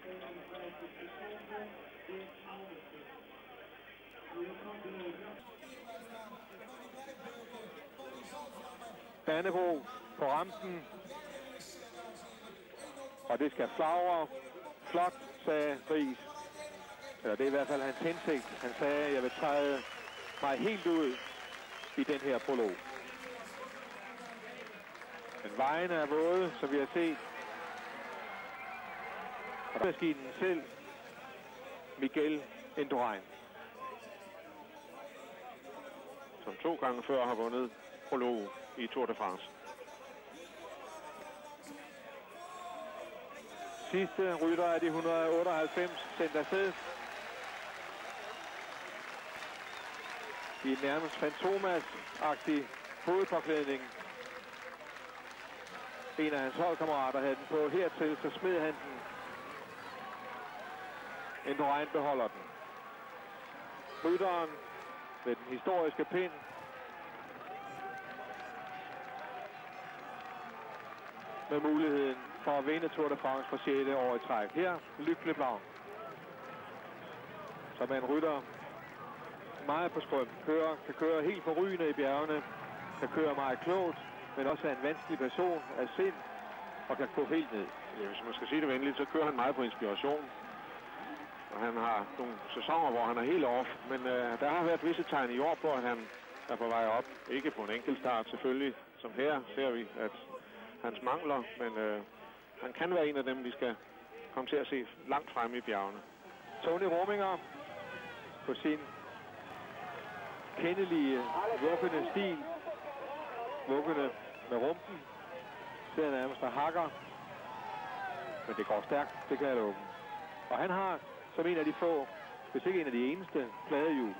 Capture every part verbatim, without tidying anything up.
Dannebrog på rampen. Og det skal flagre. Flot, sagde Riis. Eller det er i hvert fald hans hensigt. Han sagde, at jeg vil træde mig helt ud i den her prolog. Men vejene er våde, som vi har set. Og der er maskinen selv, Miguel Indurain, som to gange før har vundet prolog i Tour de France. Sidste rytter af de et hundrede og otteoghalvfems sendt afsted. I en nærmest fantomas-agtig hovedpåklædning. En af hans holdkammerater havde den på. Hertil så smed han den. Indurain beholder den. Rytteren med den historiske pind. Med muligheden for at vinde Tour de France for sjette år i træk. Her, Luc Leblanc, som er en rytter meget på skrøm. Kører, kan køre helt forrygende i bjergene. Kan køre meget klogt, men også er en vanskelig person af sind. Og kan gå helt ned. Ja, hvis man skal sige det venligt, så kører han meget på inspiration. Og han har nogle sæsoner, hvor han er helt off. Men øh, der har været visse tegn i år på, at han er på vej op. Ikke på en enkelt start selvfølgelig. Som her ser vi, at hans mangler. Men øh, han kan være en af dem, vi skal komme til at se langt fremme i bjergene. Tony Rominger på sin kendelige, vuggende stil. Vuggende med rumpen. Det er nærmest der hakker. Men det går stærkt, det kan jeg love. Og han har som en af de få, hvis ikke en af de eneste, pladehjul.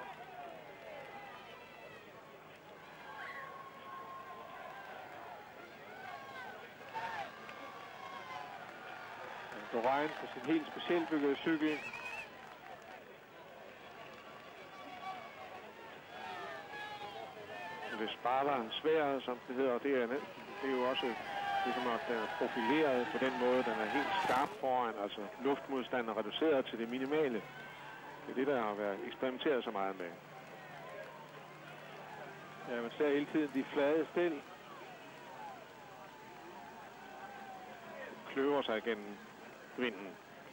Indurain på sin helt specielt byggede cykel. Det sparer en svær, som det hedder, det er, det er jo også ligesom at den er profileret på den måde, den er helt skarp foran, altså luftmodstand er reduceret til det minimale. Det er det, der har været eksperimenteret så meget med. Ja, man ser hele tiden de flade stil. Kløver sig gennem vinden.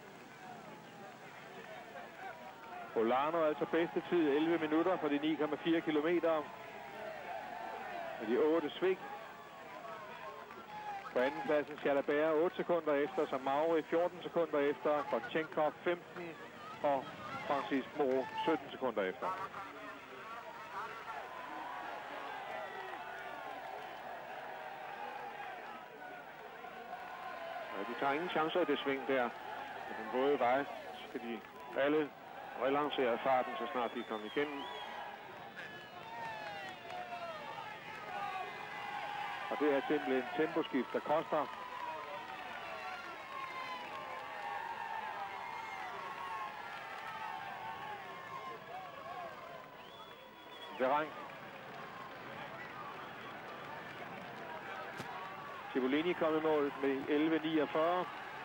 Olano altså bedste tid, elleve minutter for de ni komma fire kilometer. Og de otte sving. På anden pladsen Jalabert otte sekunder efter, så Mauri fjorten sekunder efter, Kontchenkov femten og Francis Moreau sytten sekunder efter. Ja, de tager ingen chancer i det sving der. På den våde vej skal de alle relancere farten, så snart de kommer igennem. Og det er simpelthen temposkift, der koster. Verang. Cipollini kom i mål med elleve niogfyrre.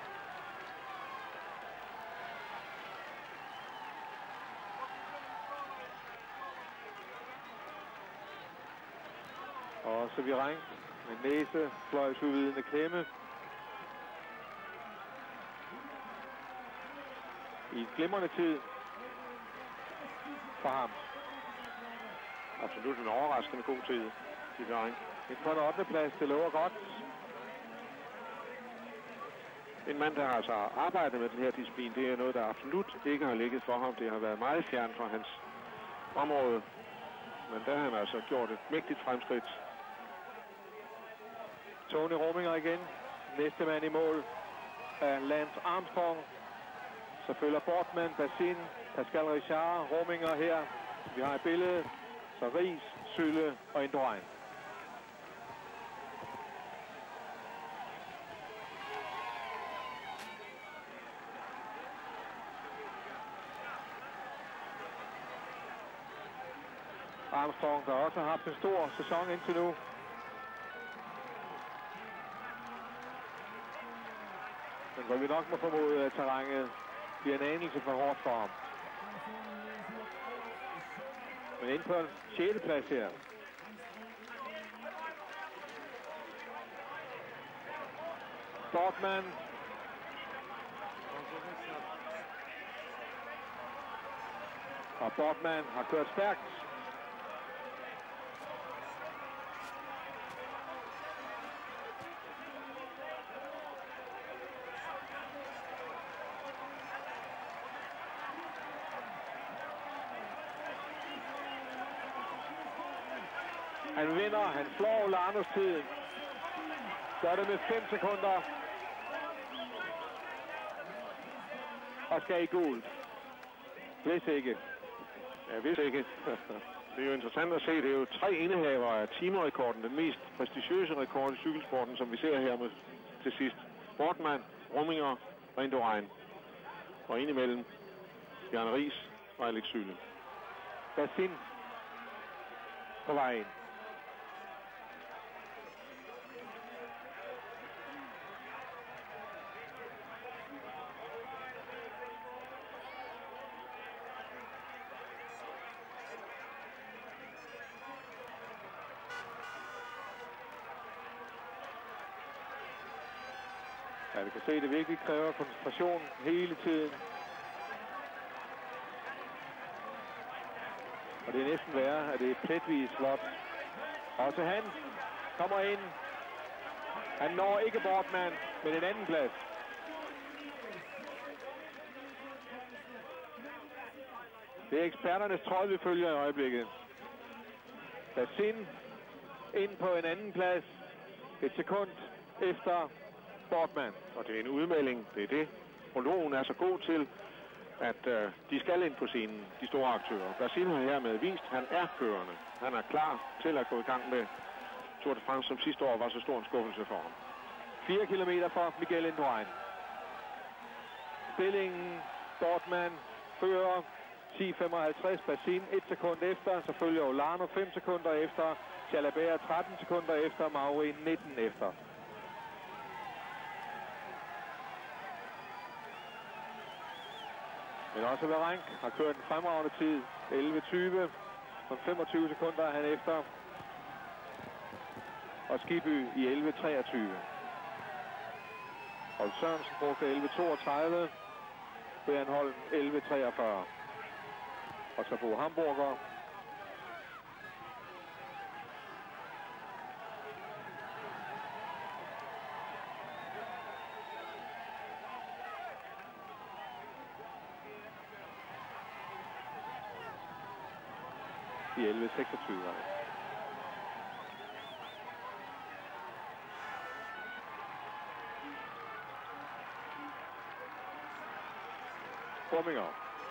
Og så Verang med næse, fløjsudvidende klemme. I en glimrende tid for ham. Absolut en overraskende god tid til Verang. En på en ottende plads, det lover godt. En mand, der har altså arbejdet med den her disciplin, det er noget, der absolut ikke har ligget for ham. Det har været meget fjern fra hans område. Men der har han altså gjort et mægtigt fremskridt. Tony Rominger igen. Næste mand i mål er Lance Armstrong. Så følger Bortman, Bassin, Pascal Richard, Rominger her. Vi har et billede. Så Riis, Sylle og Indurain. Armstrong, der også har haft en stor sæson indtil nu. Men hvor vi nok må formode, at terrænet bliver en anelse for hårdt for ham. Men ind på en sjette plads her. Dortmund. Og Dortmund har kørt stærkt. Han vinder, han slår Lanos tiden. Gør det med fem sekunder. Og skal i gult. Hvis ikke. Ja, hvis ikke. Det er jo interessant at se. Det er jo tre indehavere af timerekorden. Den mest prestigiøse rekord i cykelsporten, som vi ser her med til sidst. Bortmann, Rumminger og Indurain. Og indimellem Bjarne Riis og Alex Zülle. Bassin på vej ind. Ja, vi kan se, at det virkelig kræver koncentration hele tiden. Og det er næsten værre, at det er pletvis flot. Også han kommer ind. Han når ikke Bortmann, men en anden plads. Det er eksperternes trøje, vi følger i øjeblikket. Bassin ind på en anden plads. Et sekund efter Bortmann. Og det er en udmelding. Det er det, prologen er så god til, at øh, de skal ind på scenen, de store aktører. Bassin har hermed vist, at han er kørende. Han er klar til at gå i gang med Tour de France, som sidste år var så stor en skuffelse for ham. fire kilometer for Miguel Indurain. Stillingen, Dortmund fører ti femoghalvtreds, Bassin et sekund efter, så følger Olano fem sekunder efter, Jalabert tretten sekunder efter, Mauri nitten efter. Men også Verenk har kørt en fremragende tid, elleve tyve, som femogtyve sekunder er han efter. Og Skibby i elleve treogtyve. Holm Sørensen brugte elleve toogtredive, Brian Holm elleve treogfyrre. Og så Bo Hamburger i elleve seksogtyve. Rumminger.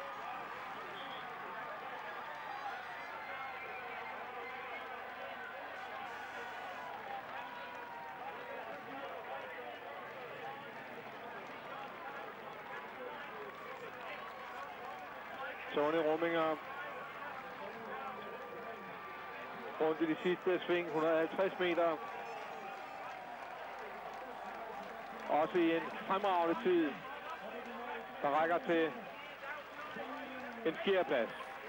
Tony Rumminger rundt i de sidste sving, et hundrede og halvtreds meter. Også i en fremragende tid, der rækker til en fjerdeplads.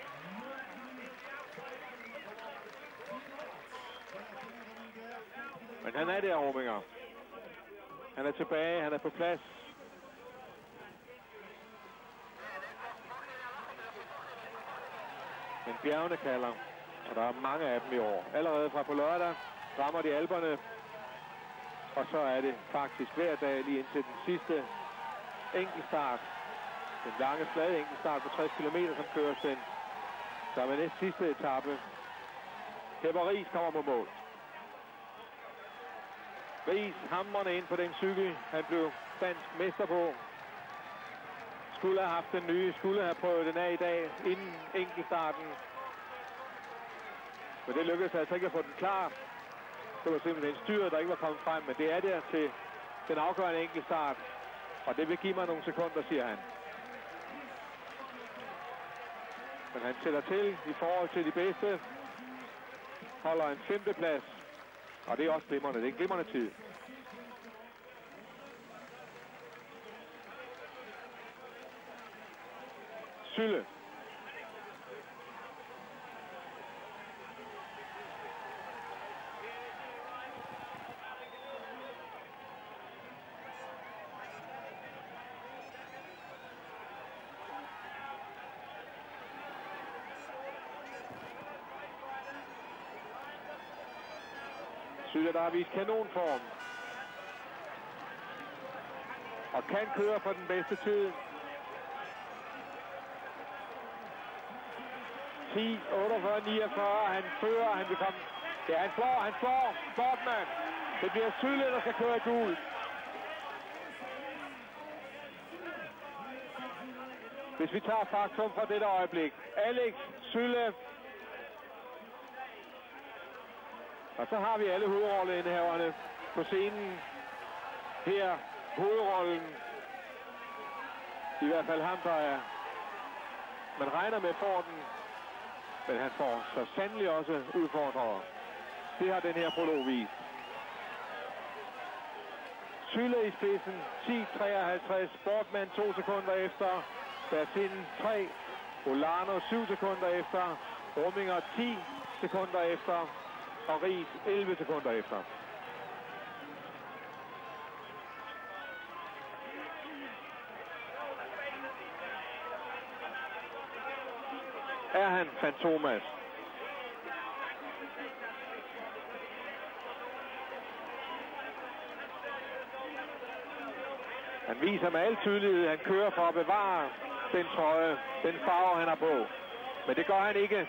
Men han er der, Rumminger. Han er tilbage, han er på plads. Men bjergene kalder, og der er mange af dem i år. Allerede fra på lørdag rammer de Alperne, og så er det faktisk hver dag lige indtil den sidste enkeltstart. Den lange, flade enkeltstart på tres kilometer, som køres den. Så er med næste sidste etape. Kepper Riis kommer på mål. Riis hamrende ind på den cykel, han blev dansk mester på. Skulle have haft den nye, skulle have prøvet den af i dag, inden enkeltstarten. Men det lykkedes altså ikke at få den klar. Det var simpelthen styret, der ikke var kommet frem, men det er der til den afgørende enkeltstart. Og det vil give mig nogle sekunder, siger han. Men han sætter til i forhold til de bedste. Holder en femteplads. Og det er også glimrende. Det er en glimrende tid. Sylle. Sylle, der har vist kanonform. Og kan køre for den bedste tid. ti otteogfyrre niogfyrre. Han fører. Han vil komme. Ja, han slår. Han slår. Sportman. Det bliver Sylle, der skal køre gul. Hvis vi tager faktum fra dette øjeblik. Alex Sylle. Og så har vi alle hovedrolleindehaverne på scenen. Her hovedrollen. I hvert fald ham, der er. Man regner med får den. Men han får så sandelig også udfordrere. Det har den her prolog vist. Sylle i spidsen. ti treoghalvtreds. Sportman to sekunder efter. Bersin tre. Olano syv sekunder efter. Rumminger ti sekunder efter. Og Riis elleve sekunder efter. Er han Fantomas? Han viser med al tydelighed, han kører for at bevare den trøje, den farve han har på. Men det gør han ikke.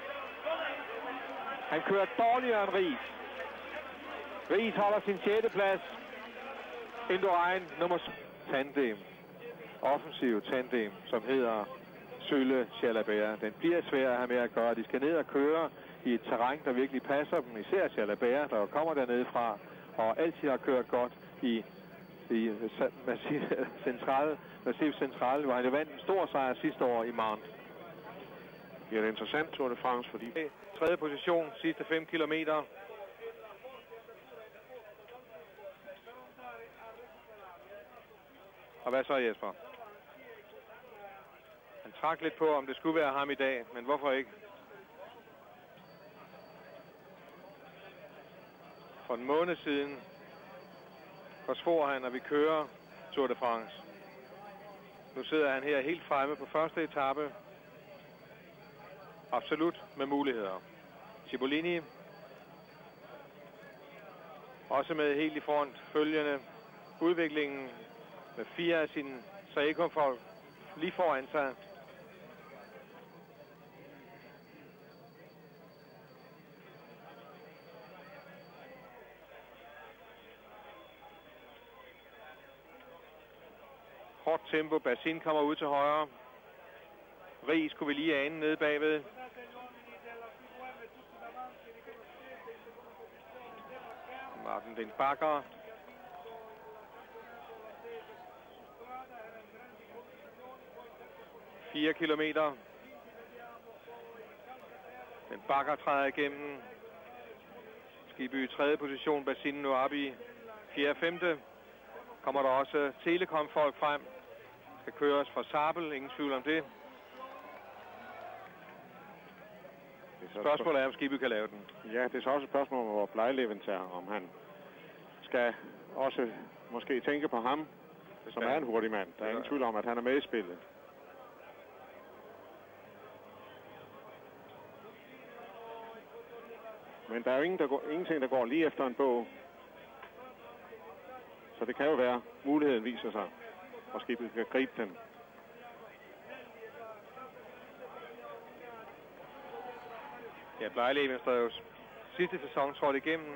Han kører dårligere end Riis. Riis holder sin sjette plads. Indurain nummer tandem. Offensiv tandem, som hedder Sylle Jalabert. Den bliver svær at have med at gøre. De skal ned og køre i et terræn, der virkelig passer dem. Især Jalabert, der kommer dernede fra og altid har kørt godt i, i Massiv Central, Massiv Central, hvor han vandt en stor sejr sidste år i Mont. Det er en interessant Tour de France, fordi tredje position, sidste fem kilometer. Og hvad så, Jesper? Han trak lidt på, om det skulle være ham i dag, men hvorfor ikke? For en måned siden forsvor han, at vi kører Tour de France. Nu sidder han her helt fremme på første etape. Absolut med muligheder. Cipollini også med helt i front, følgende udviklingen med fire af sine Saeco-folk lige foran sig. Hårdt tempo. Bersin kommer ud til højre. Riis kunne vi lige ane nede bagved. Martin den Bakker. Fire kilometer. Den Bakker træder igennem. Skibby i tredje position. Bersin nu op i fjerde og femte. Kommer der også Telekom-folk frem. Skal køres fra Sabel. Ingen tvivl om det. Spørgsmålet er, om Skibby kan lave den. Ja, det er så også et spørgsmål om, hvor Blyleven er, om han skal også måske tænke på ham, som er en hurtig mand. Der er ingen tvivl om, at han er med i spillet. Men der er jo ingen, der går, ingenting, der går lige efter en bog. Så det kan jo være, muligheden viser sig, og Skibby kan gribe den. Ja, Blyleven står jo sidste sæson trådt igennem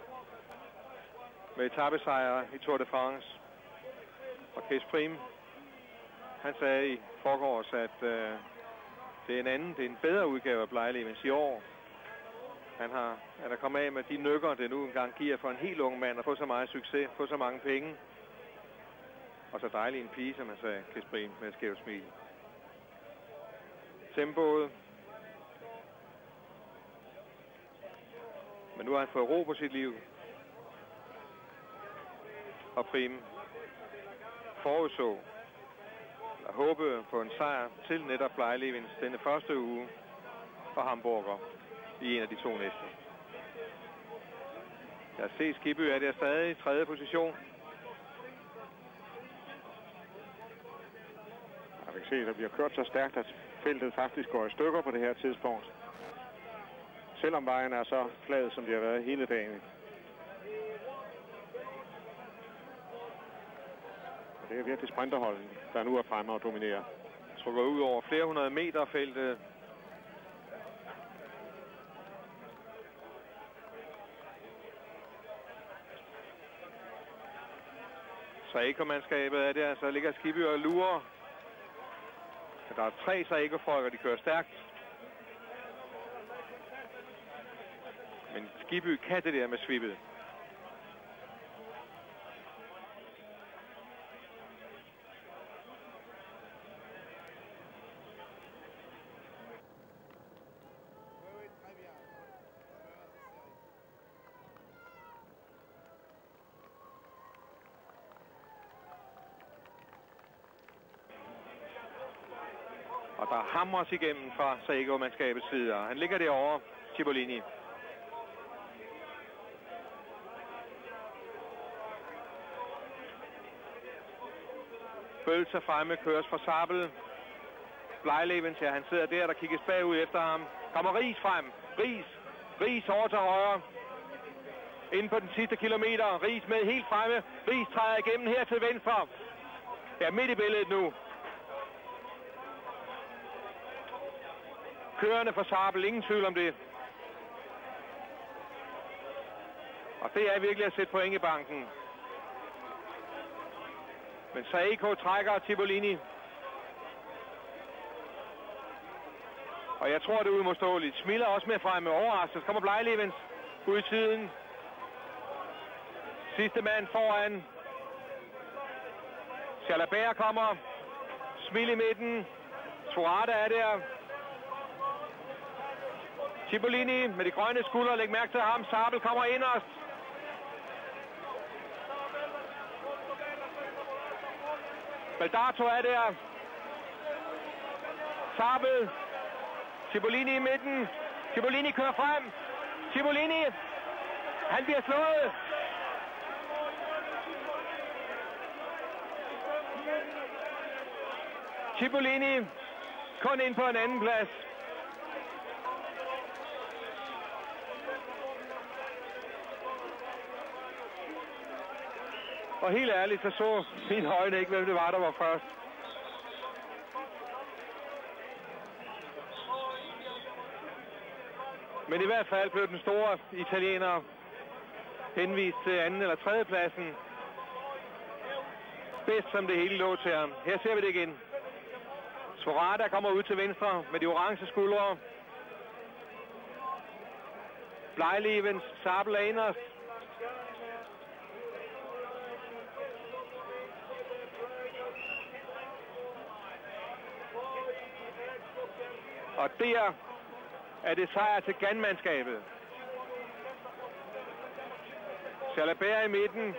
med etapesejre i Tour de France. Og Cees Prim, han sagde i forgårs, at øh, det er en anden, det er en bedre udgave af Blyleven i år. Han har, han er kommet af med de nykker, det nu engang giver for en helt ung mand at få så meget succes, få så mange penge. Og så dejlig en pige, som han sagde, Cees Prim, med et skævt smil. Tempoet. Men nu har han fået ro på sit liv. Og Prim forudså, at håbe på en sejr til netop Bleilevens denne første uge for Hamburger i en af de to næste. Jeg ser Skibby er der stadig i tredje position. Jeg kan se, at der bliver kørt så stærkt, at feltet faktisk går i stykker på det her tidspunkt. Selvom vejen er så flad, som de har været hele dagen. Og det er virkelig sprinterholden, der nu er fremme og dominerer. Trukker ud over flere hundrede meter feltet. Saeco-mandskabet er der, så ligger Skibby og lurer. Der er tre Saeco-folk, og de kører stærkt. Men Skibby kan det der med svippet. Og der hamres igennem fra Saeco-mandskabets side. Han ligger derovre, Cipollini. Bølser fremme, køres fra Sabel. Bleilevens, ja, han sidder der, der kigges bagud efter ham. Kommer Riis frem. Riis. Riis over til højre. Inden på den sidste kilometer. Riis med helt fremme. Riis træder igennem her til venstre. Ja, midt i billedet nu. Kørende for Sabel, ingen tvivl om det. Og det er virkelig at sætte point i banken. Men Saeco trækker Cipollini. Og jeg tror, det er uimodståeligt. Smiler også med fremme. Overrasket. Så kommer Bleilevens ud i siden. Sidste mand foran. Jalabert kommer. Smil i midten. Suarda er der. Cipollini med de grønne skuldre. Læg mærke til ham. Sabel kommer inderst. Baldato er der. Sabel. Cipollini i midten. Cipollini kører frem. Cipollini. Han bliver slået. Cipollini kun ind på en anden plads. Og helt ærligt, så så mine øjne ikke, hvem det var, der var først. Men i hvert fald blev den store italiener henvist til anden eller tredje pladsen. Bedst som det hele lå til ham. Her ser vi det igen. Suarda kommer ud til venstre med de orange skuldre. Bleilevens, Sabel er inderst. Og der er det sejr til Gann-mandskabet. Jalabert i midten.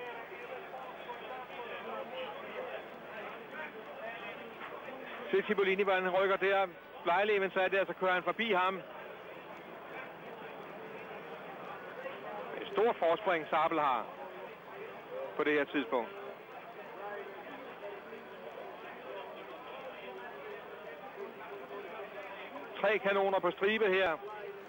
Se Cipollini, hvor han rykker der. Bleilevens er der, så kører han forbi ham. Et stort forspring Sabel har på det her tidspunkt. Tre kanoner på stribe her.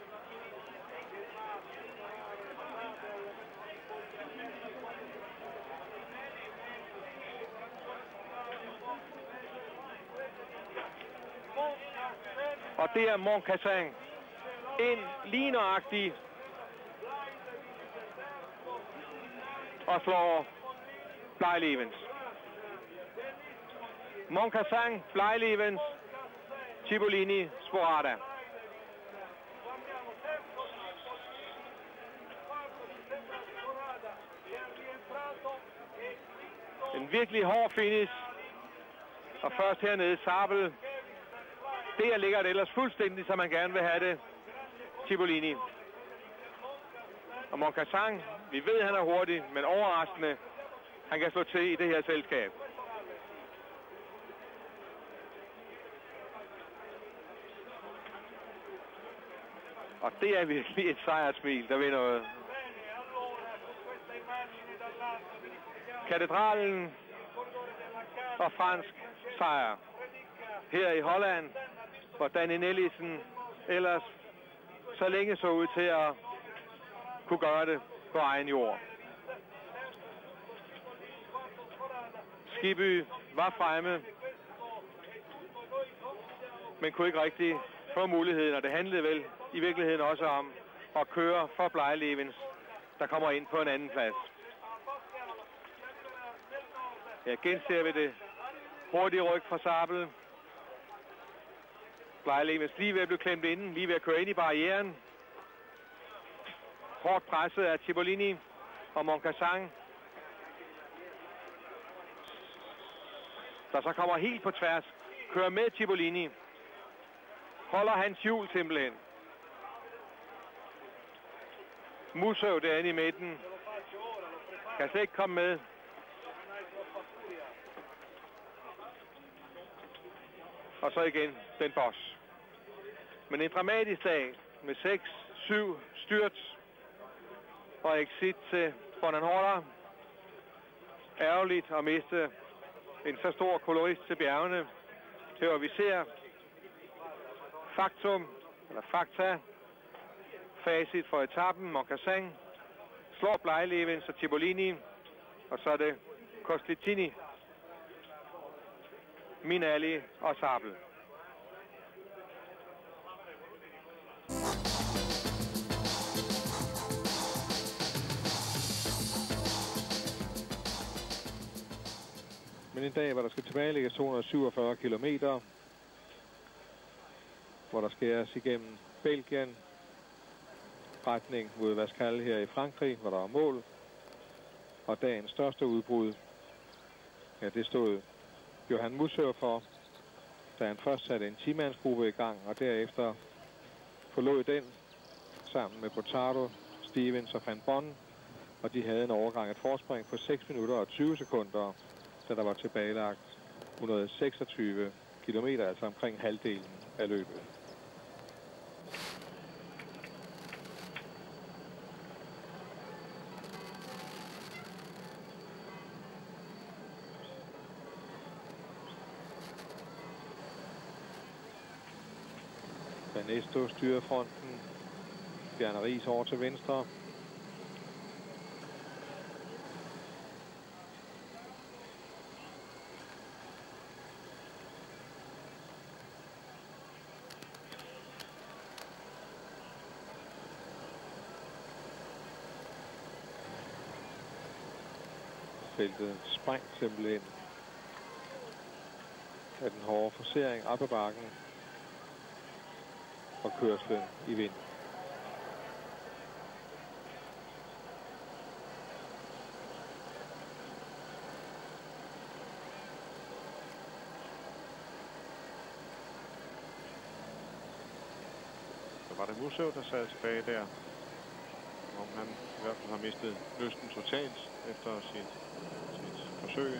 Og det er Moncassin. En lige nøjagtig. Og slår Bleilevens. Moncassin, Bleilevens, Cipollini, Suarda. En virkelig hård finish. Og først hernede Sabel. Der ligger det ellers fuldstændig, som man gerne vil have det. Cipollini. Og Moncassin, vi ved, han er hurtig, men overraskende. Han kan slå til i det her selskab. Og det er virkelig et sejrsmil, der vil noget. Katedralen og fransk sejr her i Holland, hvor Danny Nelissen ellers så længe så ud til at kunne gøre det på egen jord. Skibby var fremme, men kunne ikke rigtig få muligheden, og det handlede vel i virkeligheden også om at køre for Blyleven, der kommer ind på en anden plads. Ja, igen ser vi det hurtige ryg fra Sabel. Blyleven lige ved at blive klemt inden, lige ved at køre ind i barrieren. Hårdt presset af Cipollini og Moncassin, der så kommer helt på tværs, kører med Cipollini, holder hans hjul simpelthen. Musso derinde i midten kan slet ikke komme med. Og så igen den boss. Men en dramatisk dag med seks syv styrt og exit til Bonanhorter. Ærgerligt at miste en så stor kolorist til bjergene. Her hvor vi ser faktum, eller fakta, facit for etappen. Moncassin slår Blyleven og Cipollini, og så er det Kostitini, Minali og Sabel. Men en dag, hvor der skal tilbagelægges to hundrede og syvogfyrre kilometer, hvor der skæres igennem Belgien, retning mod Vascal her i Frankrig, hvor der er mål. Og dagens største udbrud, ja, det stod Johan Musso for, da han først satte en ti-mandsgruppe i gang, og derefter forlod den sammen med Botardo, Stevens og Van Bonn, og de havde en overgang, et forspring på seks minutter og tyve sekunder, da der var tilbagelagt et hundrede og seksogtyve kilometer, altså omkring halvdelen af løbet. Banesto styrer fronten. Bjarne Riis over til venstre. Feltet sprængt simpelthen af den hårde forcering op ad bakken og kørslen i vind. Så var det Musso, der sad tilbage der. Om han i hvert fald har mistet lysten totalt efter sit, sit forsøg.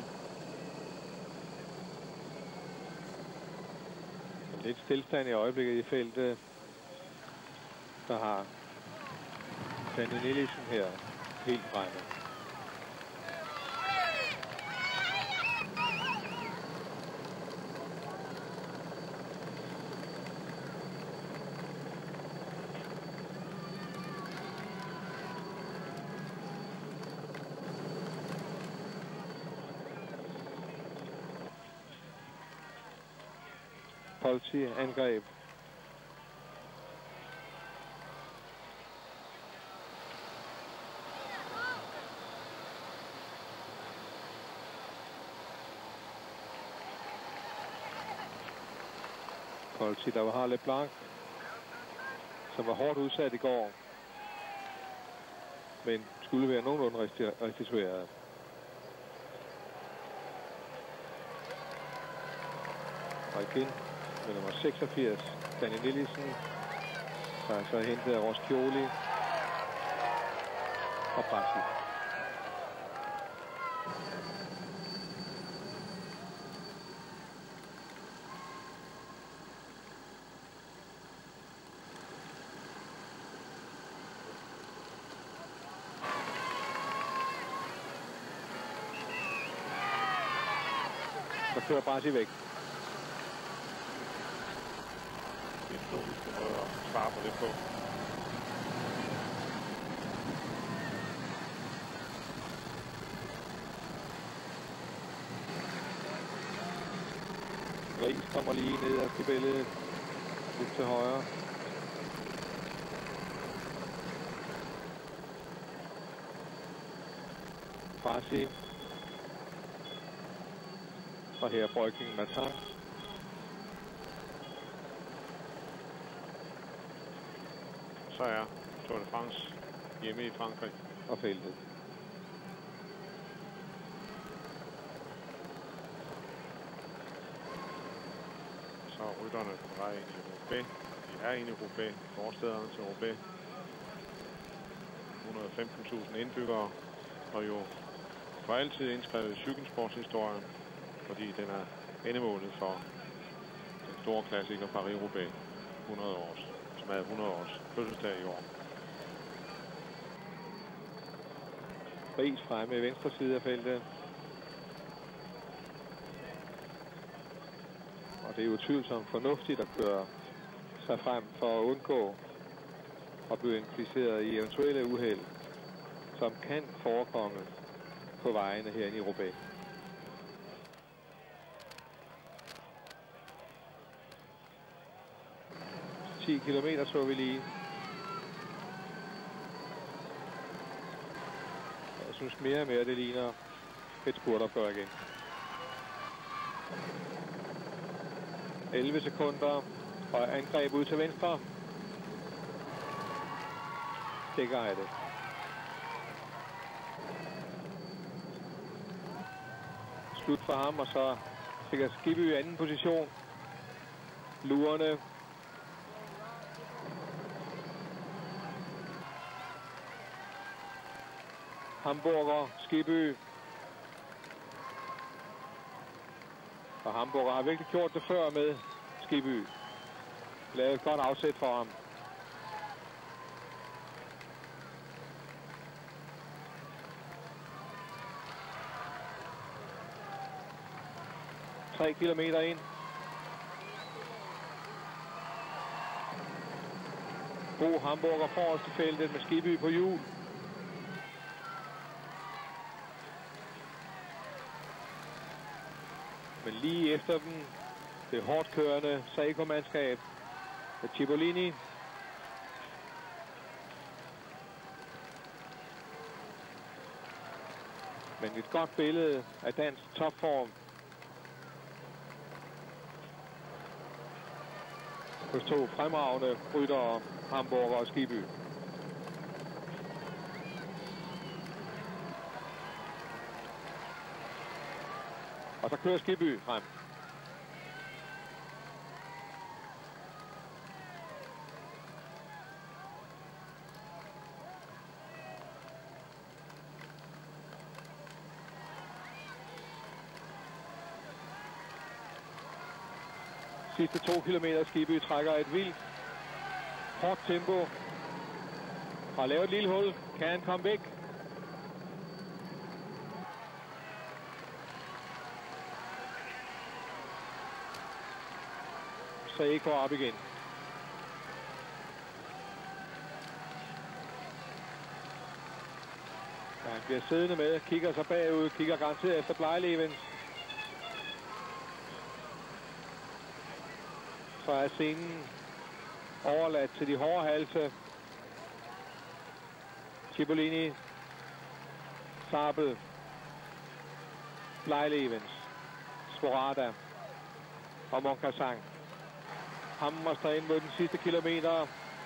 Lidt stillstand i øjeblikket i feltet. Der har Danny Nelissen her helt fremme. Politi-angreb. Politi, der var Harle Blanc, som var hårdt udsat i går, men skulle være nogenlunde restitueret. Og igen med nummer seksogfirs, Danny Nelissen, der er så hentet af Roscioli og Brasi. Så kører Brasi væk. Det er en logisk måde at svare på det på. Ries kommer lige ned af billedet. Lidt til højre. Brasi. Og her Brøking Martin. Så er Tour de France hjemme i Frankrig. Og feltet. Så er rytterne på vej ind i Roubaix. De er inde i Roubaix. Forstederne til Roubaix. et hundrede og femten tusind indbyggere. Og jo for altid indskrevet i cykelsportshistorien, fordi den er endemålet for den store klassiker Paris-Roubaix hundrede års, som er hundrede års fødselsdag i år. Ries fremme i venstre side af feltet. Og det er jo tvivlsomt fornuftigt at køre sig frem for at undgå at blive impliceret i eventuelle uheld, som kan forekomme på vejene herinde i Roubaix. ti kilometer så vi lige. Jeg synes mere og mere, det ligner et spurtopgør igen. elleve sekunder og angreb ud til venstre. Det gør det. Slut for ham, og så sikkert Skibby i anden position. Lurerne. Hamburger, Skibby. Og Hamburger har virkelig gjort det før med Skibby. Lavet et godt afsæt for ham. Tre kilometer ind. God Hamburger forrest i feltet med Skibby på hjul. Men lige efter dem, det hårdt kørende Saeco-mandskab med Cipollini. Men et godt billede af dansk topform hos to fremragende ryttere, Hamburger og Skibby. Og så kører Skibby frem. Sidste to kilometer Skibby trækker et vildt hårdt tempo. Og laver et lille hul. Kan han komme væk? Saeco op igen. Ja, han bliver siddende med, kigger sig bagud, kigger garanteret efter Bleilevens. Så er scenen overladt til de hårde halse. Cipollini, Sabel, Bleilevens, Sporada og Moncasang. Hammerster ind mod den sidste kilometer.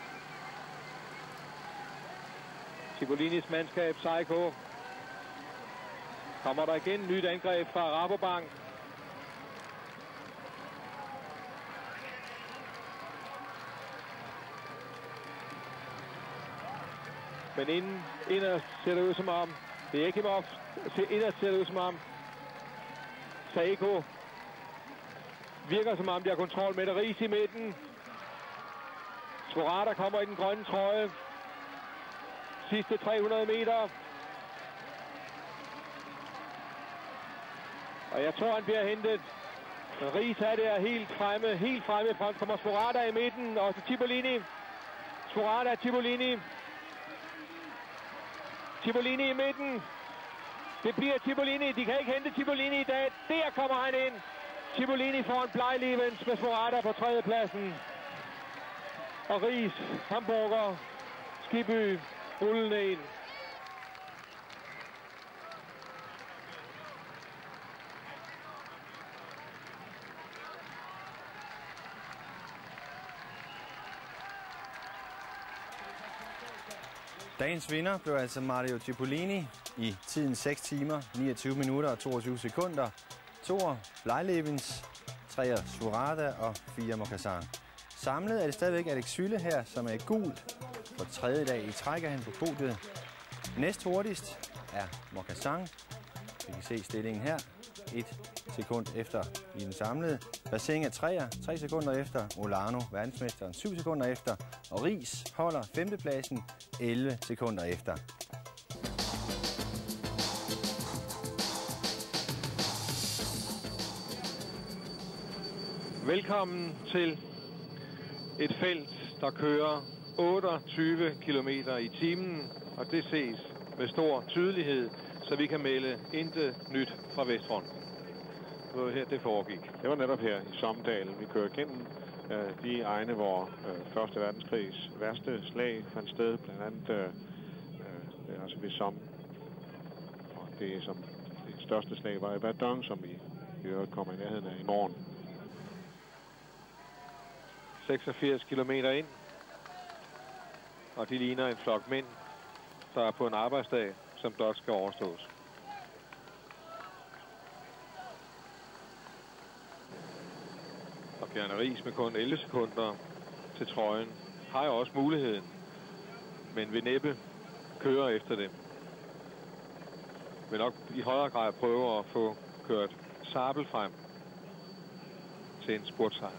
Cipolinis mandskab, Saeco. Kommer der igen nyt angreb fra Rabobank. Men inden, inderst ser det ud som om, det er ikke op, inderst ser det ud som om, Saeco virker som om, de har kontrol med det. Ries i midten. Sporada kommer i den grønne trøje. Sidste tre hundrede meter. Og jeg tror, han bliver hentet. Men Riis er der helt fremme, helt fremme. Frem kommer Sporada i midten, og til Cipollini. Sporada, Cipollini. Cipollini i midten. Det bliver Cipollini. De kan ikke hente Cipollini i dag. Der kommer han ind. Cipollini foran Blyleven med Sporada på tredjepladsen. Og Riis, Hamburger, Skibby, rullende ind. Dagens vinder blev altså Mario Cipollini i tiden seks timer, niogtyve minutter og toogtyve sekunder. Toer Blylevens, treer Sporada og fire Mokassan. Samlet er det stadigvæk Alex Süle her, som er gult. For tredje dag i træk er han på podiet. Næst hurtigst er Mokassan. Vi kan se stillingen her. Et sekund efter i den samlede. Bassin er treer, tre sekunder efter. Olano, verdensmesteren, syv sekunder efter. Og Riis holder femtepladsen, elleve sekunder efter. Velkommen til et felt, der kører otteogtyve kilometer i timen, og det ses med stor tydelighed, så vi kan melde intet nyt fra Vestfronten. Det var her, det foregik. Det var netop her i Somdalen. Vi kører gennem øh, de egne, hvor øh, Første Verdenskrigs værste slag fandt sted, blandt andet øh, øh, altså ved Somme. Og det, som, det største slag var i Verdun, som vi i øvrigt kommer i nærheden af i morgen. seksogfirs kilometer ind, og de ligner en flok mænd, der er på en arbejdsdag, som blot skal overstås. Og Bjarne Riis med kun elleve sekunder til trøjen har jo også muligheden, men vil næppe køre efter dem. Vil nok i højere grad prøve at få kørt Sabel frem til en spurtsejr.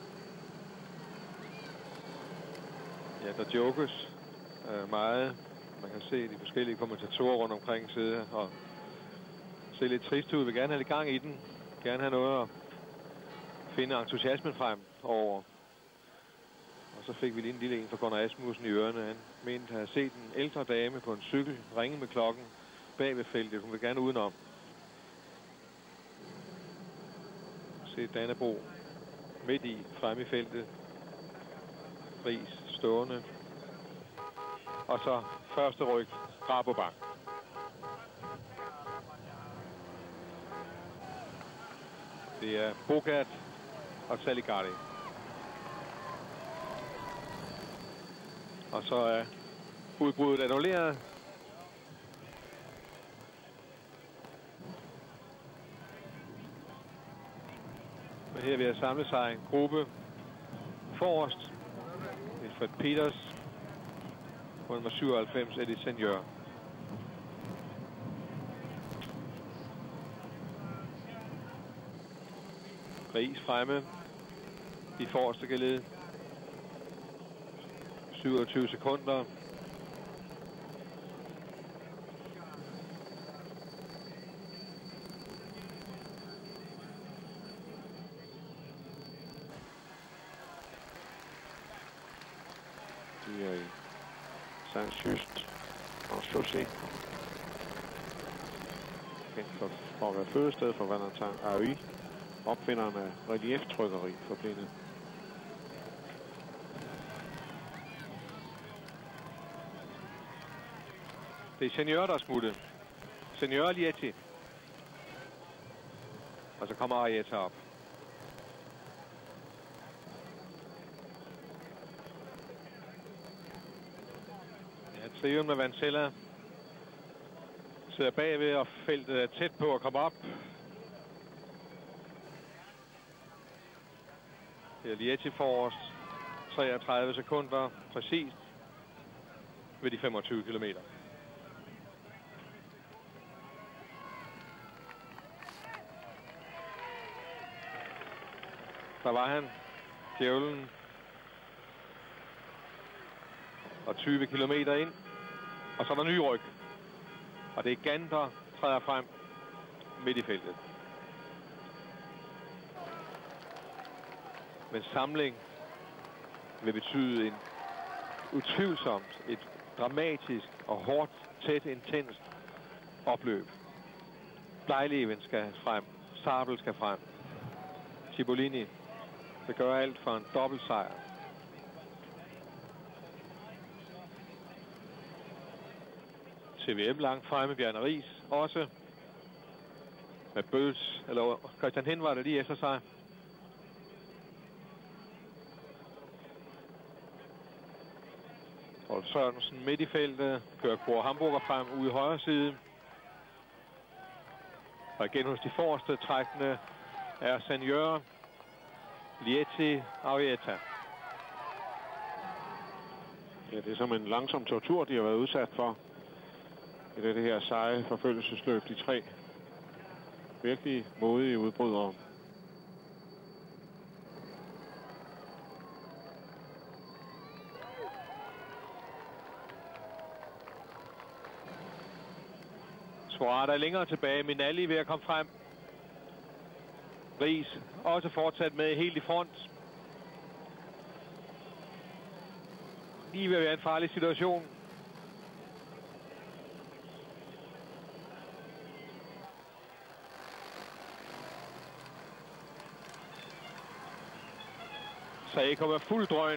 Ja, der jokes øh, meget. Man kan se de forskellige kommentatorer rundt omkring sidde og se lidt trist ud. Vil gerne have lidt gang i den. Gerne have noget at finde entusiasmen frem over. Og så fik vi lige en lille en fra Gunnar Asmussen i ørerne. Han mente at have set en ældre dame på en cykel ringe med klokken bag ved feltet. Hun vil gerne udenom. Se Dannebro midt i fremme i feltet. Riis stående. Og så første ryg, Rabobank. Det er Bogat og Saligardi. Og så er udbruddet annulleret. Men her vil jeg samle sig en gruppe forrest. Wilfred Peters på nummer syvoghalvfems, Eddie Senior. Riis fremme i forreste geled. syvogtyve sekunder. De er i Saint-Just og Chaussé. Kendt for, for at være fødested for Valentin Aui, opfinderen af relieftrykkeri for blinde. Det er Senior, der er smuttet. Senior og Lietti. Og så kommer Arietta op. Ja, trioen med Vansella sidder bagved, og feltet er tæt på at komme op. Det er Lietti forrest. treogtredive sekunder præcist ved de femogtyve kilometer. Der var han, djævlen, og tyve kilometer ind, og så er der ny ryg. Og det er Gan, der træder frem midt i feltet. Men samling vil betyde en utvivlsomt, et dramatisk og hårdt, tæt, intenst opløb. Bleileven skal frem. Sabel skal frem. Cipollini vil gøre alt for en dobbelt sejr. C V M langt fremme. Bjarne Riis også. Med Bøls, eller Christian Hen var det lige efter sig. Rolf Sørensen midt i feltet. Kører Kåre Hamburger frem ude i højre side. Og igen hos de forreste trækkende er Senior, Lieti, Arieta. Ja, det er som en langsom tortur, de har været udsat for i det her seje forfølgelsesløb. De tre virkelig modige udbrydere. Suarda længere tilbage. Minalli ved at komme frem. Riis også fortsat med helt i front. Lige ved at være en farlig situation. Saeco med fuld drøn.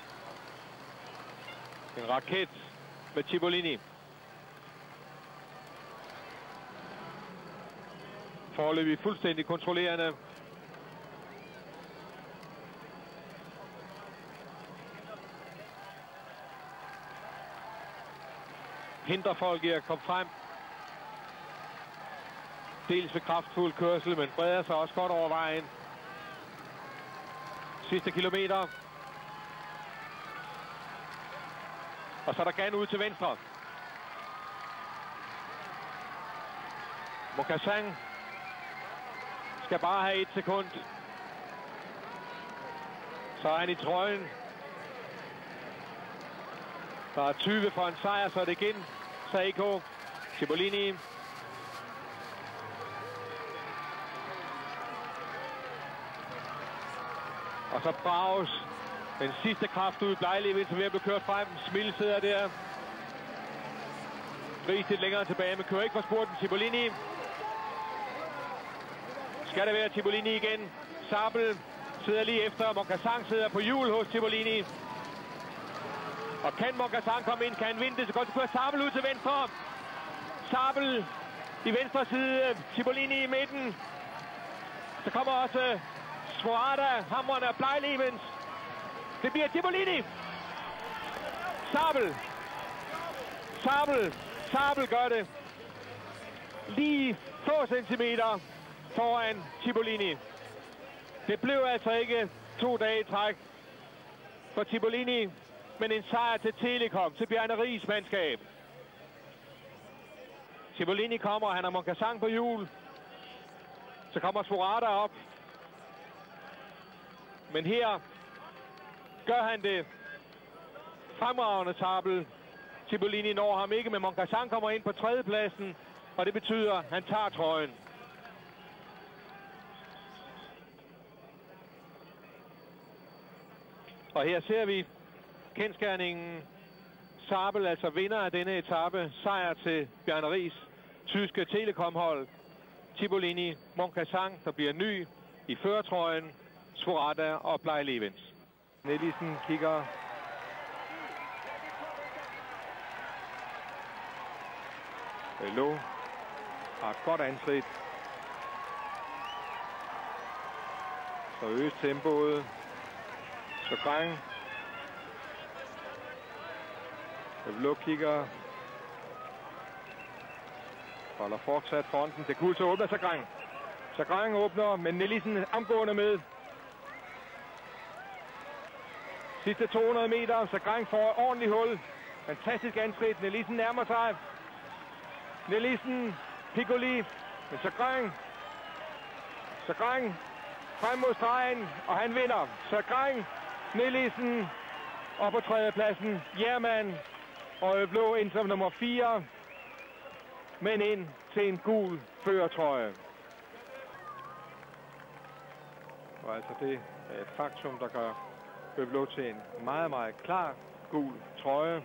En raket med Cipollini. Foreløbig fuldstændig kontrollerende. Hindrer folk i at komme frem. Dels ved kraftfuld kørsel, men breder sig også godt over vejen. Sidste kilometer. Og så er der Gan ud til venstre. Mokasang skal bare have et sekund. Så er han i trøjen. Der er tyve for en sejr, så er det igen Saeco, Cipollini. Og så Braus. Den sidste kraft ud. Bleileven som ved at blive kørt frem. Smil sidder der. Riis lidt længere tilbage, men kører ikke for spurten. Cipollini. Skal det være Cipollini igen? Sabel sidder lige efter. Mokasang sidder på hjul hos Cipollini. Og kan Mokasang komme ind? Kan han vinde det? Så godt til kører Sabel ud til venstre. Sabel i venstre side. Cipollini i midten. Så kommer også Suarda, hammeren af Bleilevens. Det bliver Cipollini. Sabel. Sabel. Sabel gør det. Lige få centimeter foran Cipollini. Det blev altså ikke to dage i træk for Cipollini, men en sejr til Telekom, til Bjarne Riis mandskab. Cipollini kommer, han har Mokasang på hjul. Så kommer Suarda op. Men her gør han det fremragende Sabel. Cipollini når ham ikke, men Mokasang kommer ind på tredjepladsen, og det betyder, at han tager trøjen. Og her ser vi kendsgerningen. Sabel, altså vinder af denne etape. Sejr til Bjarne Riis, tyske Telekom-hold. Cipollini, Mokasang, der bliver ny i førertrøjen. Suarda og Bleilevens. Nellisen kigger. Hello. Har et godt ansigt. Så øges tempoet. Så Grang. Hello kigger. Holder fortsat fronten. Det kunne så åbner så Grang. Så Grang åbner, men Nellisen omgående med. Sidste to hundrede meter, så Grang får ordentligt hul. Fantastisk anskridt. Nellisen nærmer sig. Nellisen, Piccoli, men så Grang. Så Grang frem mod stregen, og han vinder. Så Grang, Nellisen, og på tredjepladsen, Jermann og Øblå ind som nummer fire, men ind til en gul førertrøje. Og altså det er et faktum, der gør Bøvlo til en meget, meget klar gul trøje.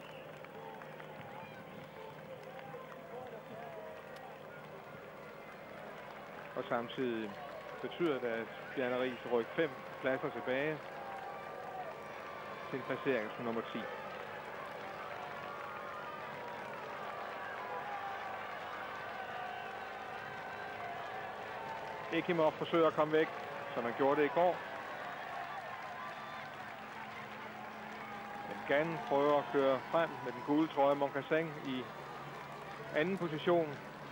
Og samtidig betyder det, at Bjarne Riis rykker fem pladser tilbage til en placering som nummer ti. Ekimov forsøger at komme væk, som han gjorde det i går. Men Gann prøver at køre frem med den gule trøje. Moncassin i anden position.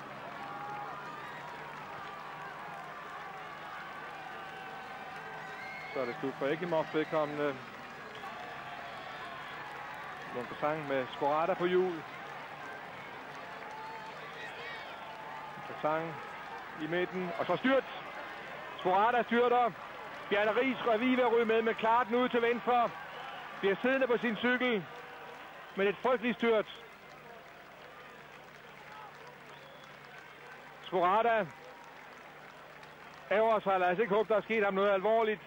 Så er det slut for Ekimov vedkommende. Moncassin med Sporada på hjul. Moncassin i midten, og så styrt. Sporada styrter. Bjarne Riis er lige ved at ryge med, med klart ud til venstre. Bliver siddende på sin cykel. Men et frygteligt styrt. Sporada ærger sig, lad os ikke håbe, der er sket ham noget alvorligt.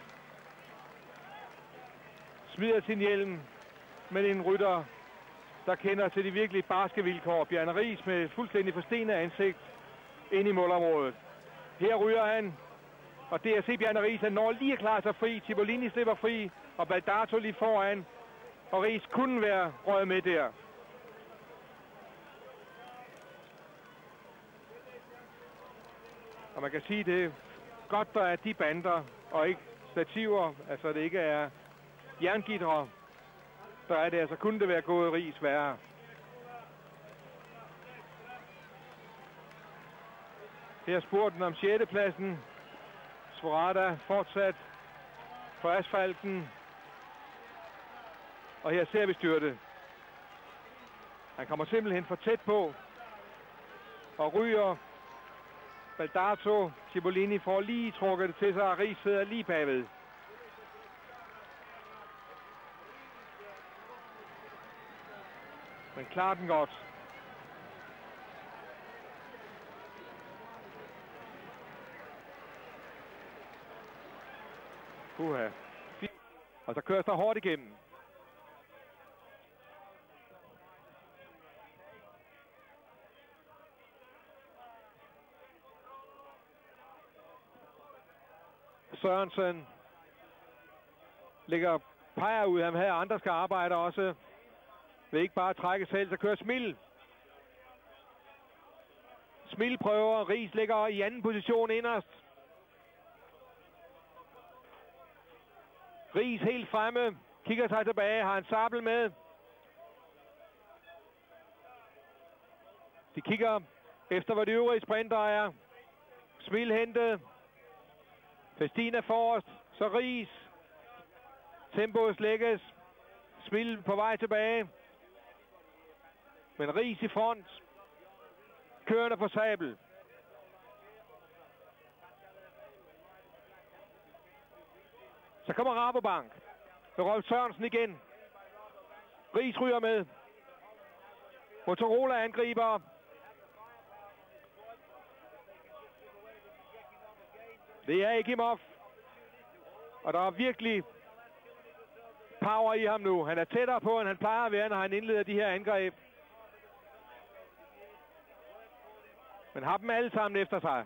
Smider sin hjelm, men en rytter, der kender til de virkelig barske vilkår. Bjarne Riis med fuldstændig forstenet ansigt ind i målområdet. Her ryger han, og det er at se Bjarne Riis, han når lige at klare sig fri. Cipollini slipper fri, og Baldato lige foran. Og Riis kunne være røget med der. Og man kan sige, det er godt, der er de bander, og ikke stativer. Altså det ikke er jerngitre, der er det. Altså kunne det være gået Riis værre. Her spurgte den om sjette pladsen. Sporada fortsat på asfalten. Og her ser vi styrtet. Han kommer simpelthen for tæt på. Og ryger. Baldato, Cipollini får lige trukket det til sig, og Riis sidder lige bagved. Men klarer den godt. Uha. Og så køres der hårdt igennem. Sørensen ligger peger ud ham her. Andre skal arbejde også. Vil ikke bare trække selv, så kører Smil. Smil prøver. Riis ligger i anden position inderst. Riis helt fremme. Kigger sig tilbage. Har en sabel med. De kigger efter, hvad de øvrige sprinter er. Smil hentet. Festina forrest. Så Riis. Tempoet slækkes. Smil på vej tilbage. Men Riis i front. Kørende på sabel. Så kommer Rabobank. Med Rolf Sørensen igen. Riis ryger med. Motorola angriber. Det er Ekimov. Og der er virkelig power i ham nu. Han er tættere på, end han plejer at være, når han indleder de her angreb. Men har dem alle sammen efter sig.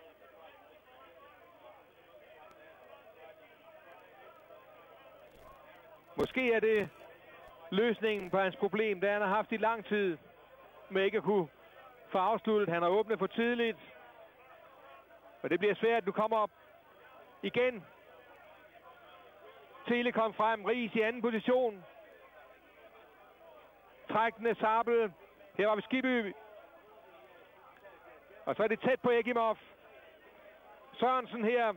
Måske er det løsningen på hans problem, det han har haft i lang tid med ikke at kunne få afsluttet. Han har åbnet for tidligt. Og det bliver svært. Nu kommer op igen. Tele kom frem. Riis i anden position. Trækkende sabel. Her var vi Skibby. Og så er det tæt på Ekimov. Sørensen her.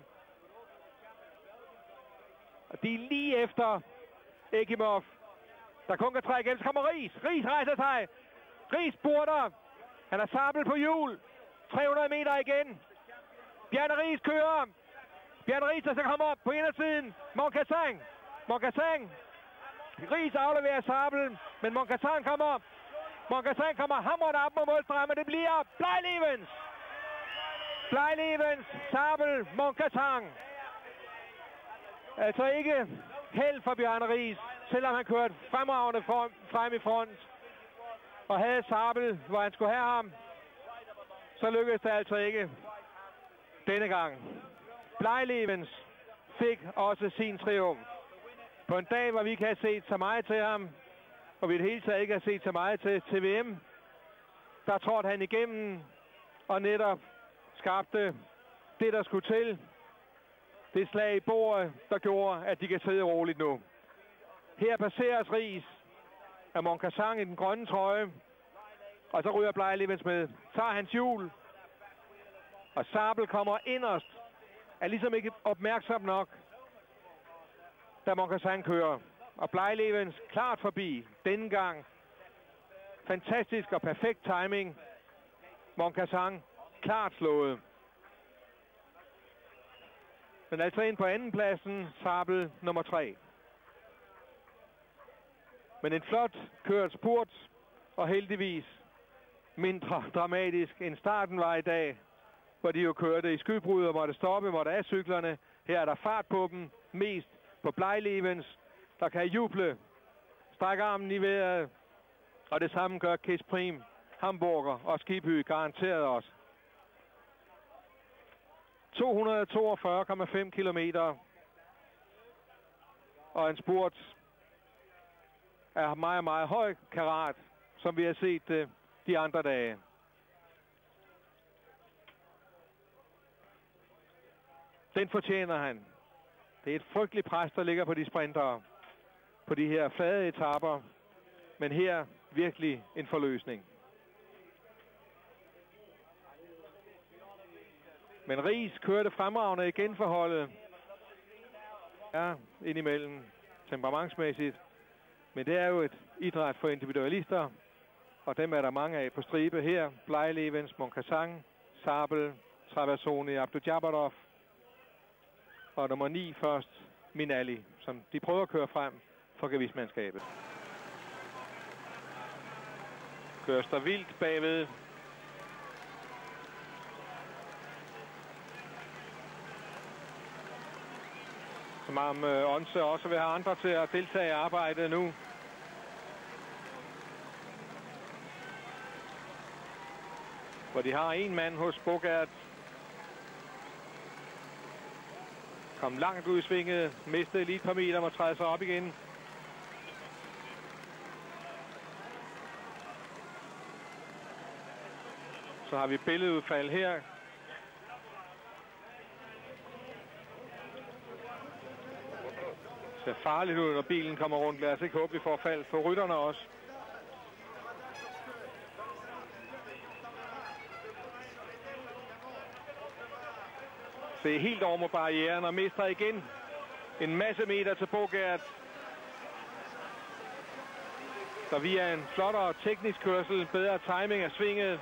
Og de er lige efter Ekimov, der kun kan trække. Ellers kommer Riis. Riis rejser sig. Riis spurter. Han har sabel på hjul. tre hundrede meter igen. Bjarne Riis kører. Bjarne Riis, der skal komme op på indersiden. Moncassin. Moncassin. Riis afleverer sabelen, men Moncassin kommer. Moncassin kommer hamrende op mod målstregen, men det bliver Blyleven's. Blyleven's sabel Moncassin. Altså ikke held for Bjarne Riis, selvom han kørte fremragende frem, frem i front og havde Sabel, hvor han skulle have ham, så lykkedes det altså ikke denne gang. Bleglevens fik også sin triumf. På en dag, hvor vi ikke har set så meget til ham, og vi i det hele taget ikke har set så meget til, til V M, der trådte han igennem og netop skabte det, der skulle til. Det slag i bordet, der gjorde, at de kan sidde roligt nu. Her passeres Riis af Moncasang i den grønne trøje, og så ryger Bleglevens med. Tager hans hjul, og Sabel kommer inderst, er ligesom ikke opmærksom nok, da Moncasang kører. Og Bleglevens klart forbi denne gang. Fantastisk og perfekt timing. Moncasang klart slået. Men altså ind på anden pladsen, Sabel nummer tre. Men en flot kørt spurt, og heldigvis mindre dramatisk end starten var i dag, hvor de jo kørte i skybrud og måtte stoppe, måtte af cyklerne. Her er der fart på dem, mest på Bleglevens, der kan juble, strække armen i vejret, og det samme gør Kiss Prim, Hamburger og Skibby garanteret også. to hundrede og toogfyrre komma fem kilometer og en spurt af meget, meget høj karat, som vi har set det de andre dage. Den fortjener han. Det er et frygteligt pres, der ligger på de sprintere på de her flade etaper, men her virkelig en forløsning. Men Riis kørte fremragende igen for holdet. Ja, indimellem temperamentsmæssigt. Men det er jo et idræt for individualister, og dem er der mange af på stribe her. Bleglevens, Moncasang, Sabel, Traversoni, Abdu-Jabbarov. Og nummer ni først, Minali, som de prøver at køre frem for gevismandskabet. Køres der vildt bagved. Som om øh, Onse også vil have andre til at deltage i arbejdet nu. Hvor de har en mand hos Bogert. Kom langt ud i svinget, mistede lige et par meter, må træde sig op igen. Så har vi billedudfald her. Det ser farligt ud, når bilen kommer rundt. Lad os ikke håbe, vi får fald for rytterne også. Se helt over mod barrieren og mister igen en masse meter til Bogert. Så via en flottere teknisk kørsel, bedre timing af svinget,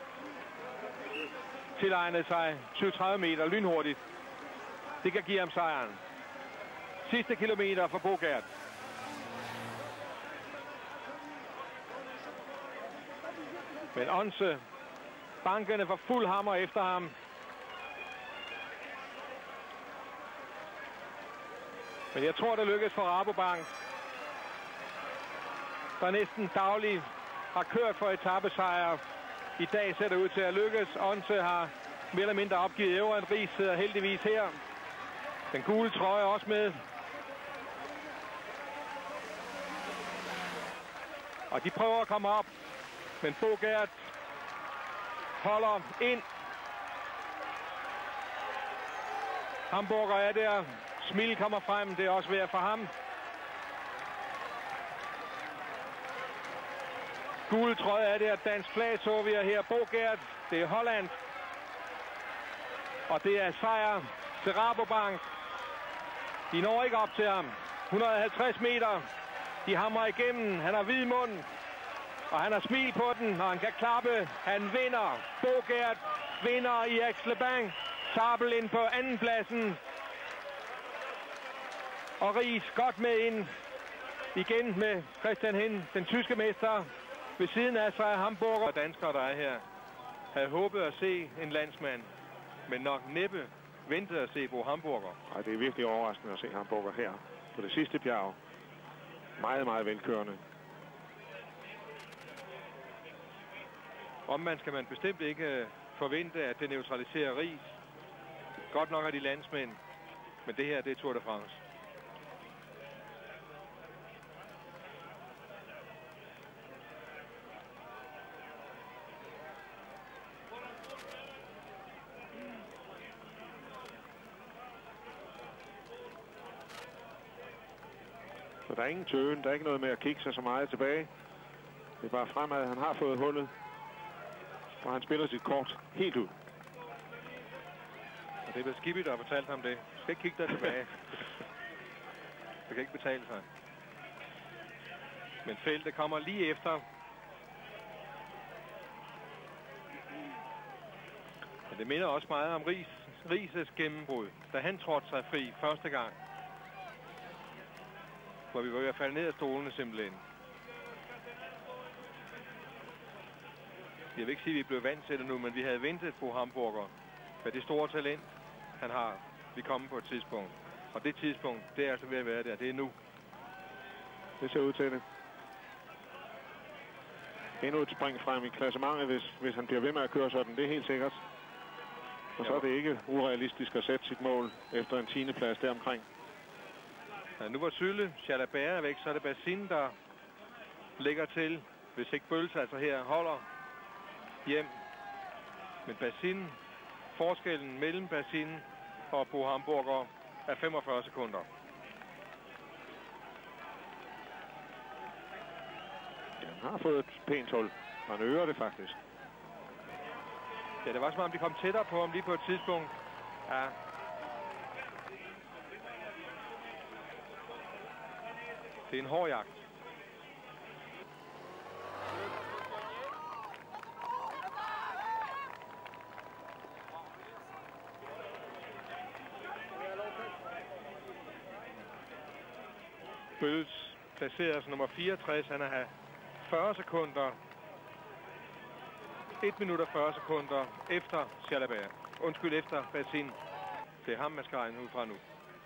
tilegnede sig tyve til tredive meter lynhurtigt. Det kan give ham sejren. Sidste kilometer for Bogert. Men Onse, bankerne for fuld hammer efter ham. Men jeg tror, det lykkes for Rabobank, der næsten dagligt har kørt for etapesejre. I dag ser det ud til at lykkes. Onse har mere eller mindre opgivet øveren. Riis sidder heldigvis her. Den gule trøje også med. Og de prøver at komme op, men Bogert holder ind. Hamburger er der. Smil kommer frem, det er også værd for ham. Gule trøje er der, dansk flag så vi her. Bogert, det er Holland. Og det er sejr til Rabobank. De når ikke op til ham. et hundrede og halvtreds meter. De hamrer igennem. Han har hvid mund. Og han har smil på den, og han kan klappe. Han vinder. Bogert vinder i Aix-les-Bains. Sabel ind på andenpladsen. Og Riis godt med ind. Igen med Christian Hinn, den tyske mester. Ved siden af sig Hamburger. Og danskere, der er her, havde håbet at se en landsmand, men nok næppe ventet at se Bo Hamburger. Ej, det er virkelig overraskende at se Hamburger her på det sidste bjerg. Meget, meget velkørende. Omvendt skal man bestemt ikke forvente, at det neutraliserer Riis. Godt nok er de landsmænd, men det her, det er Tour de France. Så der er ingen tøven, der er ikke noget med at kigge sig så meget tilbage. Det er bare fremad, han har fået hullet. Og han spiller sit kort helt ud. Og det er vel Skibby, der har fortalt ham det. Du skal ikke kigge dig tilbage. Det kan ikke betale sig. Men feltet kommer lige efter. Men det minder også meget om Riis, Riis' gennembrud, da han trådte sig fri første gang. Hvor vi var ved at falde ned af stolene simpelthen. Jeg vil ikke sige, at vi blev vant til det nu, men vi havde ventet på Hamburger. Med det store talent, han har, vi kommer på et tidspunkt. Og det tidspunkt, det er altså ved at være der. Det er nu. Det ser ud til det. Endnu et spring frem i klassementet, hvis, hvis han bliver ved med at køre sådan. Det er helt sikkert. Og så er det ikke urealistisk at sætte sit mål efter en tiende plads deromkring. Ja, nu var Sylle, Jalabert er væk, så er det Bassin, der ligger til. Hvis ikke Bøls altså her holder hjem. Men Bassin, forskellen mellem Bassin og Bo Hamburger er femogfyrre sekunder. Han har fået et pænt hul. Han øger det faktisk. Ja, det var som om de kom tættere på ham lige på et tidspunkt. Ja. Det er en hård jagt. Bøls placerer sig nummer fireogtres. Han er fyrre sekunder. et minut og fyrre sekunder efter Jalabert. Undskyld, efter Bassin. Det er ham, man skal regne ud fra nu.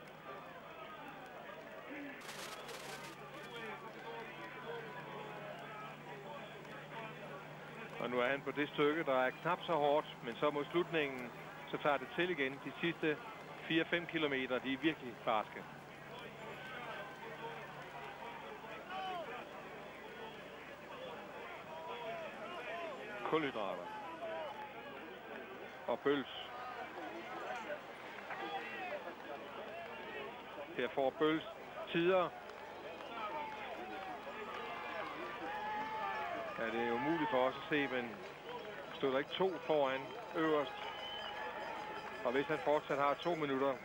Og nu er han på det stykke, der er knap så hårdt, men så mod slutningen, så tager det til igen. De sidste fire fem kilometer, de er virkelig barske. Kulhydrater. Og Bøls. Her får Bøls tider. Ja, det er jo muligt for os at se, men stod der ikke to foran øverst. Og hvis han fortsat har to minutter,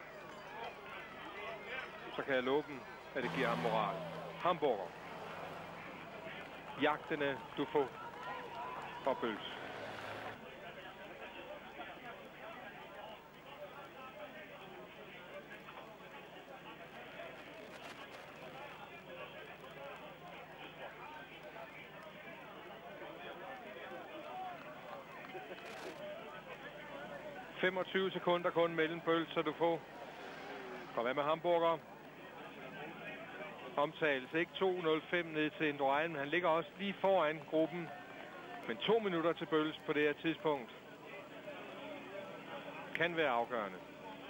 så kan jeg love dem, at det giver ham moral. Hamburger. Jagtene du får fra Bøls. femogtyve sekunder kun mellem Bøls og du får. Og hvad med Hamburger? Omtales ikke to nul fem ned til Indurain, men han ligger også lige foran gruppen. Men to minutter til Bøls på det her tidspunkt kan være afgørende.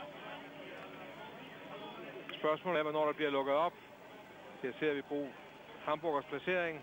Spørgsmålet er, hvornår der bliver lukket op. Her ser vi brug Hamburgers placering.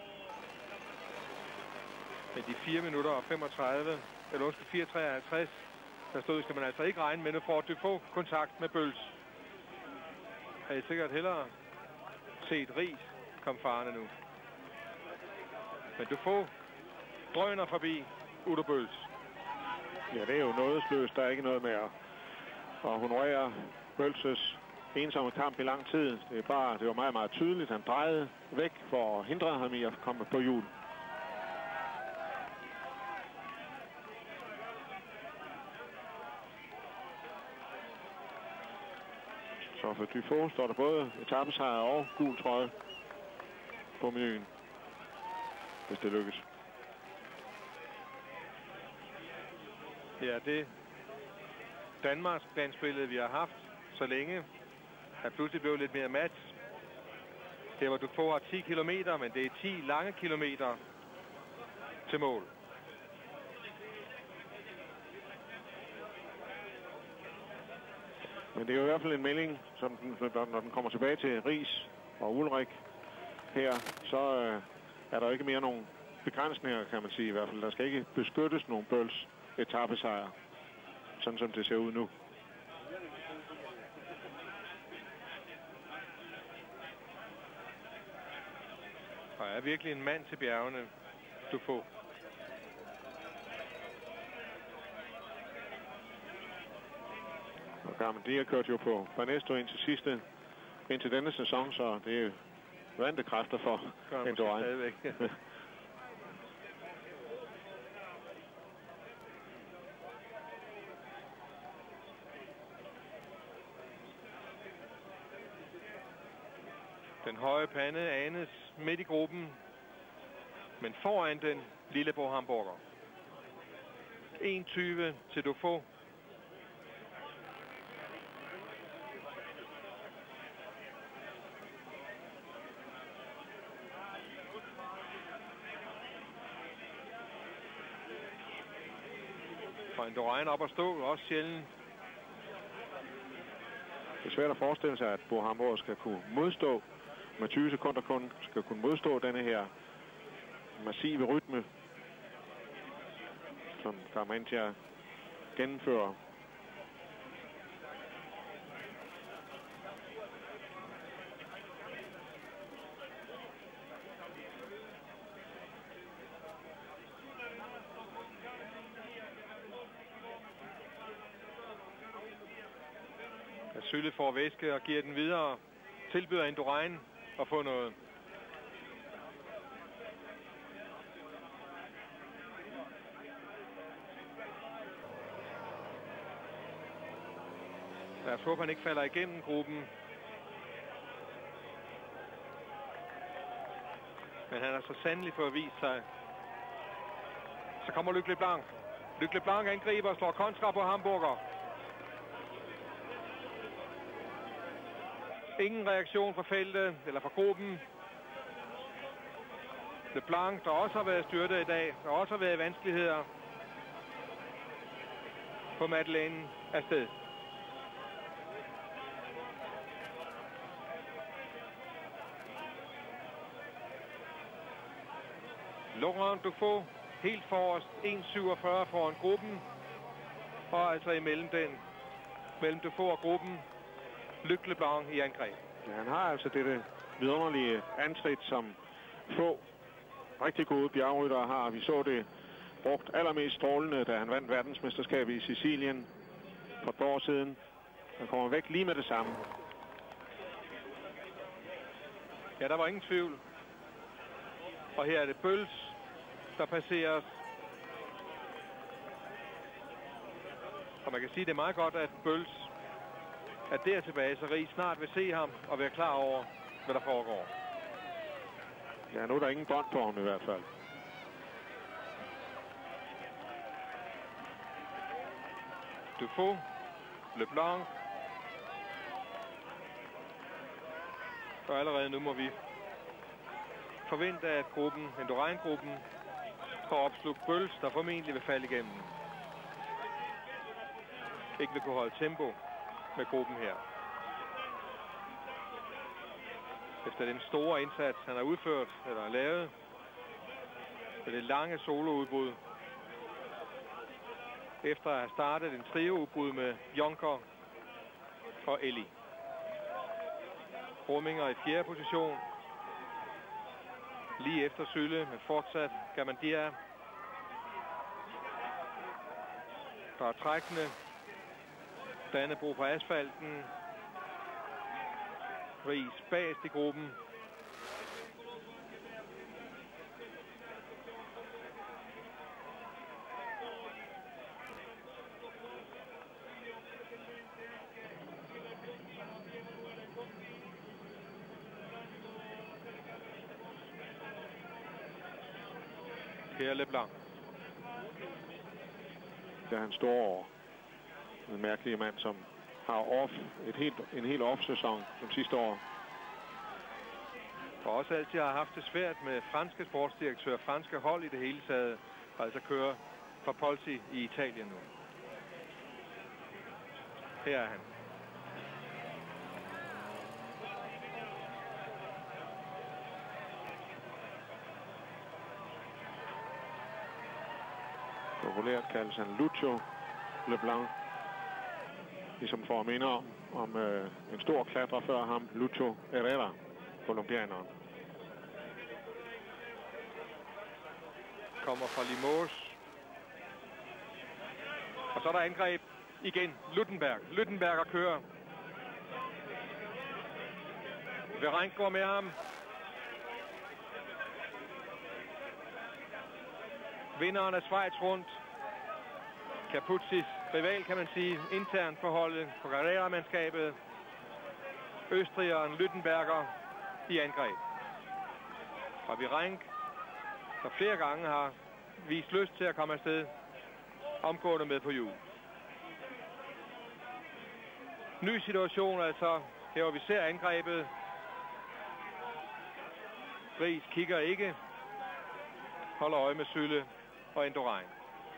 Med de fire minutter og femogtredive, eller undskyld fire treoghalvtreds, der stod, skal man altså ikke regne med, nu får du få kontakt med Bøls. Har I sikkert hellere set Riis komme farne nu. Men du får drøner forbi Udo Bøls. Ja, det er jo noget sløst. Der er ikke noget med at, at honorere Bøls' ensomme kamp i lang tid. Det er bare, det var meget, meget tydeligt. Han drejede væk for at hindre ham i at komme på hjul. Så for Dufaux står der både etapesejr og gul trøje på menuen, hvis det lykkes. Ja, det Danmarks glansbillede, vi har haft så længe, er pludselig blevet lidt mere match. Her hvor du får ti kilometer, men det er ti lange kilometer til mål. Men det er jo i hvert fald en melding, som den, når den kommer tilbage til Riis og Ulrik her, så øh, er der ikke mere nogen begrænsninger, kan man sige i hvert fald. Der skal ikke beskyttes nogen Bøls etapesejr, sådan som det ser ud nu. Der er virkelig en mand til bjergene, du får. Og Garmin har kørt jo på Banesto indtil sidste, indtil denne sæson, så det er jo vante kræfter for Indurain. Den høje pande anes midt i gruppen, men foran den lille Bo Hamburger. en tyve til Dauphiné. Og Indurain op at stå, også sjældent. Det er svært at forestille sig, at Bo Hamburger skal kunne modstå med tyve sekunder kun, skal kunne modstå denne her massive rytme, som Garmentia gennemfører. Sølle får væske og giver den videre. Tilbyder Indurain at få noget. Lad os håbe, han ikke falder igennem gruppen. Men han har så sandelig fået vist sig. Så kommer Luc Leblanc. Luc Leblanc angriber og slår kontra på Hamburger. Ingen reaktion fra feltet eller fra gruppen. Leblanc, der også har været styrtet i dag, der også har været vanskeligheder på Madeleine afsted. Laurent Dauphiné helt forrest, en syvogfyrre foran gruppen, og altså imellem den, mellem Dauphiné og gruppen, Luc Leblanc i angreb. Ja, han har altså dette vidunderlige antrit, som få rigtig gode bjergryttere har. Vi så det brugt allermest strålende, da han vandt verdensmesterskabet i Sicilien for et par år siden. Han kommer væk lige med det samme. Ja, der var ingen tvivl. Og her er det Bøls, der passeres. Og man kan sige, det er meget godt, at Bøls er der tilbage, så Riis snart vil se ham og være klar over, hvad der foregår. Ja, nu er der ingen bånd på ham i hvert fald. Dauphiné, Leblanc. Og allerede nu må vi forvente, at gruppen, Indurain-gruppen, får opslugt Bøls, der formentlig vil falde igennem. Ikke vil kunne holde tempo med gruppen her. Efter den store indsats, han har udført, eller har lavet, med det lange soloudbrud, efter at have startet en trioudbrud med Jonker og Eli. Rumminger i fjerde position. Lige efter Sølle, men fortsat Garmendia. Der er trækkende. Dannebro på asfalten. Riis bagest i gruppen. Pierre Leblanc. Det er han står over. En mærkelig mand, som har off, et helt, en helt off-sæson som sidste år. Og også altid har haft det svært med franske sportsdirektører, franske hold i det hele taget, og altså kører for Polsi i Italien nu. Her er han. Populært kaldes han Lucio Leblanc. Ligesom for at minde om, om øh, en stor klatrer før ham, Lucio Herrera, colombianeren. Kommer fra Limoges. Og så er der angreb igen. Luttenberg. Luttenberger kører. Verenk går med ham. Vinderen af Schweiz rundt. Capuzzis rival, kan man sige, internt forholdet på Carrera-mandskabet. Østrigeren Luttenberger i angreb. Og Virenk, der flere gange har vist lyst til at komme afsted, omgående med på hjul. Ny situation altså, her hvor vi ser angrebet. Ries kigger ikke, holder øje med Sylle og Indurain.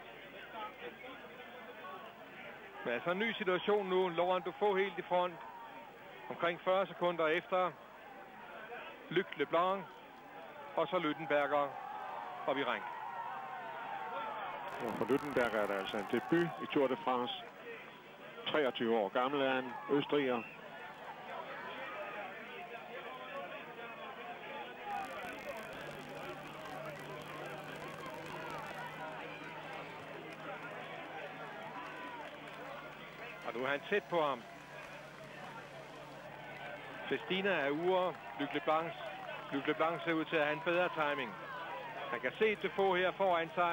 Men altså en ny situation nu. Laurent Dufaux helt i front. Omkring fyrre sekunder efter. Luc Leblanc. Og så Luttenberger og Virenk. Og for Luttenberger er der altså en debut i Tour de France. treogtyve år gammel er han. Østriger. Og nu er han tæt på ham. Festina er ude. Luc Leblanc. Luc Leblanc ser ud til at have en bedre timing. Han kan se Dufaux her foran sig.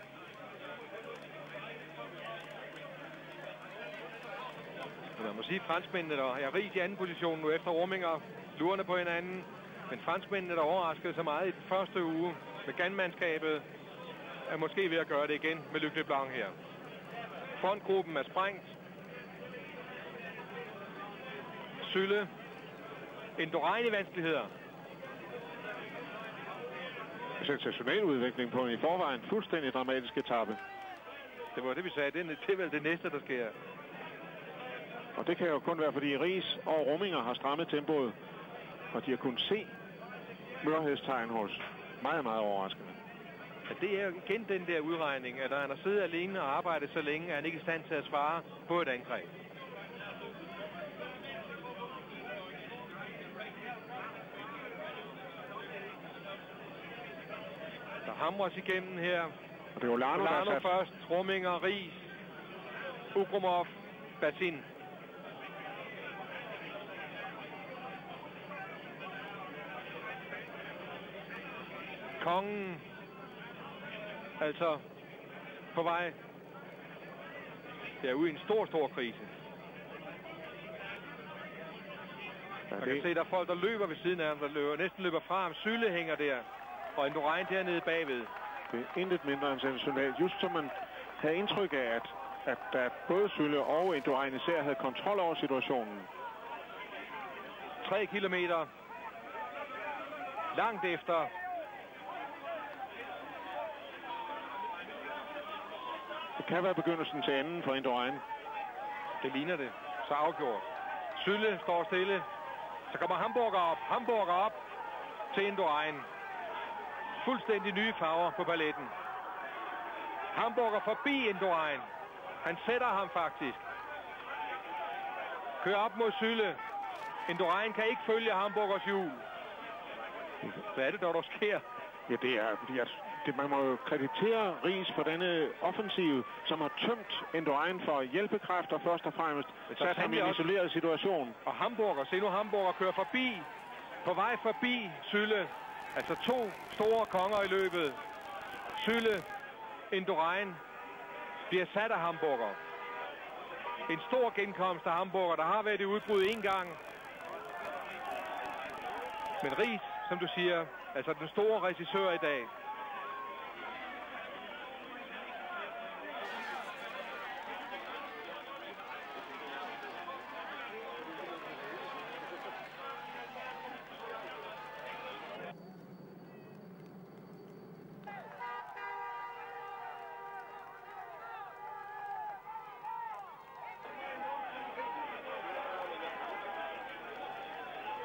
Og man må sige, at franskmændene der er rigt i anden position nu efter Rominger. Lurende på hinanden. Men franskmændene der overraskede så meget i den første uge med Gann-mandskabet er måske ved at gøre det igen med Luc Leblanc her. Frontgruppen er sprængt. Sylle. Indurain i vanskeligheder. Sensationel udvikling på en i forvejen fuldstændig dramatisk etape. Det var det, vi sagde. Det er vel det næste, der sker. Og det kan jo kun være, fordi Ries og Rominger har strammet tempoet. Og de har kunnet se mørhedstegn hos. Meget, meget overraskende. Ja, det er igen den der udregning, at når han har siddet alene og arbejdet så længe, er han ikke i stand til at svare på et angreb. Der hamres igennem her. Og det er jo Lano, Lano først, Rominger, Ries, Ugrumov, Batin. Kongen, altså på vej. Det er ude i en stor, stor krise. Man kan se, der er folk, der løber ved siden af ham, der løber, næsten løber fra ham. Sylle hænger der, og Indurain dernede bagved. Det er intet mindre end sensationelt. Just som man havde indtryk af, at, at, at både Sylle og Indurain især havde kontrol over situationen. Tre kilometer. Langt efter. Det kan være begyndelsen til enden for Indurain. Det ligner det. Så afgjort. Sylle står stille. Så kommer Hamburger op. Hamburger op til Indurain. Fuldstændig nye farver på paletten. Hamburger forbi Indurain. Han sætter ham faktisk. Kører op mod Sylle. Indurain kan ikke følge Hamburgers hjul. Hvad er det, der, der sker? Ja, det er fordi, at det, man må jo kreditere Ries for denne offensiv, som har tømt Indurain for hjælpekræfter først og fremmest. Sat ham i en isoleret situation. Og Hamburger, se nu Hamburger kører forbi. På vej forbi Sylle. Altså to store konger i løbet. Sylle, Indurain bliver sat af Hamburger. En stor genkomst af Hamburger, der har været i udbrud en gang. Men Ries, som du siger, altså den store regissør i dag.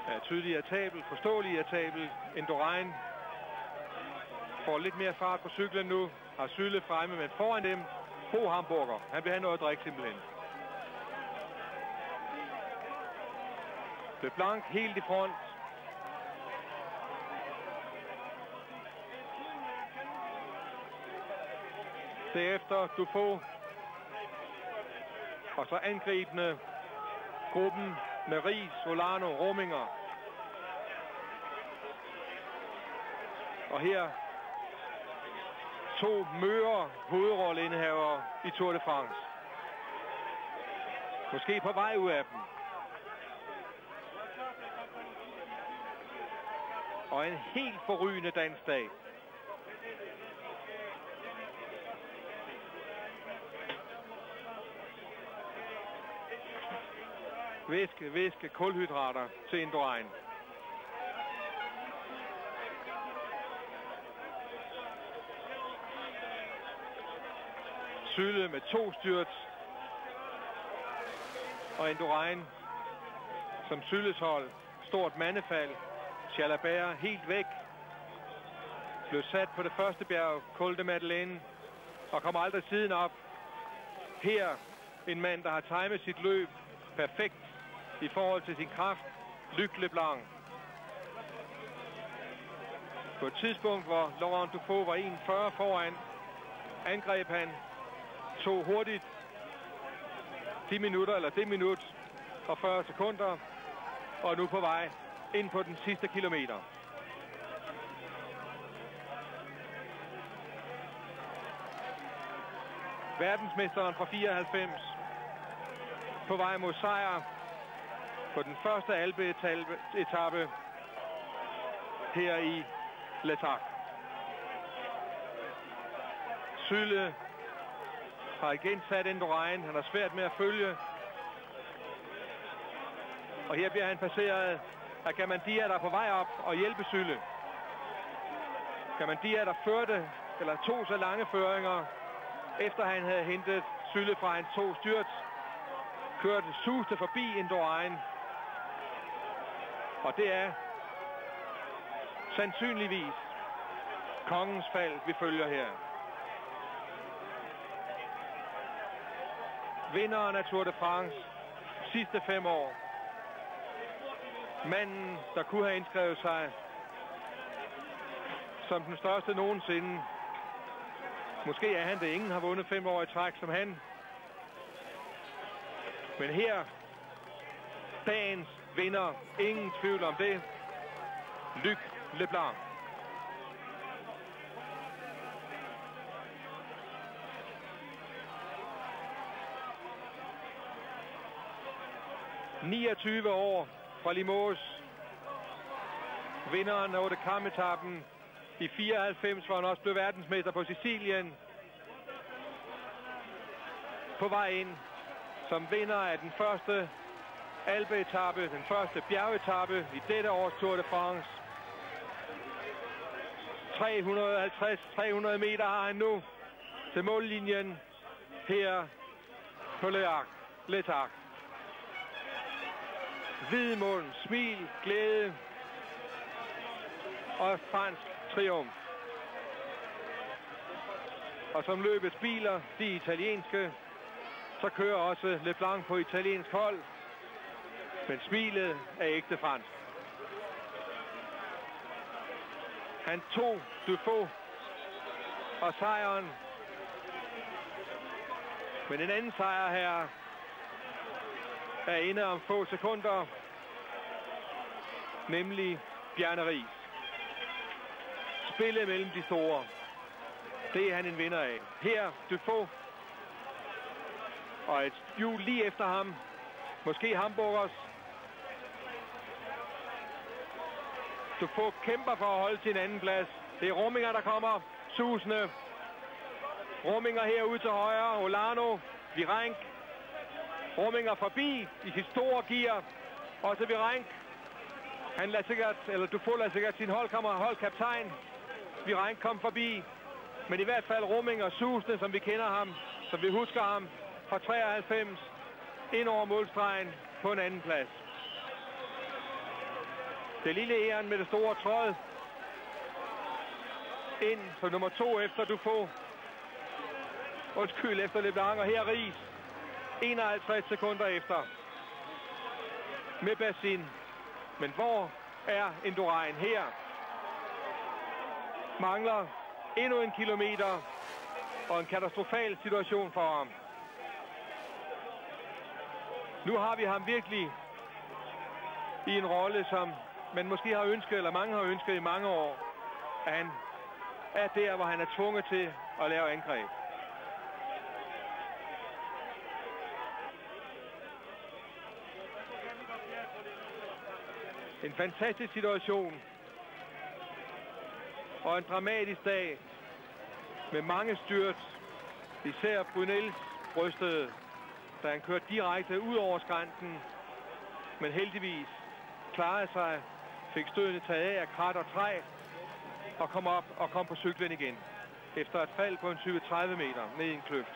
er tydelig irritabel, forståelig irritabel. Indurain får lidt mere fart på cyklen nu. Har Syle fremme, men foran dem Bo Hamburger. Han vil have noget at drikke simpelthen. Leblanc helt i front. Derefter Dufaux. Og så angribende gruppen med Riis, Olano, Rominger. Og her to møre hovedrolleindehavere i Tour de France. Måske på vej ud af dem. Og en helt forrygende dansdag. Væske, væske, kulhydrater til Indurain. Syle med to styrt. Og Indurain som Syles hold. Stort mandefald. Jalabert helt væk. Blev sat på det første bjerg, Col de Madeleine. Og kommer aldrig siden op. Her en mand, der har timet sit løb perfekt i forhold til sin kraft. Luc Leblanc. På et tidspunkt, hvor Laurent Dufaux var en fyrre foran, angreb han, tog hurtigt ti minutter, eller det minut og fyrre sekunder, og er nu på vej ind på den sidste kilometer. Verdensmesteren fra fireoghalvfems på vej mod sejr på den første Alpe-etape her i L'Étape. Syle har igen sat Indurain. Han har svært med at følge. Og her bliver han passeret af Gamandia, der er på vej op og hjælpe Syle. Gamandia, der førte, eller tog så lange føringer, efter han havde hentet Syle fra hans to styrt, kørte suste forbi Indurain. Og det er sandsynligvis kongens fald, vi følger her. Vinderen af Tour de France sidste fem år. Manden, der kunne have indskrevet sig som den største nogensinde. Måske er han det. Ingen har vundet fem år i træk som han. Men her, dagens vinder. Ingen tvivl om det. Luc Leblanc. niogtyve år fra Limoges. Vinderen af Haut de Kam-etappen i fireoghalvfems, hvor han også blev verdensmester på Sicilien. På vej ind som vinder af den første Alpe-etape, den første bjergetape i dette års Tour de France. tre hundrede og halvtreds til tre hundrede meter har han nu til mållinjen her på L'Étape. Hvid mund, smil, glæde og fransk triumf. Og som løbets biler, de italienske, så kører også Leblanc på italiensk hold. Men smilet er ægte fransk. Han tog Dufaux og sejren. Men en anden sejr her er inde om få sekunder. Nemlig Bjarne Riis. Spillet mellem de store. Det er han en vinder af. Her Dufaux. Og et hjul lige efter ham. Måske Hamburgers. Dufaux kæmper for at holde sin anden plads. Det er Rominger, der kommer. Susende. Rominger herude til højre. Olano. Virenque. Rominger forbi i sit store gear. Også Virenque. Han lader sikkert, eller Dufaux lader sikkert sin holdkammer, holdkaptajn. Virenque kom forbi. Men i hvert fald Rominger susende, som vi kender ham. Som vi husker ham fra treoghalvfems. Ind over målstregen på en anden plads. Det lille Eren med det store tråd. Ind som nummer to efter Dufaux. Undskyld, efter LeBlanc, og her Riis. enoghalvtreds sekunder efter. Med Bassin. Men hvor er Indurain her? Mangler endnu en kilometer. Og en katastrofal situation for ham. Nu har vi ham virkelig i en rolle, som man måske har ønsket, eller mange har ønsket i mange år. At han er der, hvor han er tvunget til at lave angreb. En fantastisk situation. Og en dramatisk dag. Med mange styrt. Især Brunels brystede, da han kørte direkte ud over skrænten. Men heldigvis klarede sig. Fik stødene taget af krat og træ. Og kom op og kom på cyklen igen. Efter et fald på en tyve til tredive meter ned i en kløft.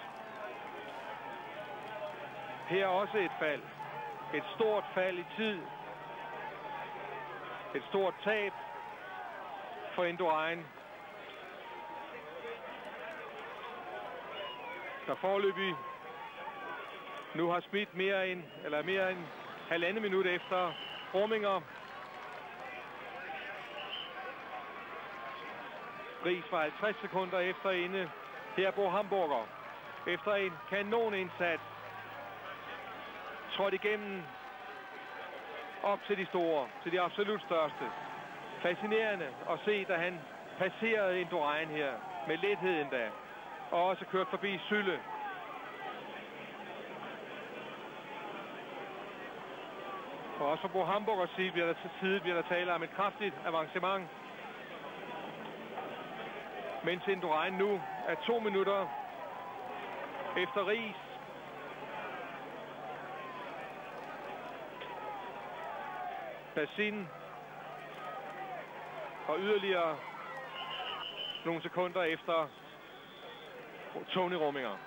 Her også et fald. Et stort fald i tid. Et stort tab for Indurain. Der foreløbig nu har smidt mere end, eller mere end halvandet minut efter Rominger. Riis var halvtreds sekunder efter inde. Her Bo Hamburger. Efter en kanonindsats. Trådt igennem op til de store, til de absolut største. Fascinerende at se, da han passerede Indurain her. Med lethed endda. Og også kørt forbi Sylle. Og også for Bo Hamburgers side bliver der til side bliver der tale om et kraftigt avancement. Mens Indurain nu er to minutter efter Riis. Bassin. Og yderligere nogle sekunder efter Tony Rominger.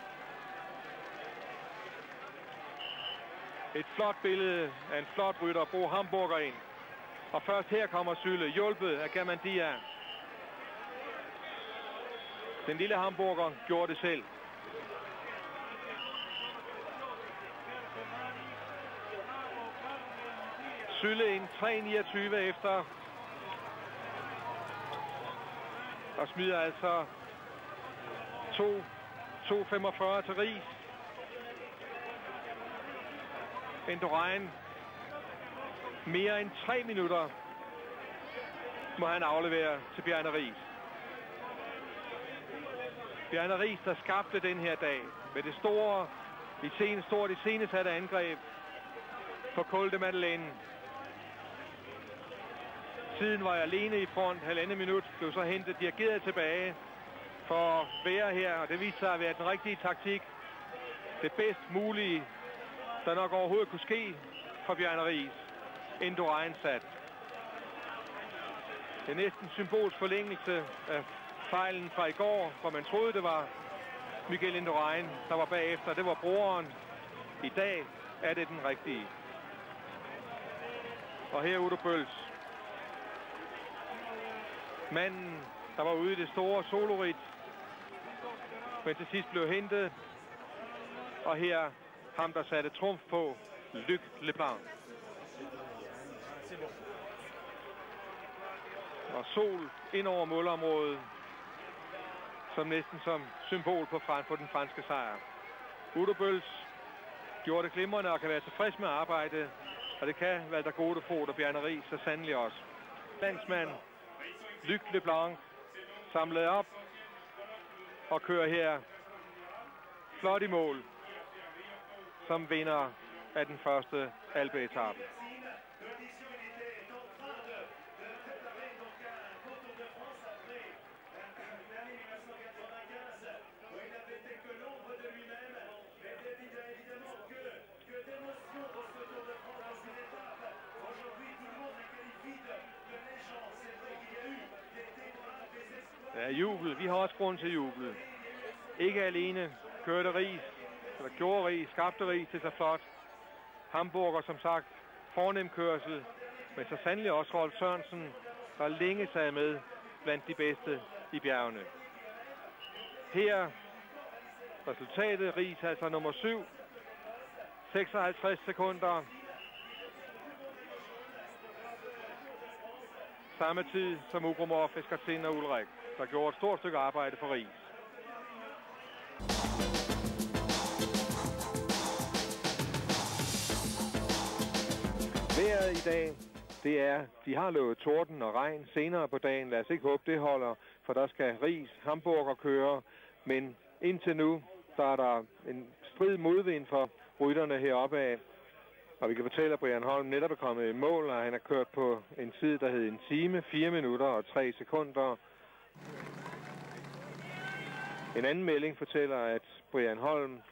Et flot billede af en flot rytter, Bo Hamburger ind. Og først her kommer Sylle, hjulpet af Gamandia. Den lille Hamburger gjorde det selv. Sylle en tre niogtyve efter. Og smider altså to femogfyrre til Riis. Indurain mere end tre minutter må han aflevere til Bjarne Riis. Bjarne Riis, der skabte den her dag med det store, de seneste, store, de senesatte angreb på Col de Madeleine. Tiden var jeg alene i front, halvandet minut, blev så hentet dirigeret tilbage for at være her, og det viste sig at være den rigtige taktik. Det bedst mulige, der nok overhovedet kunne ske for Bjarne Riis. Indurain sat. Det er næsten symbolsk forlængelse af fejlen fra i går, hvor man troede, det var Miguel Indurain, der var bagefter. Det var broren. I dag er det den rigtige. Og her er Udo Bøls. Manden, der var ude i det store solorit, men til sidst blev hentet. Og her ham, der satte trumf på, Luc Leblanc. Og sol ind over målområdet, som næsten som symbol på, på den franske sejr. Udo Bøls gjorde det glimrende og kan være tilfreds med arbejdet, og det kan Walter Godefroth og Bjarne Riis så sandelig også. Landsmand Luc Leblanc samlet op og kører her flot i mål som vinder af den første Alpe-etape. Ja, jubel. Vi har også grund til jubel. Ikke alene kørte Riis, eller gjorde Riis, skabte Riis til så flot. Hamburger, som sagt, fornem kørsel. men så sandelig også Rolf Sørensen, der længe sad med blandt de bedste i bjergene. Her resultatet, Riis altså nummer syv, seksoghalvtreds sekunder. Samme tid som Ugrumov, Eskartin og Ulrik, der gjorde et stort stykke arbejde for Riis. Vejret i dag, det er, de har lovet torden og regn senere på dagen. Lad os ikke håbe, det holder, for der skal Riis, Hamburger køre. Men indtil nu, der er der en strid modvind for rytterne heroppe af. Og vi kan fortælle, at Brian Holm netop er kommet i mål, og han har kørt på en tid, der hed en time, fire minutter og tre sekunder. En anden melding fortæller, at Brian Holm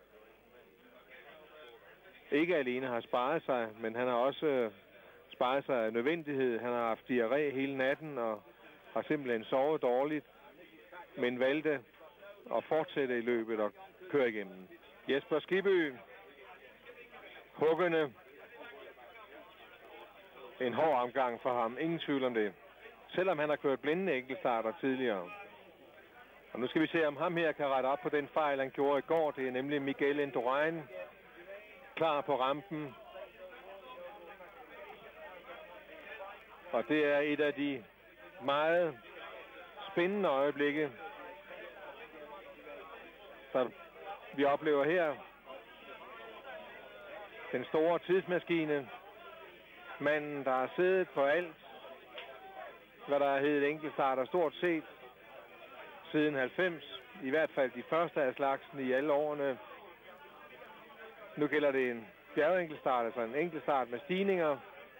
ikke alene har sparet sig, men han har også sparet sig af nødvendighed. Han har haft diarré hele natten og har simpelthen sovet dårligt, men valgte at fortsætte i løbet og køre igennem. Jesper Skibby, huggende. En hård omgang for ham, ingen tvivl om det. Selvom han har kørt blindende enkeltstarter tidligere. Og nu skal vi se, om ham her kan rette op på den fejl, han gjorde i går. Det er nemlig Miguel Indurain, klar på rampen. Og det er et af de meget spændende øjeblikke, der vi oplever her. Den store tidsmaskine. Manden, der har siddet på alt, hvad der hedder enkeltstarter stort set siden halvfems. I hvert fald de første af slagsen i alle årene. Nu gælder det en bjergenkelstart, altså en enkeltstart med stigninger.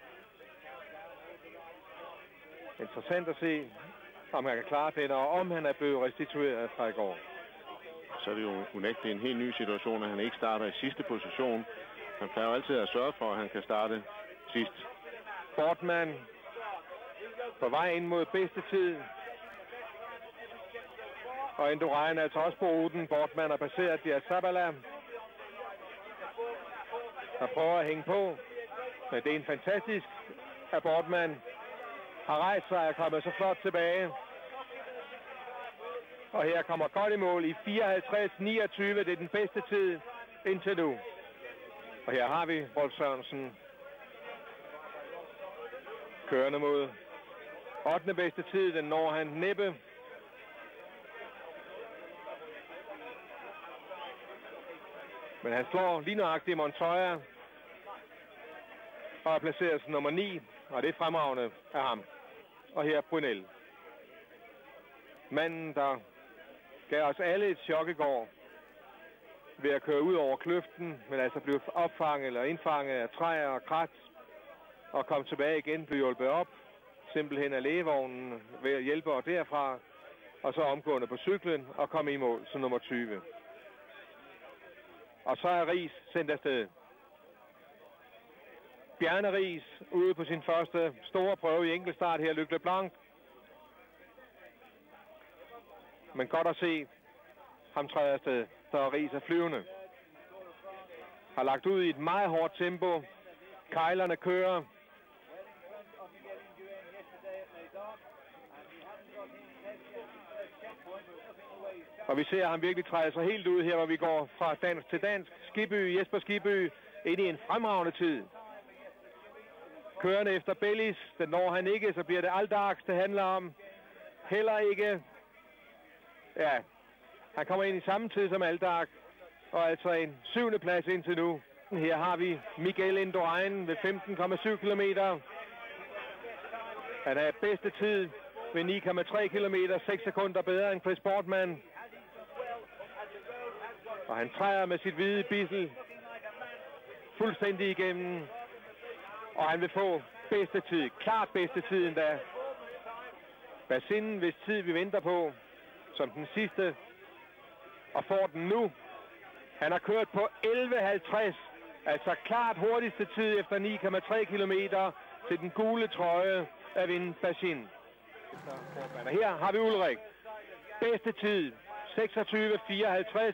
Interessant at se, om han kan klare det, og om han er blevet restitueret fra i går. Så er det jo unægteligt en helt ny situation, at han ikke starter i sidste position. Han plejer jo altid at sørge for, at han kan starte sidst. Bortmann på vej ind mod bedste tid. Og Indurain er altså også på ruten. Bortmann har passeret Dia Zabala, der prøver at hænge på. Men det er en fantastisk, at Bortmann har rejst sig og kommet så flot tilbage. Og her kommer godt i mål i fireoghalvtreds niogtyve. Det er den bedste tid indtil nu. Og her har vi Rolf Sørensen kørende mod ottende bedste tid. Den når han næppe. Men han slår lige nøjagtigt Montoya og er placeret som nummer ni. Og det er fremragende af ham. Og her Brunel. Manden, der gav os alle et chok i går ved at køre ud over kløften, men altså blev opfanget eller indfanget af træer og krat og kom tilbage igen, blev hjulpet op simpelthen af lægevognen ved at hjælpe os derfra, og så omgående på cyklen og kom i mål som nummer tyve. Og så er Riis sendt afsted. Bjarne Riis ude på sin første store prøve i enkeltstart her, Luc Leblanc. Men godt at se ham træde afsted, så Riis er flyvende. Har lagt ud i et meget hårdt tempo. Kejlerne kører. Og vi ser ham virkelig træde sig helt ud her, hvor vi går fra dansk til dansk. Skibby, Jesper Skibby, ind i en fremragende tid. Kørende efter Bellis. Den når han ikke, så bliver det Aldarks, det handler om. Heller ikke. Ja, han kommer ind i samme tid som Aldark. Og altså en syvende plads indtil nu. Her har vi Miguel Indurain ved femten komma syv kilometer. Han er bedste tid ved ni komma tre kilometer, seks sekunder bedre end Chris Boardman. Og han træder med sit hvide bissel fuldstændig igennem. Og han vil få bedste tid, klart bedste tid endda. Bassinnen, hvis tid vi venter på, som den sidste, og får den nu. Han har kørt på elleve halvtreds, altså klart hurtigste tid efter ni komma tre kilometer til den gule trøje af Vin Bassin. Her har vi Ulrik. Bedste tid, seksogtyve fireoghalvtreds.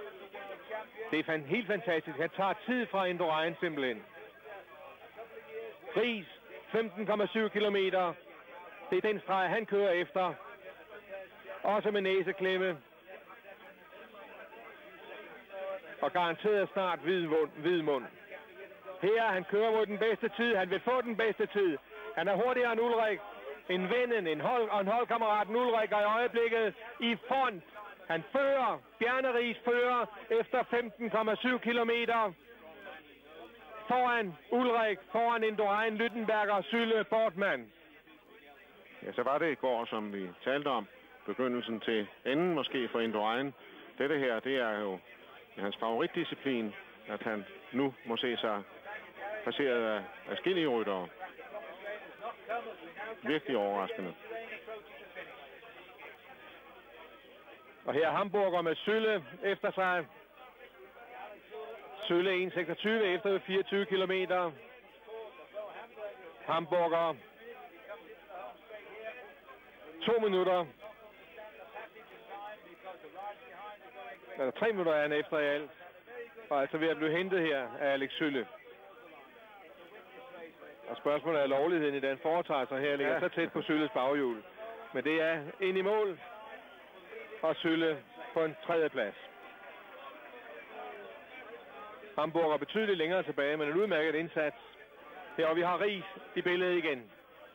Det er helt fantastisk. Han tager tid fra Indurain simpelthen. Riis, femten komma syv kilometer. Det er den streg, han kører efter. Også med næseklemme. Og garanteret snart hvid mund. Hvid mund. Her, han kører mod den bedste tid. Han vil få den bedste tid. Han er hurtigere end Ulrik. En vennen, en hold, og en holdkammeraten Ulrik er i øjeblikket i front. Han fører. Bjarne Riis fører efter femten komma syv kilometer. Foran Ulrik, foran Indurain, Lyttenberger, Sylle, Bortmann. Ja, så var det i går, som vi talte om, begyndelsen til enden måske for Indurain. Dette her, det er jo hans favoritdisciplin, at han nu må se sig passeret af adskillige ryttere. Virkelig overraskende. Og her er Hamburger med Sylle efter sig. Sylle en seksogtyve efter fireogtyve kilometer. Hamburger to minutter. Eller tre minutter er han efter i alt. Og altså ved at blive hentet her af Alex Sylle. Og spørgsmålet er lovligheden i den foretager sig her. Ligger ja. så tæt på Sylles baghjul. Men det er ind i mål. Og Sylle på en tredje plads. Hamburger betydeligt længere tilbage, men en udmærket indsats. Her og vi har Riis i billedet igen.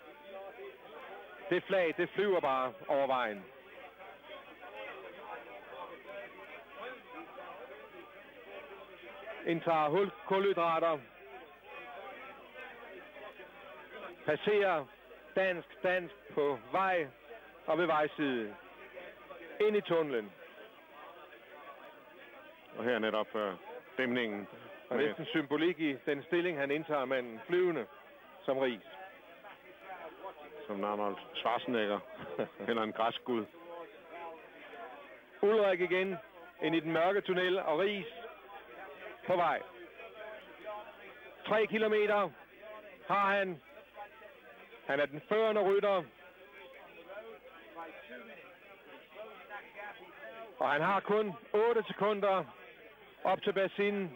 Det flag, det flyver bare over vejen. Indtager hul kulhydrater. Passerer dansk, dansk på vej og ved vejside. Ind i tunnelen. Og her netop uh, dæmningen. Og næsten symbolik i den stilling, han indtager manden flyvende som Riis. Som Arnold Schwarzenegger. Eller en græsk gud. Ulrik igen ind i den mørke tunnel, og Riis på vej. Tre kilometer har han. Han er den førende rytter. Og han har kun otte sekunder op til Basin.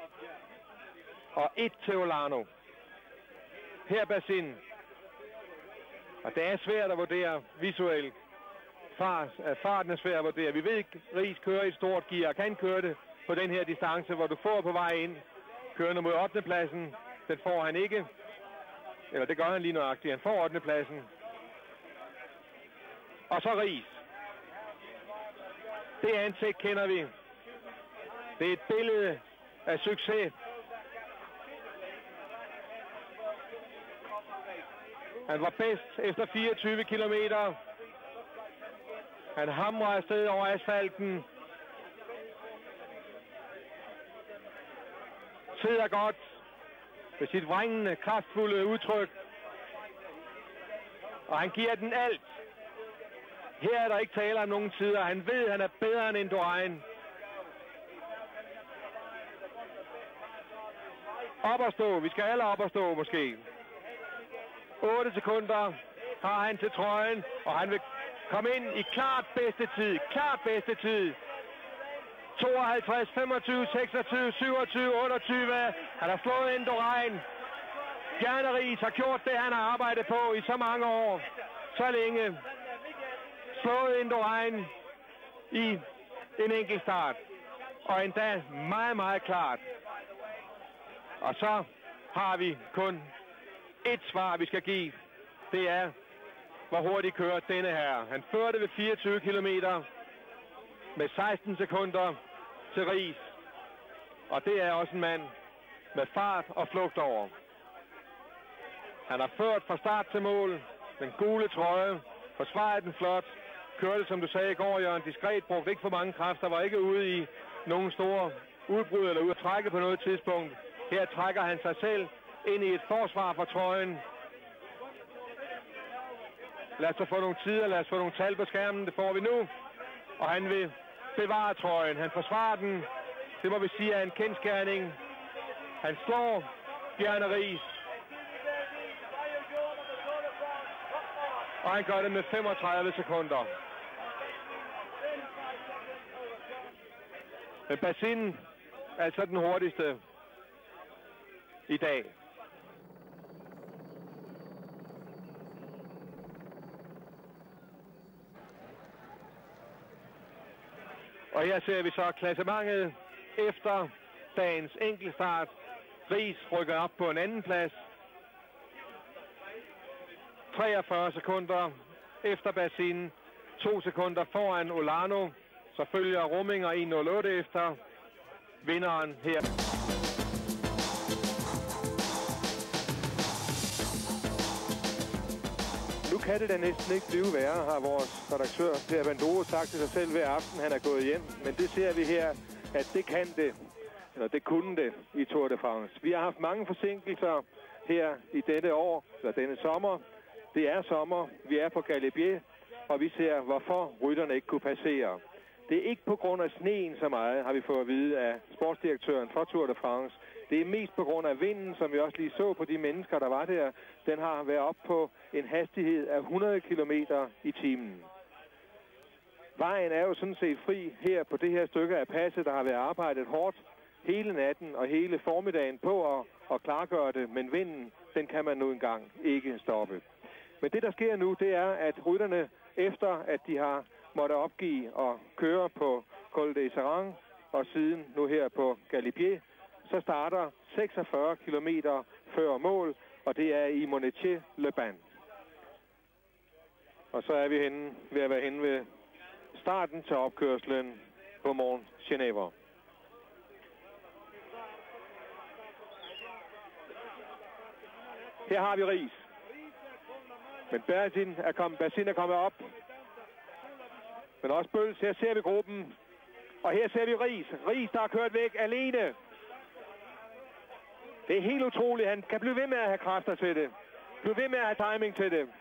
Og et til Olano. Her Basin. Og det er svært at vurdere visuelt. Fart, farten er svært at vurdere. Vi ved ikke, Riis kører i et stort gear. Kan køre det på den her distance, hvor du får på vej ind. Kørende mod ottende pladsen. Den får han ikke. Eller det gør han lige nøjagtigt. Han får ottende pladsen. Og så Riis. Det ansigt kender vi. Det er et billede af succes. Han var bedst efter fireogtyve kilometer. Han hamrer afsted over asfalten. Sidder godt med sit vrængende, kraftfulde udtryk. Og han giver den alt. Her er der ikke tale om nogen tider. Han ved, at han er bedre end Indurain. Op at stå. Vi skal alle op at stå, måske. otte sekunder har han til trøjen, og han vil komme ind i klart bedste tid. Klart bedste tid. tooghalvtreds, femogtyve, seksogtyve, syvogtyve, otteogtyve. Han har slået Indurain. Bjarne Riis har gjort det, han har arbejdet på i så mange år. Så længe. Slået Indurain i en enkelt start. Og endda meget, meget klart. Og så har vi kun et svar, vi skal give. Det er, hvor hurtigt kører denne her. Han førte ved fireogtyve kilometer med seksten sekunder til Riis. Og det er også en mand med fart og flugt over. Han har ført fra start til mål. Den gule trøje. Forsvaret den flot. Kørte, som du sagde i går, Jørgen, diskret, brugte ikke for mange kræfter. Var ikke ude i nogen store udbrud eller ude at trække på noget tidspunkt. Her trækker han sig selv ind i et forsvar for trøjen. Lad os få nogle tider, lad os få nogle tal på skærmen. Det får vi nu. Og han vil bevare trøjen. Han forsvarer den. Det må vi sige er en kendsgerning. Han slår Bjarne Riis. Og han gør det med femogtredive sekunder. Men Basin er altså den hurtigste i dag. Og her ser vi så klassementet efter dagens enkeltstart. Riis rykker op på en anden plads. treogfyrre sekunder efter Basin. To sekunder foran Olano. Så følger Rumminger en nul otte efter. Vinderen her. Nu kan det da næsten ikke blive værre, har vores redaktør Per Bandoro sagt til sig selv hver aften, han er gået hjem. Men det ser vi her, at det kan det, eller det kunne det i Tour de France. Vi har haft mange forsinkelser her i dette år, eller denne sommer. Det er sommer, vi er på Galibier, og vi ser, hvorfor rytterne ikke kunne passere. Det er ikke på grund af sneen så meget, har vi fået at vide af sportsdirektøren for Tour de France. Det er mest på grund af vinden, som vi også lige så på de mennesker, der var der. Den har været op på en hastighed af hundrede kilometer i timen. Vejen er jo sådan set fri her på det her stykke af passet, der har været arbejdet hårdt hele natten og hele formiddagen på at, at klargøre det. Men vinden, den kan man nu engang ikke stoppe. Men det, der sker nu, det er, at rytterne, efter at de har måtte opgive og køre på Col d'Iseran og siden nu her på Galibier, så starter seksogfyrre kilometer før mål, og det er i Monetier-le-Bain. Og så er vi henne, ved at være henne ved starten til opkørslen på Mont Genèvre. Her har vi Riis. Men Basin er kommet, Basin er kommet op. Men også Bøls. Her ser vi gruppen. Og her ser vi Riis. Riis, der har kørt væk alene. Det er helt utroligt. Han kan blive ved med at have kræfter til det. Blive ved med at have timing til det.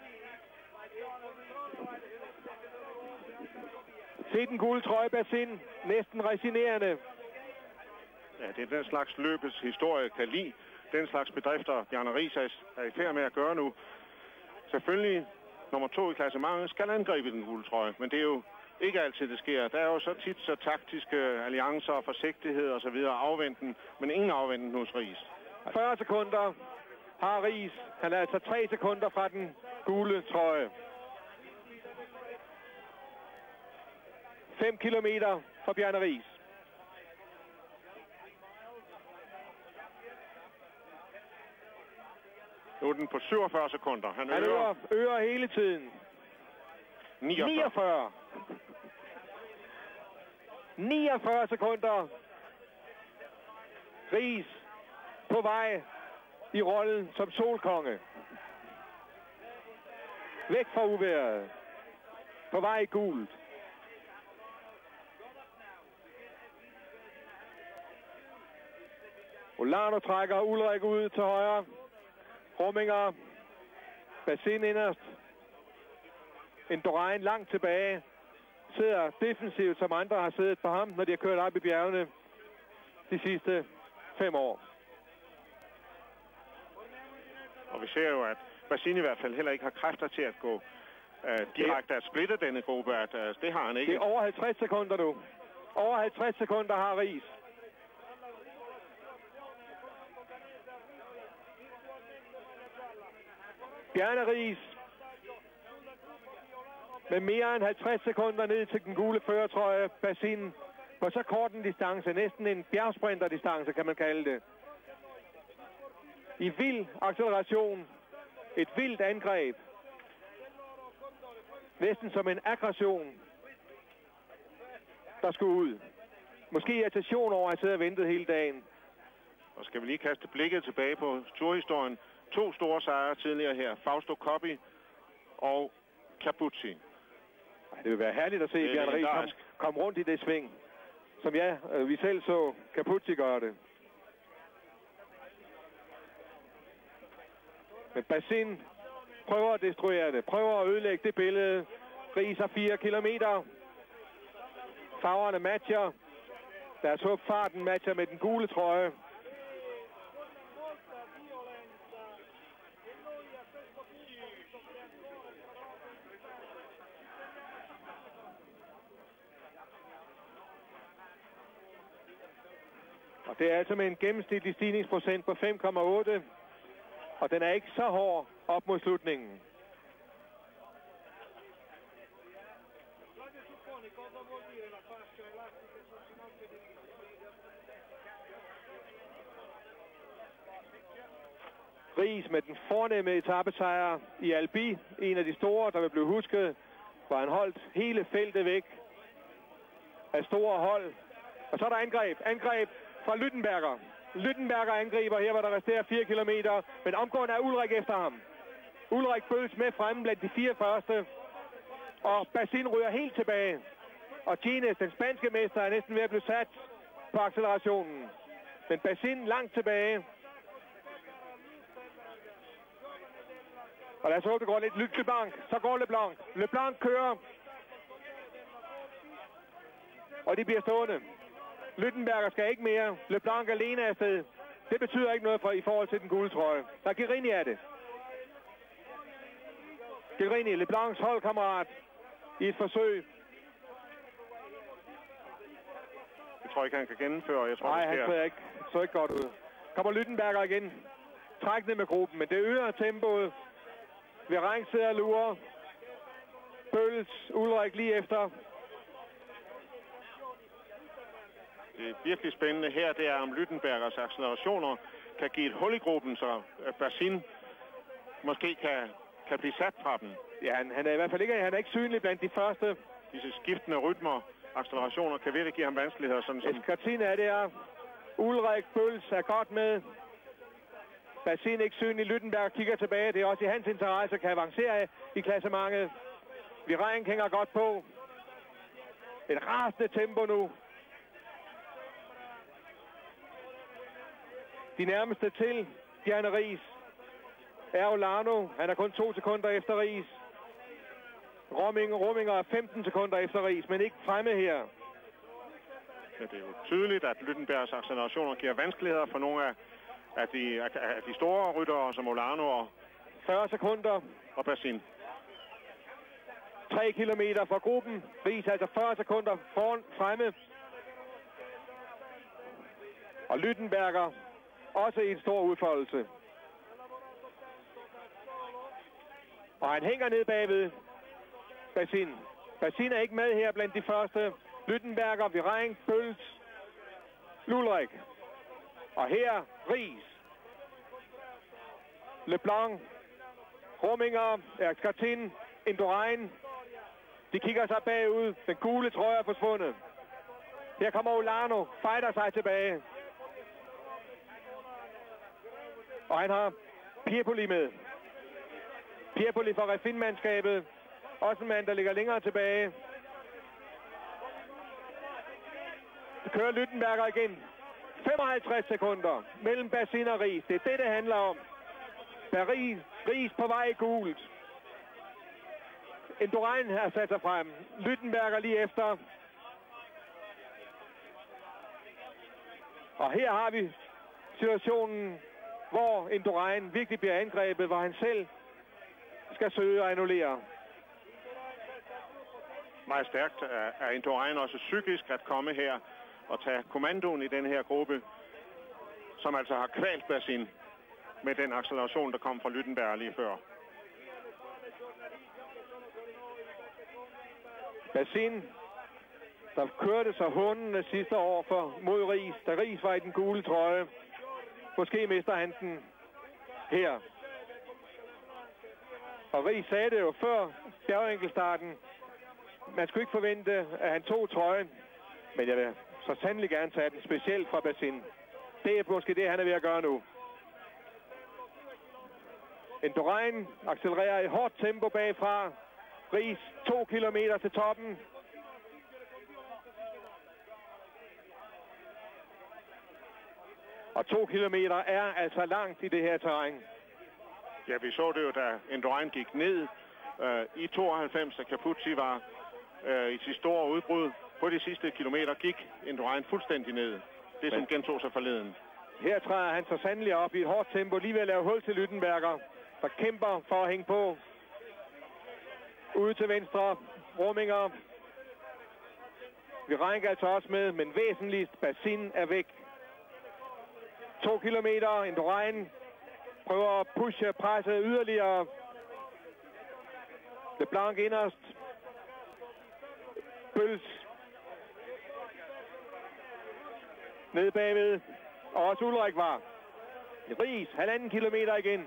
Se den gule trøje, Basin. Næsten resignerende. Ja, det er den slags løbets historie kan lide. Den slags bedrifter, Bjarne Riis er i færd med at gøre nu. Selvfølgelig, nummer to i klassementet skal angribe den gule trøje, men det er jo ikke altid, det sker. Der er jo så tit så taktiske alliancer og forsigtighed og så videre afventen, men ingen afventen hos Riis. fyrre sekunder har Riis. Han er altså tre sekunder fra den gule trøje. fem kilometer for Bjarne Riis. Nu er den på syvogfyrre sekunder. Han, Han øger, øger hele tiden. niogfyrre. niogfyrre. niogfyrre sekunder. Riis på vej i rollen som solkonge. Væk fra uværet. På vej i gult. Olano trækker Ulrik ud til højre. Rumminger. Basin inderst. Indurain langt tilbage. Sidder defensivt, som andre har siddet på ham, når de har kørt op i bjergene de sidste fem år. Og vi ser jo, at Basin i hvert fald heller ikke har kræfter til at gå uh, direkte at splitte denne gruppe. At, uh, det har han ikke. Det er over halvtreds sekunder nu. Over halvtreds sekunder har Riis. Bjarne Riis med mere end halvtreds sekunder ned til den gule førertrøje. Basin på så kort en distance, næsten en bjergsprinter-distance, kan man kalde det. I vild acceleration. Et vildt angreb. Næsten som en aggression, der skulle ud. Måske irritation over at have siddet og ventet hele dagen. Og skal vi lige kaste blikket tilbage på turhistorien. To store sejre tidligere her. Fausto Coppi og Capuzzi. Det vil være herligt at se Bjarne Riis komme kom rundt i det sving, som ja, vi selv så Capuzzi gøre det. Men Basin prøver at destruere det, prøver at ødelægge det billede. Riis har fire kilometer. Farverne matcher. Deres hugfarten matcher med den gule trøje. Og det er altså med en gennemsnitlig stigningsprocent på fem komma otte. Og den er ikke så hård op mod slutningen. Riis med den fornemme etapesejr i Albi. En af de store, der vil blive husket, hvor han holdt hele feltet væk af store hold. Og så er der angreb. Angreb fra Lüttenberger. Lüttenberger angriber her, hvor der resterer fire kilometer. Men omgående er Ulrik efter ham. Ulrik Bøls med fremme blandt de fire første. Og Bazin ryger helt tilbage. Og Gines, den spanske mester, er næsten ved at blive sat på accelerationen. Men Bazin langt tilbage. Og lad os håbe, det går lidt lyt Leblanc. Så går Leblanc. Leblanc kører. Og de bliver stående. Lüttenberger skal ikke mere. Leblanc alene er afsted. Det betyder ikke noget for, i forhold til den gule trøje. Der er Guerini af det. Guerini, Leblancs holdkammerat i et forsøg. Jeg tror ikke, han kan gennemføre. Jeg tror, Nej, det han ser ikke, så ikke godt ud. Kommer Lüttenberger igen. Trækkende med gruppen, men det øger tempoet. Virang sidder og lurer. Bøls, Ulrik lige efter. Det er virkelig spændende her, det er om Lüttenbergers accelerationer kan give et hul i gruppen, så Bazin måske kan, kan blive sat fra dem. Ja, han, han er i hvert fald ikke, han er ikke synlig blandt de første. Disse skiftende rytmer, accelerationer, kan virkelig give ham vanskeligheder. Sådan som... Escartin er det her. Ulrik Bøls er godt med. Bazin ikke synlig. Lüttenberg kigger tilbage. Det er også i hans interesse, kan avancere i klassementet. Virang hænger godt på. Et rasende tempo nu. De nærmeste til Bjarne Riis er Olano. Han er kun to sekunder efter Riis. Rominger, Rominger er femten sekunder efter Riis, men ikke fremme her. Ja, det er jo tydeligt, at Lüttenbergs accelerationer giver vanskeligheder for nogle af, af, de, af de store ryttere som Olano og fyrre sekunder. Og Bazin. tre kilometer fra gruppen. Riis altså fyrre sekunder foran fremme. Og Lüttenberger også i en stor udfoldelse. Og han hænger ned bagved Bazin. Bazin er ikke med her blandt de første. Lüttenberger, Virang, Bøls, Ulrik. Og her Riis. Leblanc, Rominger, Escartin, Indurain. De kigger sig bagud. Den gule trøje er forsvundet. Her kommer Olano, fighter sig tilbage. Og han har Pierpoli med. Pierpoli fra Refin-mandskabet. Også en mand, der ligger længere tilbage. Det kører Lüttenberger igen. femoghalvtreds sekunder mellem Bazin og Riis. Det er det, det handler om. Riis, Riis på vej i gult. Indurain har sat sig frem. Lüttenberger lige efter. Og her har vi situationen, hvor Indurain virkelig bliver angrebet, hvor han selv skal søge og annullere. Meget stærkt er Indurain også psykisk at komme her og tage kommandoen i den her gruppe, som altså har kvalt Bazin med den acceleration, der kom fra Lüttenberger lige før. Bazin, der kørte så hundene sidste år for mod Riis, da Riis var i den gule trøje. Måske mister han den her. Og Riis sagde det jo før bjergenkeltstarten. Man skulle ikke forvente, at han tog trøjen. Men jeg vil så sandelig gerne tage den, specielt fra Bazin. Det er måske det, han er ved at gøre nu. Indurain accelererer i hårdt tempo bagfra. Riis to kilometer til toppen. Og to kilometer er altså langt i det her terræn. Ja, vi så det jo, da Indurain gik ned øh, i tooghalvfems, da Capuzzi var øh, i sit store udbrud. På de sidste kilometer gik Indurain fuldstændig ned. Det som gentog sig forleden. Her træder han så sandelig op i et hårdt tempo, lige ved at lave hul til Lüttenberger, der kæmper for at hænge på. Ude til venstre, Rominger. Virang altså også med, men væsentligst Bazin er væk. To kilometer, Indurain prøver at pushe presset yderligere. Leblanc inderst. Bøls nede bagved. Og også Ulrik var. Riis, halvanden kilometer igen.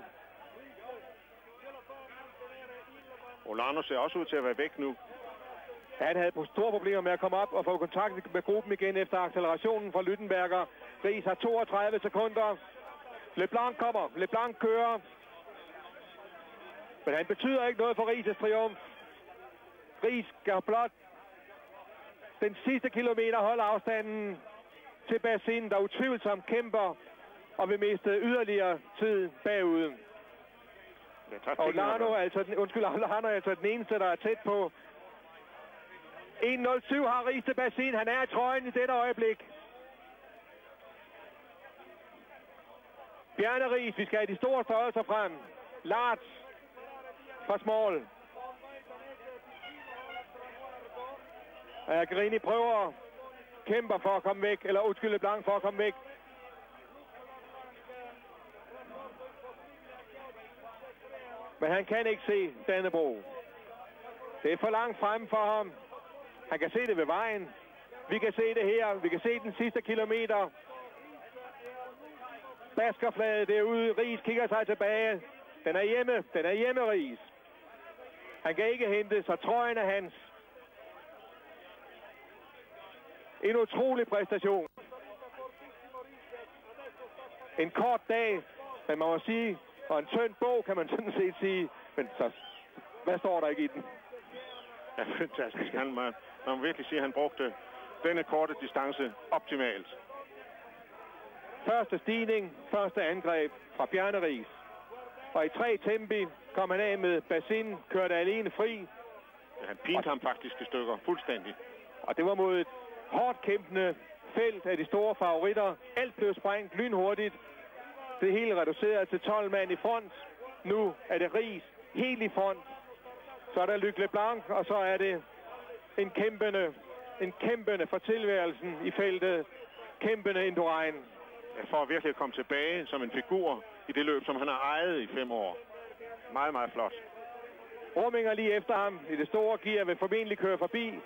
Olano ser også ud til at være væk nu. Han havde store problemer med at komme op og få kontakt med gruppen igen efter accelerationen fra Lüttenberger. Riis har toogtredive sekunder. Leblanc kommer. Leblanc kører. Men han betyder ikke noget for Riis' triumf. Riis skal blot den sidste kilometer holde afstanden til Bazin, der utvivlsomt kæmper og vil miste yderligere tid bagud. Og Olano, altså den, undskyld, Olano er altså den eneste, der er tæt på. en nul syv har Riis til Bazin. Han er i trøjen i dette øjeblik. Bjarne Riis, vi skal have de store størrelser frem. Lars fra Small. Grini prøver, kæmper for at komme væk, eller undskyld, Blanc for at komme væk. Men han kan ikke se Dannebro. Det er for langt frem for ham. Han kan se det ved vejen. Vi kan se det her. Vi kan se den sidste kilometer. Baskerflaget derude. Riis kigger sig tilbage. Den er hjemme. Den er hjemme, Riis. Han kan ikke hente, så trøjen er hans. En utrolig præstation. En kort dag, men man må sige, og en tynd bog, kan man sådan set sige. Men så, hvad står der ikke i den? Ja, fantastisk. Han, man, man må virkelig sige, at han brugte denne korte distance optimalt. Første stigning, første angreb fra Bjarne Riis. Og i tre tempi kom han af med Bazin, kørte alene fri. Ja, han pinte ham faktisk i stykker, fuldstændig. Og det var mod et hårdt kæmpende felt af de store favoritter. Alt blev sprængt lynhurtigt. Det hele reduceret til tolv mand i front. Nu er det Riis helt i front. Så er der Luc Leblanc, og så er det en kæmpende, en kæmpende for tilværelsen i feltet. Kæmpende Indurain. Ja, for at virkelig komme tilbage som en figur i det løb, som han har ejet i fem år. Meget, meget flot. Rumminger lige efter ham i det store gear vil formentlig køre forbi.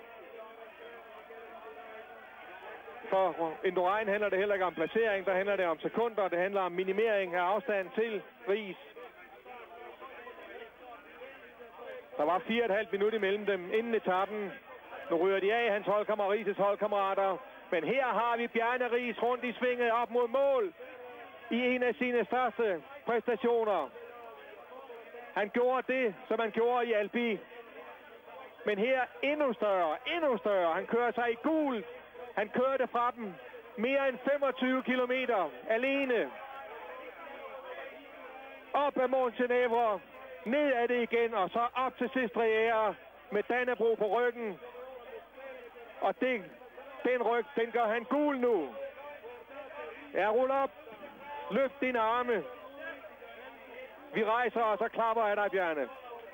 For Indurain handler det heller ikke om placering, der handler det om sekunder, det handler om minimering af afstand til Riis. Der var fire og et halvt minut imellem dem inden etappen. Nu ryger de af, hans holdkammerat, Riis' holdkammerater. Men her har vi Bjarne Riis rundt i svinget op mod mål i en af sine største præstationer. Han gjorde det, som han gjorde i Albi. Men her endnu større, endnu større. Han kører sig i gul. Han kørte fra dem mere end femogtyve kilometer alene. Op ad Montenegro, ned ad det igen, og så op til Sestriere med Dannebro på ryggen. Og det, den ryg, den gør han gul nu. Ja, rul op. Løft dine arme. Vi rejser, og så klapper jeg dig, Bjarne.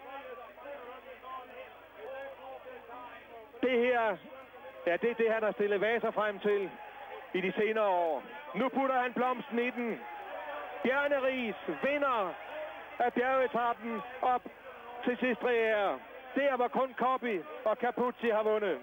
Det her, ja, det er det, han har stillet vaser frem til i de senere år. Nu putter han blomsten i den. Bjarne Riis vinder af bjergetappen op til Sestriere. Der hvor kun Coppi og Capuzzi har vundet.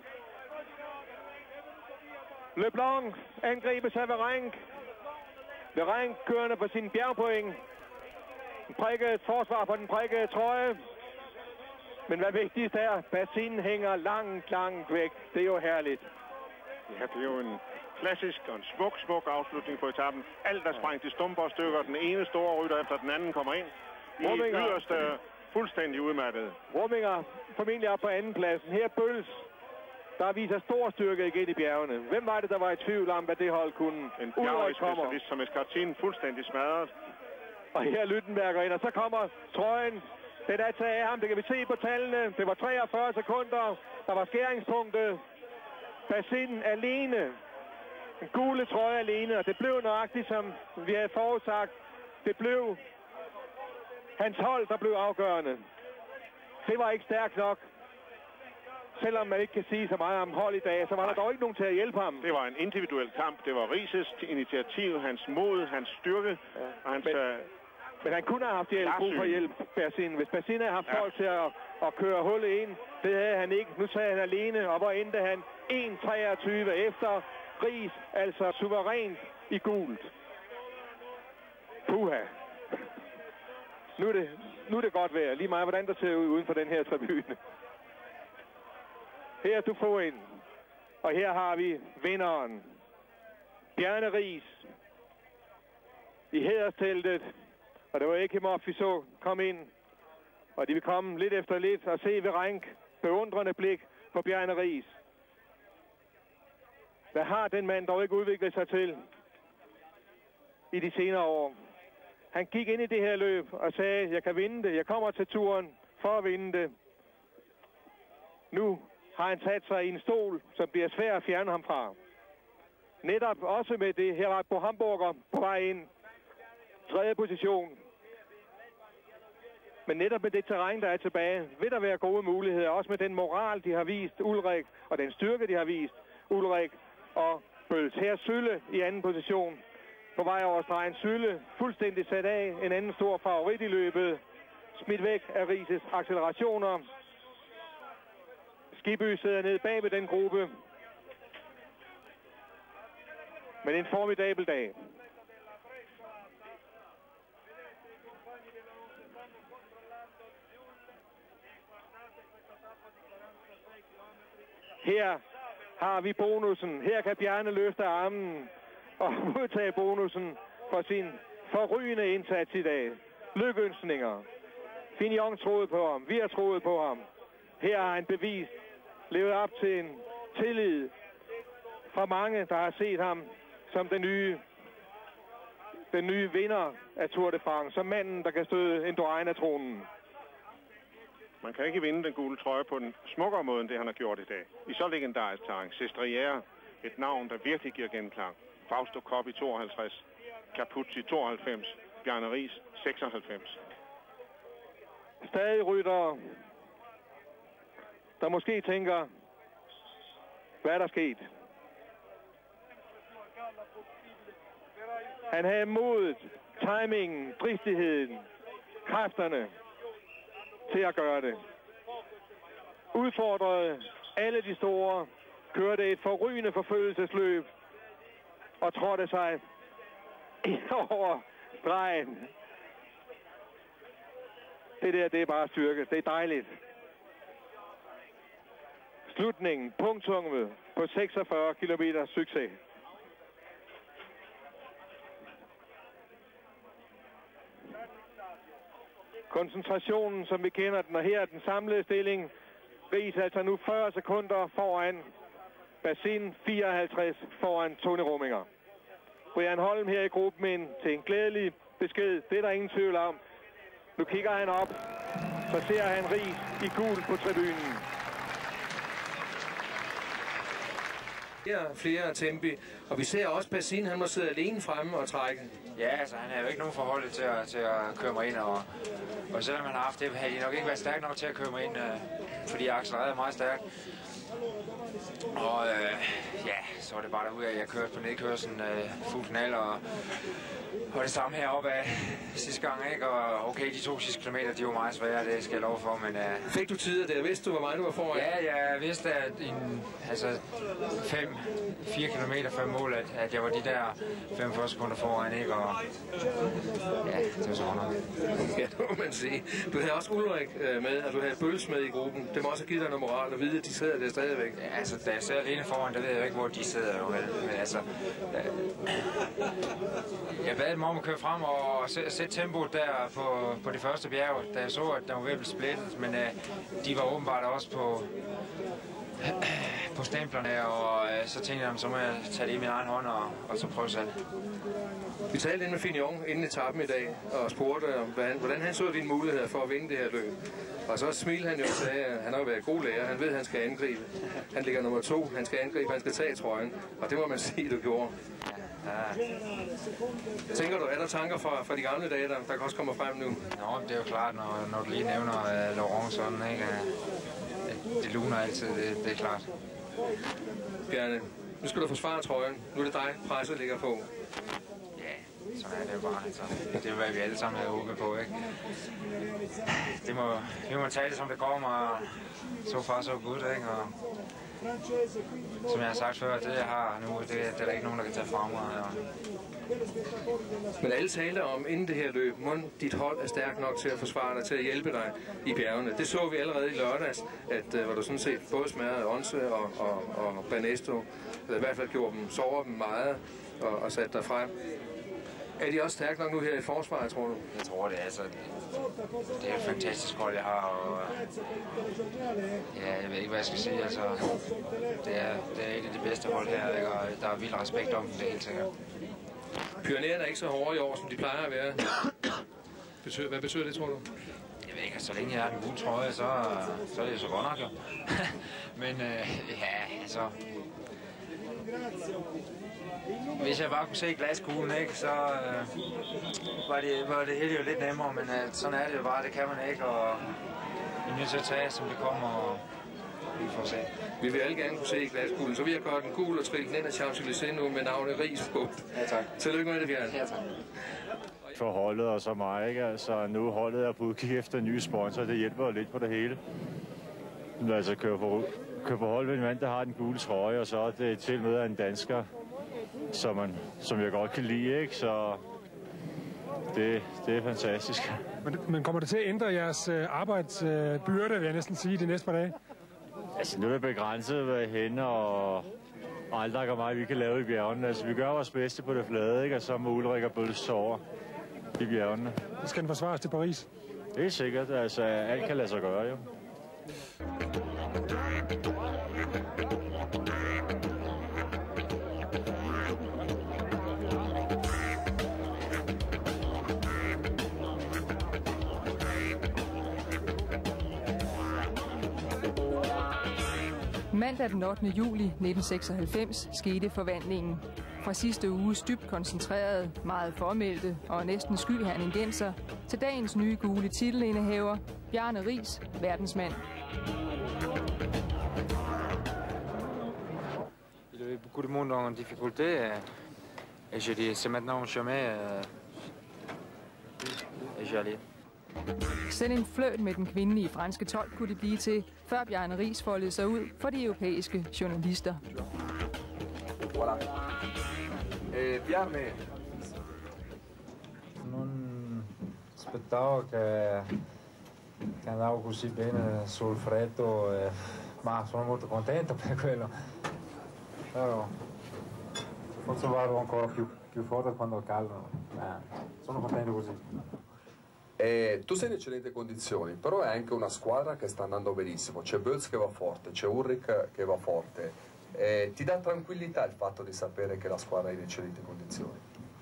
Leblanc angribes af Verenk. Verenk kørende på sin bjergpoint. Prikket forsvar på den prikkede trøje. Men hvad vigtigst er, Bazin hænger langt, langt væk. Det er jo herligt. Ja, det er jo en klassisk og en smuk, smuk afslutning på etappen. Alt er sprængt i stumper og stykker. Den ene store rytter efter den anden kommer ind. I Rumminger. Yderste fuldstændig udmattet. Rumminger formentlig op på anden pladsen. Her Bøls, der viser stor styrke igen i bjergene. Hvem var det, der var i tvivl om, hvad det hold kunne? En bjergspecialist som Escartin fuldstændig smadret. Og her Lüttenberger ind, og så kommer trøjen. Den er taget af ham, det kan vi se på tallene. Det var treogfyrre sekunder, der var skæringspunktet. Bazin alene. En gule trøje alene, og det blev nøjagtigt, som vi havde forudsagt. Det blev hans hold, der blev afgørende. Det var ikke stærkt nok. Selvom man ikke kan sige så meget om hold i dag, så var der dog ikke nogen til at hjælpe ham. Det var en individuel kamp. Det var Riis' initiativ, hans mod, hans styrke. Ja. Og hans, men, øh, men han kunne have haft hjælp, brug for hjælp, Bazin. Hvis Bazin havde haft ja. folk til at, at køre hullet ind, det havde han ikke. Nu sad han alene, og hvor endte han en treogtyve efter Riis, altså suverænt i gult. Puha. Nu er, det, nu er det godt vejr. Lige meget, hvordan der ser ud uden for den her tribune. Her er du få ind. Og her har vi vinderen. Bjarne Riis. I hædersteltet. Og det var ikke Himop, vi så kom ind. Og de vil komme lidt efter lidt og se ved rank beundrende blik på Bjarne Riis. Hvad har den mand dog ikke udviklet sig til i de senere år? Han gik ind i det her løb og sagde, jeg kan vinde det. Jeg kommer til turen for at vinde det. Nu har han sat sig i en stol, som bliver svær at fjerne ham fra. Netop også med det her på Hamburger på vej ind. Tredje position. Men netop med det terræn, der er tilbage, vil der være gode muligheder. Også med den moral, de har vist Ulrik, og den styrke, de har vist Ulrik og Bøls. Her Sylle i anden position. På vej over stregen. Sylle fuldstændig sat af. En anden stor favorit i løbet. Smidt væk af Rises accelerationer. Skibby sidder nede bag ved den gruppe. Men en formidabel dag. Her har vi bonussen. Her kan Bjarne løfte armen og modtage bonussen for sin forrygende indsats i dag. Lykønsninger. Fignon troede på ham. Vi har troet på ham. Her har han bevist, levet op til en tillid fra mange, der har set ham som den nye, den nye vinder af Tour de France. Som manden, der kan støde Indurain af tronen. Man kan ikke vinde den gule trøje på den smukkere måde, end det han har gjort i dag. I så legendarisk terræn. Sestriere, et navn, der virkelig giver genklang. Fausto Coppi tooghalvtreds, Capuzzi tooghalvfems, Bjarne Riis seksoghalvfems. Stadig ryttere, der måske tænker, hvad er der sket? Han havde modet, timingen, dristigheden, kræfterne til at gøre det. Udfordrede alle de store, kørte et forrygende forfølgelsesløb og trådte sig over stregen. Det der, det er bare styrke. Det er dejligt. Slutningen, punktummet på seksogfyrre kilometer succes. Koncentrationen, som vi kender den, og her er den samlede stilling. Riis altså nu fyrre sekunder foran. Basin fireoghalvtreds foran Tony Rominger. Brian Holm her i gruppen ind til en glædelig besked. Det er der ingen tvivl om. Nu kigger han op. Så ser han Riis i gul på tribunen. Her flere tempi, og vi ser også Basin, han må sidde alene fremme og trække. Ja, altså han er jo ikke nogen forhold til at, til at køre mig ind, og, og selvom han har haft det, havde de nok ikke været stærk nok til at køre mig ind, øh, fordi jeg accelererede meget stærkt. Og øh, ja, så var det bare derude, at jeg kørte på nedkørslen øh, fuld knald, og, og det samme heroppe af sidste gang, ikke? Og okay, de to sidste kilometer, de var meget svære, det skal jeg love for, men... Øh, Fik du tider der? Vidste du, hvor meget du var foran? Ja, jeg vidste, at en, altså fem, fire kilometer før mål, at, at jeg var de der femogfyrre sekunder foran, ikke? Og ja, det var så nok. Ja, det må man sige. Du havde også Ulrik med, og du havde Bøls med i gruppen. Det må også have givet dig noget moral at vide, at de sidder der stadigvæk. Ja, altså, da jeg sidder alene foran, der ved jeg jo ikke, hvor de sidder jo, vel. Men altså... Øh, jeg bad dem om at køre frem og sætte tempoet der på, på det første bjerg, da jeg så, at der var ved at blive splittet, men øh, de var åbenbart også på, på stemplerne, og øh, så tænkte jeg, så må jeg tage det i min egen hånd og, og så prøve selv. Vi talte ind med Fignon inden etappen i dag, og spurgte, hvordan, hvordan han så dine muligheder for at vinde det her løb. Og så smilte han jo og sagde, at han har jo været god lærer, han ved, at han skal angribe. Han ligger nummer to, han skal angribe, han skal tage trøjen, og det må man sige, du gjorde. Ja. Tænker du, er der tanker fra, fra de gamle dage, der, der også kommer frem nu? Nå, det er jo klart, når, når du lige nævner uh, Laurent sådan, ikke? Uh, det luner altid, det, det er klart. Bjarne, nu skal du forsvare trøjen. Nu er det dig, presset ligger på. Ja, sådan er det jo bare. Altså. Det er jo, hvad vi alle sammen havde håbet på, ikke? Det må, vi må tage det, som det kommer, og så far så godt, ikke? Og som jeg har sagt før, det jeg har nu, det, det er der ikke nogen, der kan tage fra mig. Ja. Men alle taler om, inden det her løb, må dit hold er stærkt nok til at forsvare dig, til at hjælpe dig i bjergene. Det så vi allerede i lørdags, at uh, hvor du sådan set både smadrede Onse og, og, og Banesto, eller i hvert fald gjorde dem, sover dem meget og, og satte dig frem. Er de også stærkt nok nu her i forsvaret, tror du? Jeg tror det, altså. Det er et fantastisk hold, jeg har, og ja, jeg ved ikke, hvad jeg skal sige, altså. Det er, det er et af de bedste hold her, ikke? Og der er vild respekt om dem, det er helt sikkert. Pionererne er ikke så hårde i år, som de plejer at være. Betyder, hvad betyder det, tror du? Jeg ved ikke, så længe jeg har den gule trøje, så, så er det jo så godt nok, jo. Men øh, ja, altså. Hvis jeg bare kunne se glaskuglen, ikke, så øh, var, det, var det hele jo lidt nemmere, men øh, sådan er det jo bare, det kan man ikke, og vi er nødt til at tage, som det kommer, og vi får se. Vi vil alle gerne kunne se glaskuglen, så vi har gjort den gul og trillet den ind af Champs-Élysées nu med navnet Riis på. Ja, tak. Tillykke med det, Bjørn. Ja, tak. For holdet og så mig, ikke? Altså, nu holdet er på udkig efter en ny sponsor, det hjælper lidt på det hele. Altså, køre på, køre på hold med en mand, der har den gule trøje, og så er det til med en dansker, som, man, som jeg godt kan lide, ikke? Så det, det er fantastisk. Men, men kommer det til at ændre jeres øh, arbejdsbyrde, vil jeg næsten sige, de næste par dage? Altså, nu er det begrænset, hvad hende og, og Aldak og mig, vi kan lave i bjergene. Altså, vi gør vores bedste på det flade, ikke? Og så må Ulrik og Bøls over i bjergene. Det skal den forsvares til Paris? Det er sikkert. Altså, alt kan lade sig gøre, jo. Mandag den ottende juli nitten seksoghalvfems skete forvandlingen. Fra sidste uges dybt koncentrerede, meget formælte og næsten skyhanningenser til dagens nye gule titelindehaver, Bjarne Riis, verdensmand. Il y avait beaucoup de monde en difficulté et j'ai dit c'est maintenant au chemin et j'y allais. Selv en fløjt med den kvindelige franske tolk kunne det blive til, før Bjarne Riis foldede sig ud for de europæiske journalister. Voilà. Eh, Bjarne. Non aspettavo che, che andavo così bene sul freddo, e, ma sono molto contento per quello. Però, forse vado ancora più, più forte quando è caldo, ma sono contento così. Eh, tu sei in eccellenti condizioni, però è anche una squadra che sta andando benissimo. C'è Böls che va forte, c'è Ulrich che va forte. Eh, ti dà tranquillità il fatto di sapere che la squadra è in eccellenti condizioni?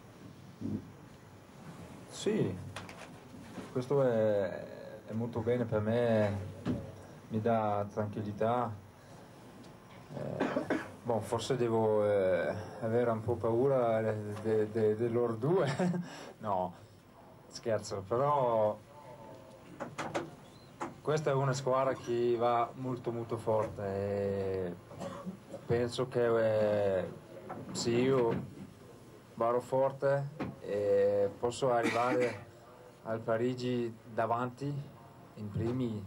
Sì, questo è, è molto bene per me, mi dà tranquillità. Eh, bon, forse devo eh, avere un po' paura de, de, de, de loro due. No, scherzo, però questa è una squadra che va molto molto forte e penso che eh, se io vado forte e posso arrivare al Parigi davanti in primi.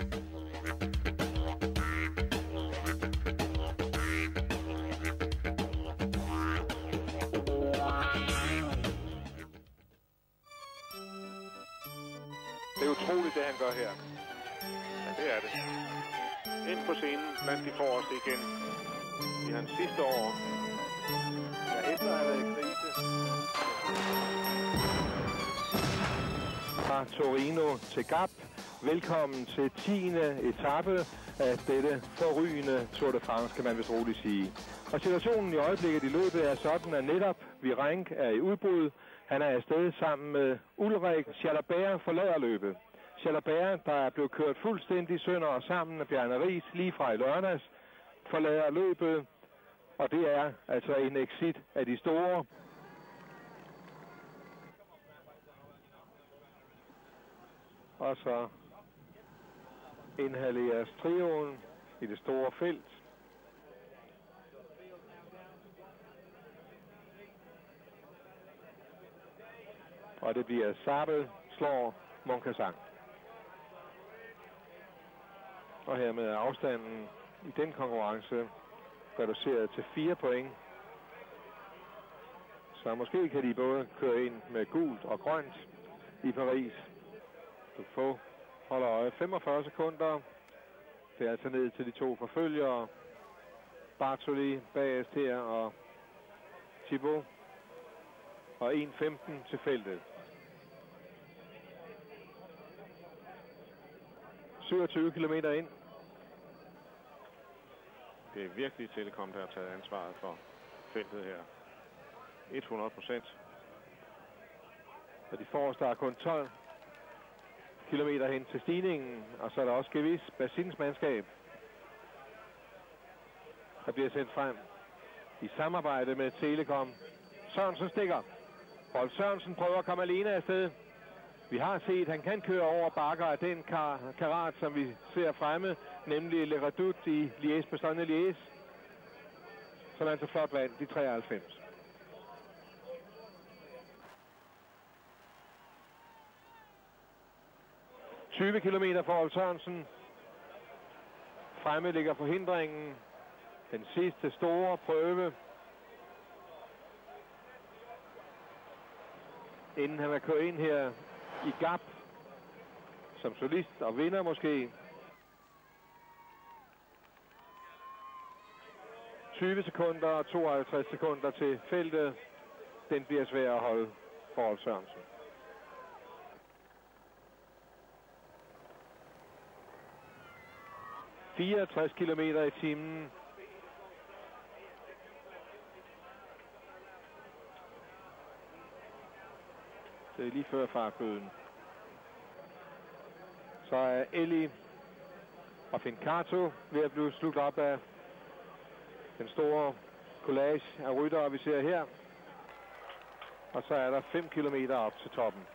Det er utroligt, det han gør her. Ja, det er det. Ind på scenen blandt de forreste igen. I hans sidste år. Ja, efter han har været i krise. Fra Torino til Gap. Velkommen til tiende etape af dette forrygende Tour de France, kan man vist roligt sige. Og situationen i øjeblikket i løbet er sådan, at netop Virenque er i udbrud. Han er afsted sammen med Ulrik. Jalabert forlader løbet. Jalabert, der er blevet kørt fuldstændig sønder og sammen med Bjarne Riis lige fra i lørdags, forlader løbet. Og det er altså en exit af de store. Og så inhaleres trioen i det store felt. Og det bliver Sabel slår Moncassin. Og hermed er afstanden i den konkurrence reduceret til fire point. Så måske kan de både køre ind med gult og grønt i Paris. Dufault holder øje femogfyrre sekunder. Det er altså ned til de to forfølgere. Bartoli bagest her og Thibaut. Og en femten til feltet. syvogtyve kilometer ind. Det er virkelig Telekom, der har taget ansvaret for feltet her. hundrede procent. Og de forreste har kun tolv kilometer hen til stigningen. Og så er der også Gevis, Bassins mandskab, der bliver sendt frem i samarbejde med Telekom. Sørensen stikker. Rolf Sørensen prøver at komme alene afsted. Vi har set, at han kan køre over bakker af den kar karat, som vi ser fremme, nemlig Le Redoute i Liège-Bastogne-Liège, som han så flot vandt i treoghalvfems. tyve kilometer for Rolf Sørensen. Fremme ligger forhindringen. Den sidste store prøve, inden han vil køre ind her i Gap som solist og vinder måske. tyve sekunder og tooghalvtreds sekunder til feltet. Den bliver svær at holde for Rolf Sørensen. fireogtres kilometer i timen. Det er lige før fartbøden. Så er Eli og Fincato ved at blive slugt op af den store collage af ryttere, vi ser her. Og så er der fem kilometer op til toppen.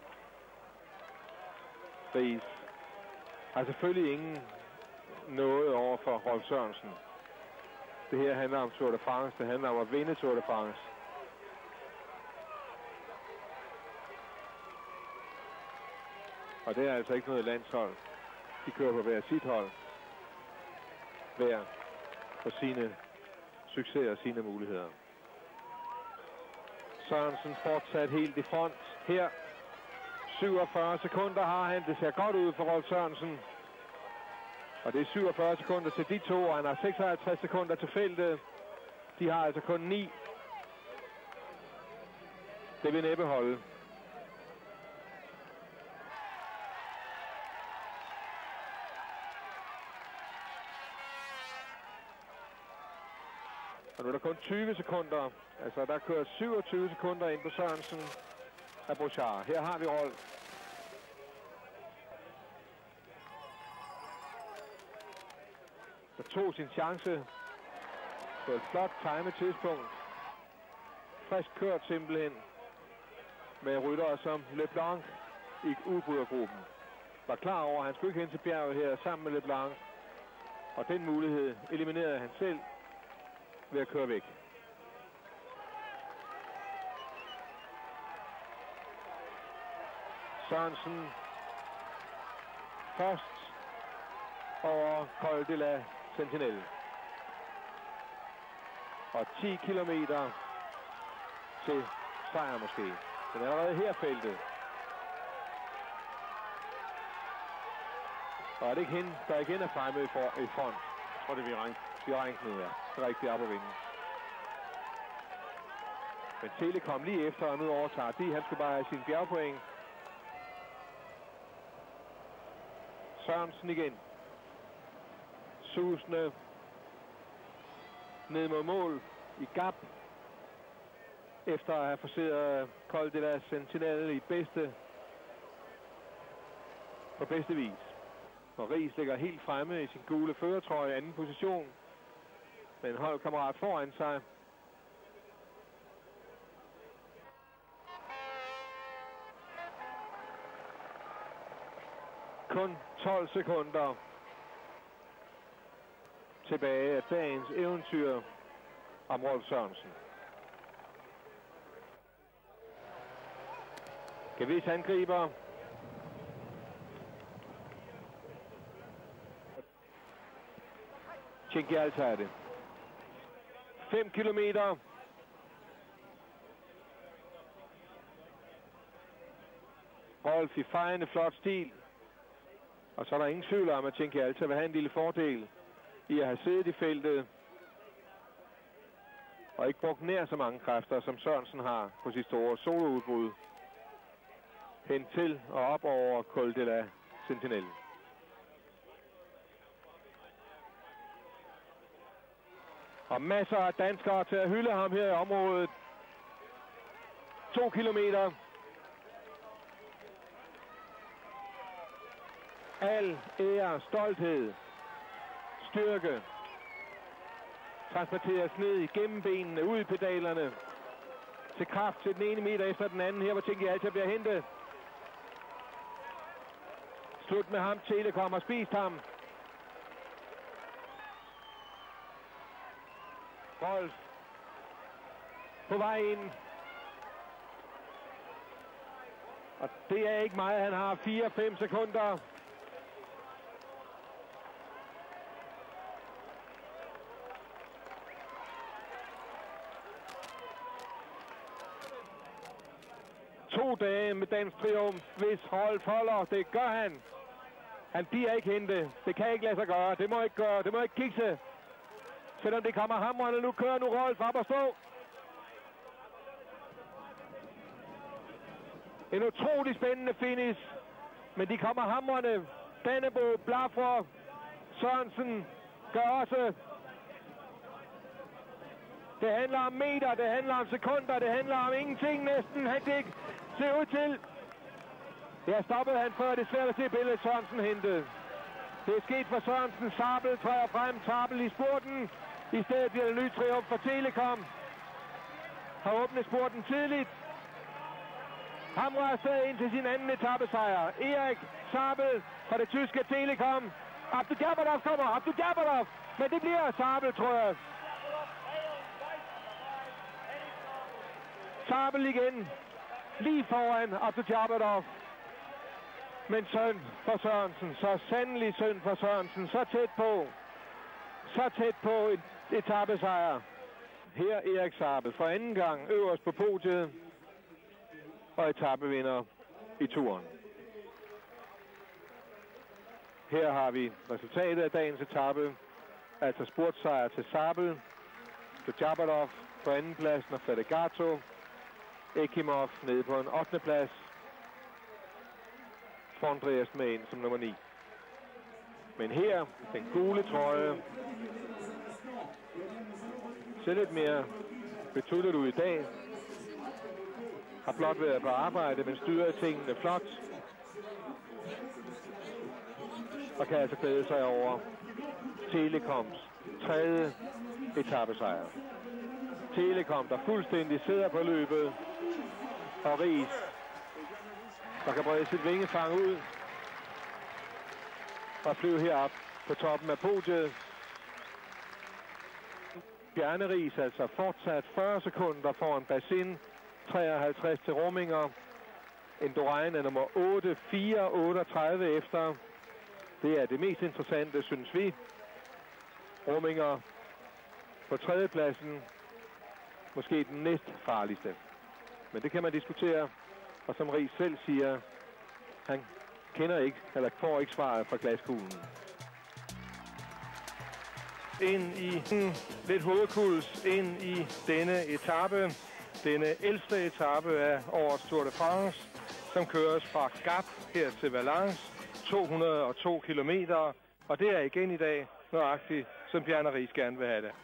Ries har selvfølgelig ingen noget over for Rolf Sørensen. Det her handler om Tour de France. Det handler om at vinde Tour de France. Og det er altså ikke noget landshold. De kører på hver sit hold. Hver for sine succeser og sine muligheder. Sørensen fortsat helt i front her. syvogfyrre sekunder har han. Det ser godt ud for Rolf Sørensen. Og det er syvogfyrre sekunder til de to, og han har seksoghalvtreds sekunder til feltet. De har altså kun ni. Det vil næppe holde. Og nu er der kun tyve sekunder. Altså, der kører syvogtyve sekunder ind på Sørensen af Brochard. Her har vi Rolf. Der tog sin chance på et flot timet tidspunkt. Frisk kørt simpelthen med ryttere som Leblanc i udbrydergruppen. Var klar over, at han skulle ikke hen til bjerget her sammen med Leblanc. Og den mulighed eliminerede han selv ved at køre væk. Sørensen først over Col de la Sentinelle. Og ti kilometer til sejr måske. Den er allerede her feltet. Og er det ikke hende, der igen er fremme i, for, i front? Jeg tror, det er Virenque. Virenque nu, ja. Det er rigtig op at vinde. Men Telekom lige efter, og nu overtager de. Han skal bare have sin bjergpoint. Sørensen igen. Susende ned mod mål i Gap. Efter at have forseret Col de la Sentinelle i bedste på bedste vis. Og Ries ligger helt fremme i sin gule førertrøje i anden position. Med en holdkammerat foran sig. Kun tolv sekunder tilbage af dagens eventyr om Rolf Sørensen. Gevis angriber. Chinky Alta er det. fem kilometer. Rolf i fejende flot stil. Og så er der ingen tvivl om, at Chinky Alta vil have en lille fordel i at have siddet i feltet. Og ikke brugt nær så mange kræfter, som Sørensen har på sit store soloudbrud. Hen til og op over Col de la Sentinelle. Og masser af danskere til at hylde ham her i området. To kilometer. Al ære, stolthed, styrke. Transporteres ned igennem benene, ud i pedalerne. Til kraft til den ene meter efter den anden. Her hvor Chinky Alta bliver hentet. Slut med ham. Telekom har spist ham. Rolf på vej ind. Og det er ikke meget. Han har fire fem sekunder. To dage med dansk triumf, hvis Rolf holder. Det gør han. Han bliver ikke hentet. Det kan ikke lade sig gøre. Det må ikke gøre. Det må ikke kikse. Selvom det kommer hamrende. Nu kører nu Rolf op og stå. En utrolig spændende finish. Men de kommer hamrende. Dannebo, Blaffer, Sørensen gør også. Det handler om meter, det handler om sekunder, det handler om ingenting næsten. Han det ikke ser ud til. Ja, stoppede han før. Det er svært at se billedet Sørensen hentede. Det er sket for Sørensen. Sabel træder frem. Sabel i spurten. I stedet bliver det ny triumf for Telekom. Har åbnet spurten tidligt. Hamrer afsted ind til sin anden etappesejr. Erik Sabel fra det tyske Telekom. Abdujabadov kommer. Abdujabadov. Men det bliver Sabel, tror jeg. Sabel igen. Lige foran Abdujabadov. Men synd for Sørensen. Så sandelig synd for Sørensen. Så tæt på. Så tæt på et etappesejr. Her Erik Sabel for anden gang øverst på podiet. Og etappevinder i turen. Her har vi resultatet af dagens etape. Altså spurtsejr til Sabel. Abdujabadov på anden pladsen og Fedegato. Ekimov nede på en ottende plads. For Andreas med ind som nummer ni. Men her, den gule trøje. Ser lidt mere betydligt ud i dag. Har blot været på arbejde, men styrer tingene flot. Og kan altså glæde sig over Telekoms tredje etappesejr. Telekom, der fuldstændig sidder på løbet. Og Riis, der kan brede sit vingefang ud. Og flyve herop på toppen af podiet. Bjarne Riis altså fortsat fyrre sekunder foran Basin. treoghalvtreds til Rominger. Indurain er nummer otte, fire otteogtredive efter. Det er det mest interessante, synes vi. Rominger på tredjepladsen. Måske den næst farligste. Men det kan man diskutere. Og som Riis selv siger, han kender ikke, eller får ikke svaret fra glaskuglen. Ind i lidt hovedkuls, ind i denne etape. Denne ældste etape af årets Tour de France, som køres fra Gap her til Valence. to hundrede og to kilometer. Og det er igen i dag nøjagtigt, som Bjarne Riis gerne vil have det.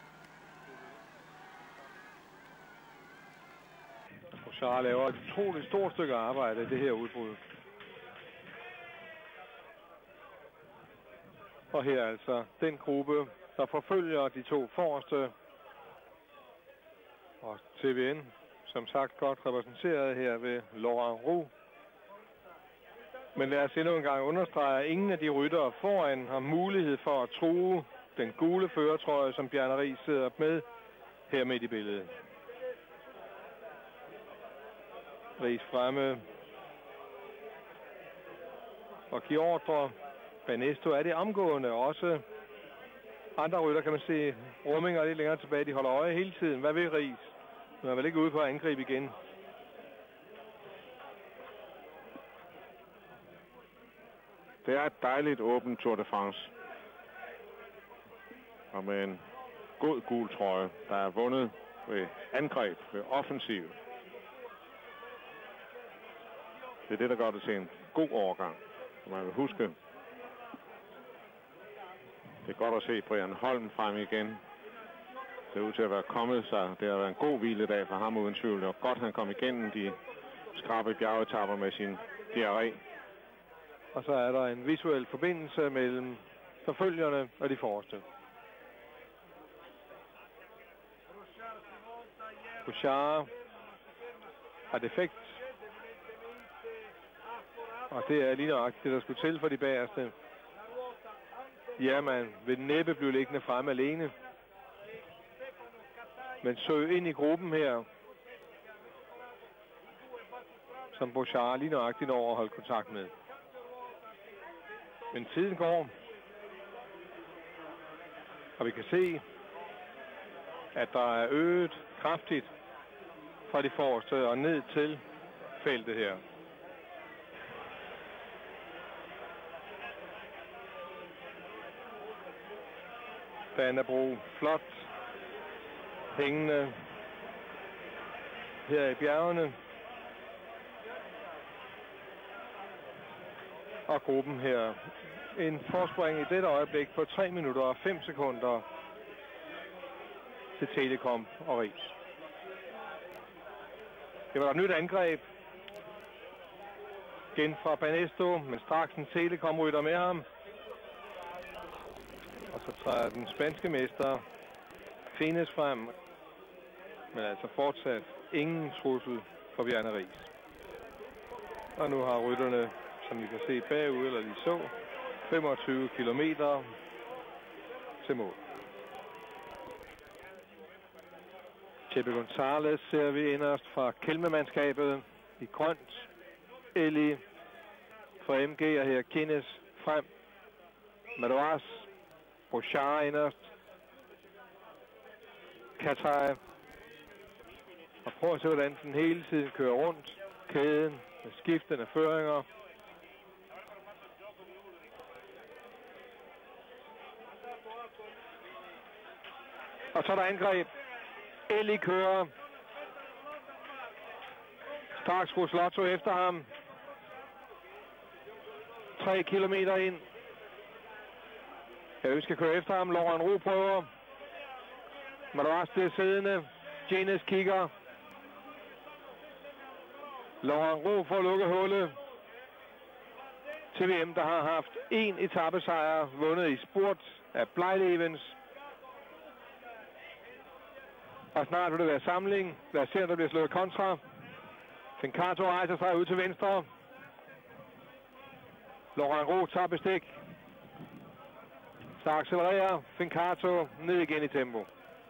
Charles laver et utroligt stort stykke arbejde i det her udbrud. Og her altså den gruppe, der forfølger de to forreste. Og T V N, som sagt, godt repræsenteret her ved Laurent Roux. Men lad os endnu en gang understrege, at ingen af de ryttere foran har mulighed for at true den gule førertrøje, som Bjarne Riis sidder med her midt i billedet. Riis fremme og giver ordre. Banesto er det omgående også. andre rytter kan man se Rumminger lidt længere tilbage. De holder øje hele tiden. Hvad vil Riis? Men er vel ikke ude på at angribe igen. Det er et dejligt åbent Tour de France. Og med en god gul trøje, der er vundet ved angreb, ved offensiv. Det er det, der gør det til en god overgang. Og man vil huske, det er godt at se Brian Holm frem igen. Det ser ud til at være kommet sig. Det har været en god hviledag for ham uden tvivl. Det var godt, han kom igennem de skrappe bjergetapper med sin diarré. Og så er der en visuel forbindelse mellem forfølgerne og de forreste. Bouchard har defekt. Og det er lige nøjagtigt det, der skulle til for de bagerste. Ja, man vil næppe blive liggende frem alene. Men søg ind i gruppen her, som Bouchard lige nøjagtigt når at holde kontakt med. Men tiden går, og vi kan se, at der er øget kraftigt fra de forreste og ned til feltet her. Dannebrog flot hængende her i bjergene. Og gruppen her. En forspring i dette øjeblik på tre minutter og fem sekunder til Telekom og Riis. Det var et nyt angreb. Igen fra Banesto, men straks en Telekom rytter med ham. Og så træder den spanske mester Fines frem. Men altså fortsat ingen trussel for Bjarne Riis. Og nu har rytterne, som vi kan se bagud, eller de så, femogtyve kilometer til mål. Chepe González ser vi inderst fra Kelme-mandskabet i grønt. Eli fra M G og her Kines frem. Madouas, Bouchard inderst. Katai. Og prøv at se, hvordan den hele tiden kører rundt. Kæden med skiftende føringer. Og så er der angreb. Eli kører. Straks Ruslotto efter ham. Tre kilometer ind. Jeg skal køre efter ham. Laurent Roux prøver. Madouas bliver siddende. Jenes kigger. Laurent Roux får at lukke hullet til V M, der har haft en etapesejr vundet i spurt af Bleilevens. Og snart vil det være samling. Lad os se, om der bliver slået kontra. Fincato rejser sig ud til venstre. Laurent Roux tager bestik. Så accelererer Fincato ned igen i tempo.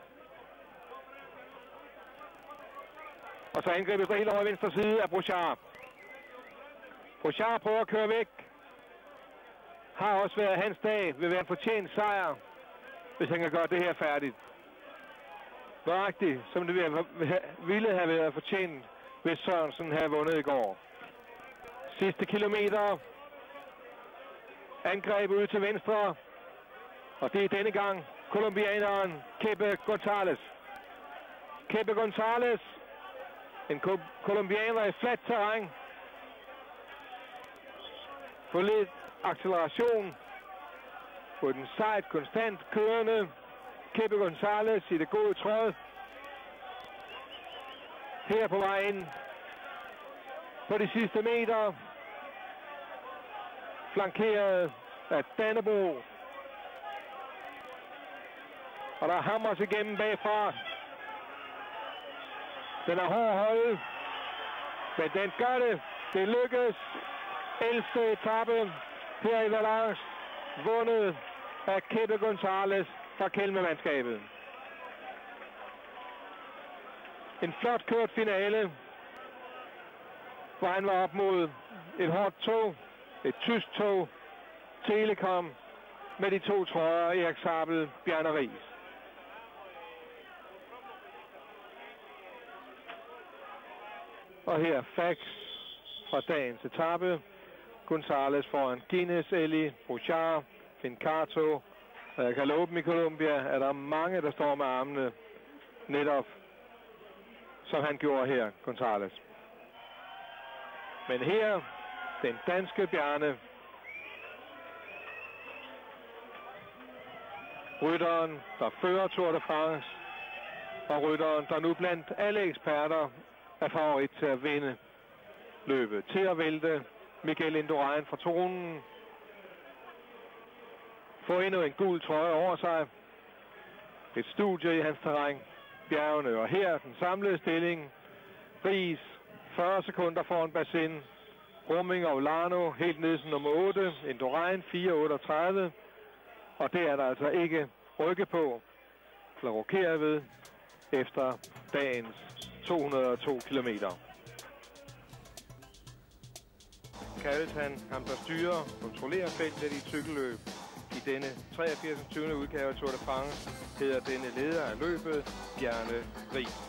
Og så angribes der helt over venstre side af Bouchard. Bouchard prøver at køre væk. Har også været hans dag. Vil være en fortjent sejr, hvis han kan gøre det her færdigt. Nøjagtigt, som det ville have været fortjent, hvis Sørensen havde vundet i går. Sidste kilometer. Angreb ud til venstre. Og det er denne gang kolumbianeren Chepe González. Chepe González. En kolumbianer i fladt terræn. Få lidt acceleration. På den sejt, konstant kørende Chepe González i det gode tråd. Her på vej ind på de sidste meter. Flankeret af Dannebrog. Og der hammers igennem bagfra. Den er hård holdet, men den gør det. Det lykkes. ellevte etape her i Valence, vundet af Chepe González fra Kelme-mandskabet. En flot kørt finale, hvor han var op mod et hårdt tog, et tysk tog, Telekom, med de to trøjer, Erik Sabel, Bjarne Riis. Og her Fax fra dagens etape. Gonzales foran Guinness, Eli, Bouchard, Fincato. Jeg kan love dem i Colombia, at der er mange, der står med armene netop, som han gjorde her, Gonzales. Men her, den danske Bjarne. Rytteren, der fører Tour de France, og rytteren, der nu blandt alle eksperter er favorit til at vinde løbet. Til at vælte Miguel Indurain fra tronen. Få endnu en gul trøje over sig. Et studie i hans terræn. Bjergene, og her den samlede stilling. Riis fyrre sekunder foran Bazin. Brumming og Olano helt nede som nummer otte. Indurain fire otteogtredive. Og det er der altså ikke rykke på, eller rokere ved, efter dagens to hundrede og to kilometer. Kaldes han, ham der styrer, kontrollerer feltet i cykelløb. I denne treogfirs tyvende udgave af Tour de France hedder denne leder af løbet Bjarne Riis.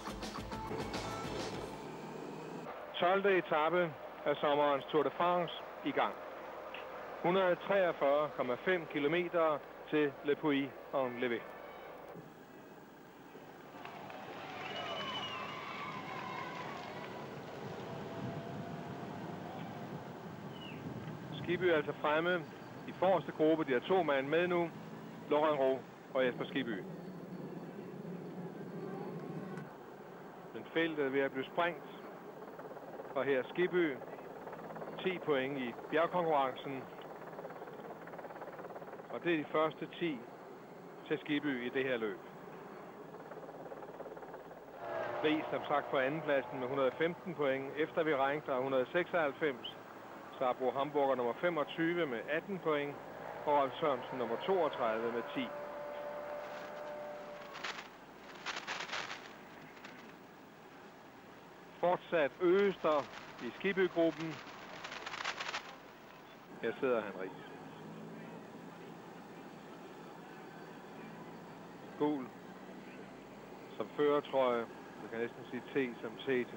tolvte etape af sommerens Tour de France i gang. et hundrede og treogfyrre komma fem kilometer til Le Puy-en-Velay. Skibby er altså fremme i forreste gruppe. De har to mand med nu. Laurent Roux og Jesper Skibby. Men feltet er ved at blive sprængt. Og her Skibby. ti point i bjergkonkurrencen. Og det er de første ti til Skibby i det her løb. Riis som sagt på andenpladsen med et hundrede og femten point. Efter vi rænkte et hundrede og seksoghalvfems. Sabro Hamburger nummer femogtyve med atten point. Og Rolf Sørensen nummer toogtredive med ti. Fortsat Øster i Skibby-gruppen. Her sidder han Riis. Gul som førertrøje. Man kan næsten sige T som Tete.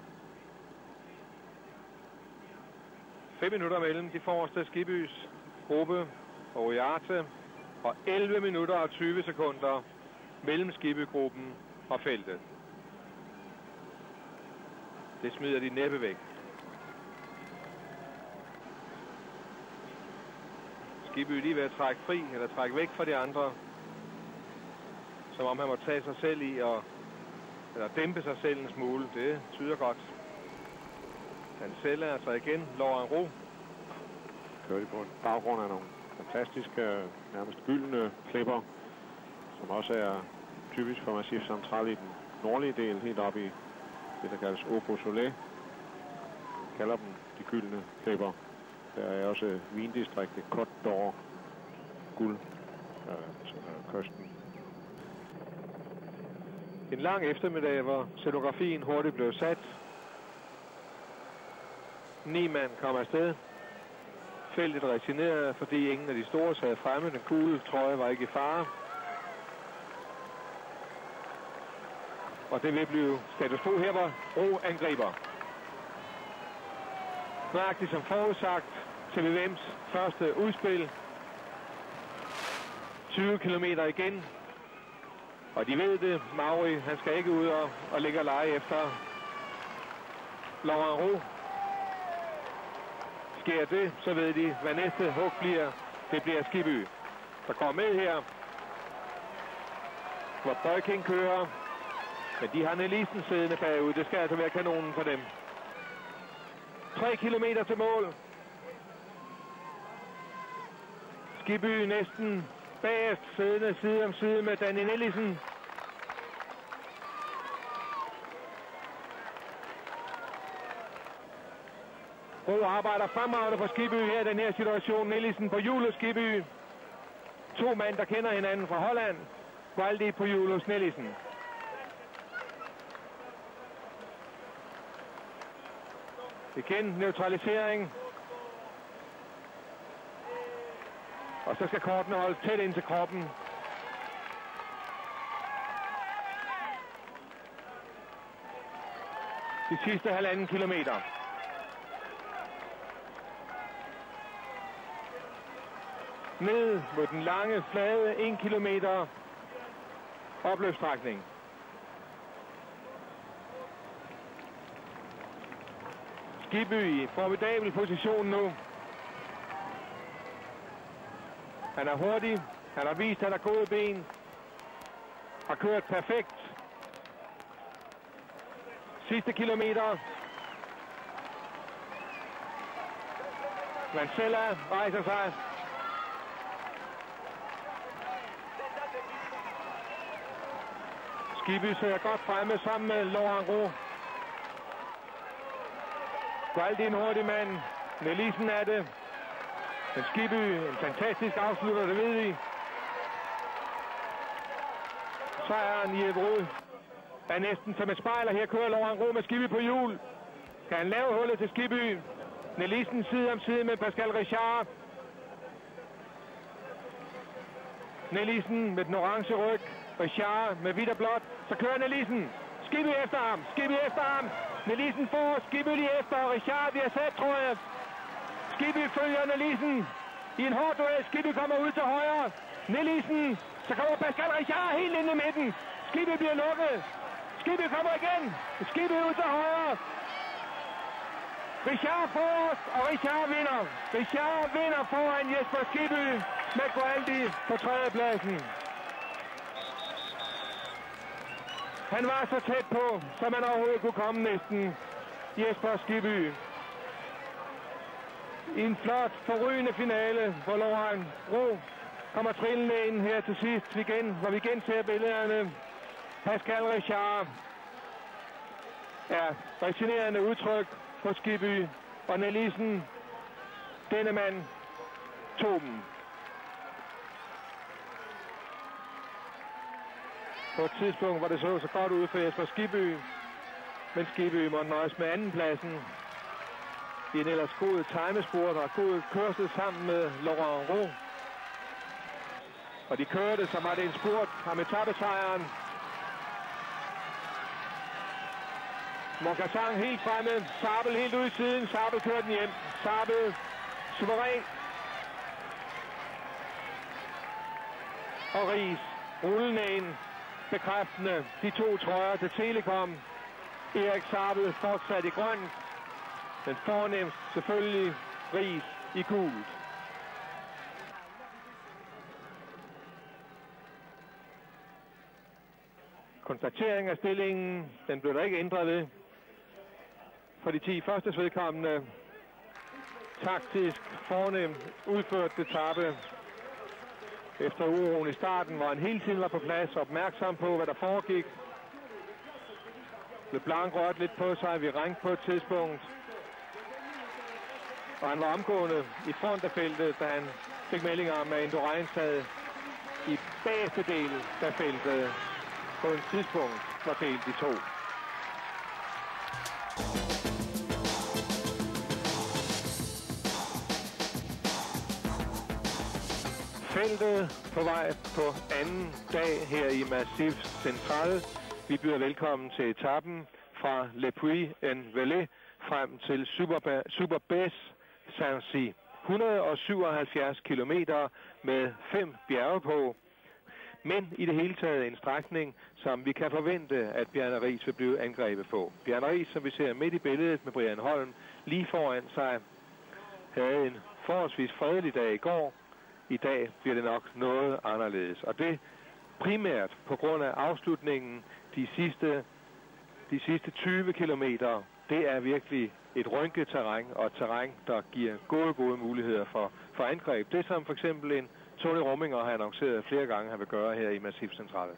Fem minutter mellem de forreste Skibbys gruppe og Ojarte. Og elleve minutter og tyve sekunder mellem Skibby-gruppen og feltet. Det smider de næppe væk. Skibby lige ved at trække fri, eller trække væk fra de andre. Som om han må tage sig selv i, og, eller dæmpe sig selv en smule. Det tyder godt. Han sælger altså igen Laurent Roux. Kører de på en baggrund af nogle fantastiske, nærmest gyldne klipper, som også er typisk for Massif Central i den nordlige del, helt oppe i det, der kaldes Haut Beausoleil. Kalder dem de gyldne klipper. Der er også vindistriktet Côte d'Or, guld, øh, kysten. En lang eftermiddag, hvor scenografien hurtigt blev sat. Ni mand kom afsted. Feltet resignerede, fordi ingen af de store sad fremme. Den gule trøje var ikke i fare. Og det vil blive status quo. Her var Roux angriber. Nøjagtigt som forudsagt til V M's første udspil. tyve kilometer igen. Og de ved det. Mauri, han skal ikke ud og, og ligge og lege efter Laurent Roux. Sker det, så ved de, hvad næste hug bliver. Det bliver Skibby, der kommer med her. Hvor Bøjking kører. Men de har Nielsen siddende bagud. Det skal altså være kanonen for dem. Tre kilometer til mål. Skibby næsten bagest siddende side om side med Danny Nielsen. Roux arbejder fremragende for Skibby her i den her situation. Nielsen på hjulet Skibby. To mand, der kender hinanden fra Holland. Valdi på hjulet Nielsen. Igen neutralisering. Og så skal kortene holde tæt ind til kroppen. De sidste halvanden kilometer. Ned mod den lange, flade, en kilometer opløbsstrækning. Skibby i formidabel position nu. Han er hurtig. Han har vist, at han har gode ben. Har kørt perfekt. Sidste kilometer. Mansella rejser sig. Skibby sidder godt fremme sammen med Laurent Roux. Gualdi en hurtig mand. Nelisen er det. Men Skibby, en fantastisk afslutter, det ved vi. Sejren i Evreux er næsten som et spejl, og her kører Laurent Roux med Skibby på hjul. Kan han lave hullet til Skibby? Nelisen side om side med Pascal Richard. Nelisen med den orange ryg. Richard med hvidt og blåt. Så kører Nelisen. Skibby efter ham. Skibby efter ham. Nelisen får. Skibby lige efter. Richard, vi har sat, tror jeg. Skibby følger Nelisen i en hård duel. Skibby kommer ud til højre. Nelisen. Så kommer Pascal Richard helt ind i midten. Skibby bliver lukket. Skibby kommer igen. Skibby ud til højre. Richard forrest, og Richard vinder. Richard vinder foran Jesper Skibby med Gualdi på tredjepladsen. Han var så tæt på, som man overhovedet kunne komme næsten. Jesper Skibby. I en flot, forrygende finale, hvor Laurent Roux kommer trillende ind her til sidst igen, hvor vi igen ser billederne. Pascal Richard er resignerende udtryk på Skibby, og Nelisen, denne mand, tog dem. På et tidspunkt, hvor det så så godt ud for Jesper Skibby, men Skibby måtte nøjes med andenpladsen i en ellers god timespurt og god kørsel sammen med Laurent Roux. Og de kørte, så var det en spurt ham etapesejren. Moncassin helt fremme, Sabel helt ude i siden, Sabel kører den hjem. Sabel suveræn. Og Riis rullende ind, bekræftende de to trøjer til Telekom. Erik Sabel fortsat i grønt, men fornemst selvfølgelig Riis i gult. Konstatering af stillingen, den blev der ikke ændret ved. For de ti første vedkommende taktisk fornemt udført etape. Efter uroen i starten, hvor han hele tiden var på plads, opmærksom på, hvad der foregik. Blev Blanc rørt lidt på sig, vi rængte på et tidspunkt. Og han var omgående i front af feltet, da han fik meldinger om, at Indurain sad i bageste del af feltet. På et tidspunkt var delt i to. Feltet på vej på anden dag her i Massif Central. Vi byder velkommen til etappen fra Le Puy-en-Velay frem til Super-Besse Sancy. et hundrede og syvoghalvfjerds kilometer med fem bjerge på. Men i det hele taget en strækning, som vi kan forvente, at Bjarne Riis vil blive angrebet på. Bjarne Riis, som vi ser midt i billedet med Brian Holm, lige foran sig, havde en forholdsvis fredelig dag i går. I dag bliver det nok noget anderledes. Og det primært på grund af afslutningen de sidste, de sidste tyve kilometer. Det er virkelig et rynket terræn, og et terræn, der giver gode, gode muligheder for, for angreb. Det som for eksempel en Tony Rominger har annonceret flere gange, han vil gøre her i Massif Central.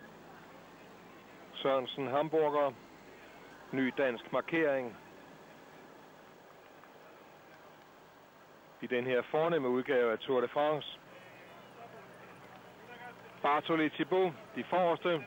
Sørensen Hamburger. Ny dansk markering. I den her fornemme udgave af Tour de France. Bartoli Thibaut, de forreste.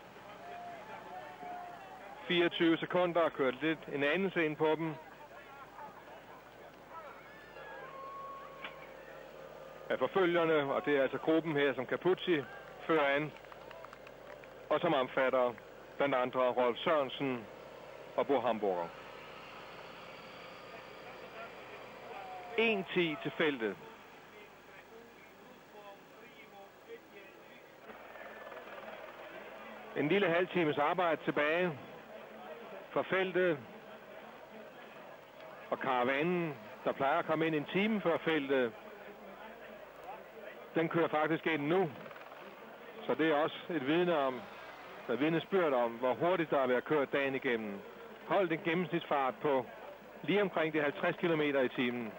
fireogtyve sekunder, og kørt lidt en anelse ind på dem. af forfølgerne, og det er altså gruppen her, som Capuzzi fører an, og som omfatter blandt andre Rolf Sørensen og Bo Hamburger. en ti til feltet. En lille halv times arbejde tilbage fra feltet, og karavanen, der plejer at komme ind en time før feltet, den kører faktisk ind nu. Så det er også et vidne om, der vidnesbyrd om, hvor hurtigt der er ved at køre dagen igennem. Hold en gennemsnitsfart på lige omkring de halvtreds kilometer i timen.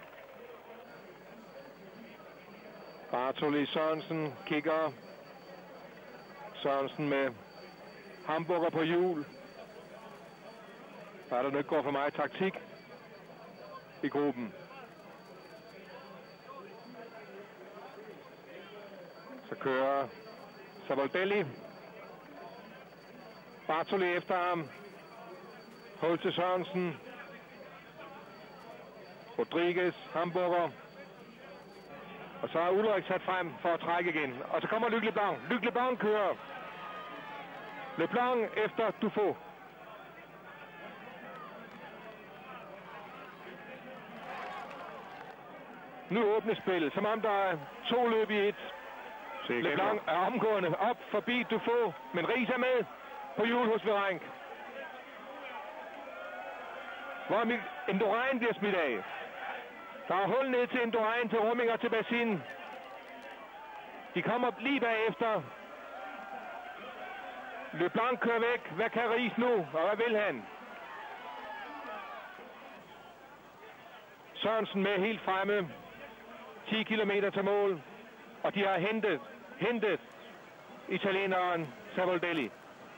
Bartoli Sørensen kigger. Sørensen med Hamburger på hjul. Der er der nu ikke går for meget taktik i gruppen. Så kører Savoldelli. Bartoli efter ham. Holte Sørensen. Rodriguez, Hamburger. Og så er Ulrik sat frem for at trække igen. Og så kommer Luc Leblanc. Luc Leblanc kører. Leblanc efter Dufaux. Nu åbner spillet, som om der er to løb i et. Leblanc er omgående op forbi Dufaux, men Riis er med på hjul hos Virenque. Hvor Indurain bliver smidt af. Der er hul ned til Indurain, til Rumming og til Bassin. De kommer lige bagefter. Leblanc kører væk. Hvad kan Riis nu, og hvad vil han? Sørensen med helt fremme. ti kilometer til mål. Og de har hentet, hentet italieneren Savoldelli.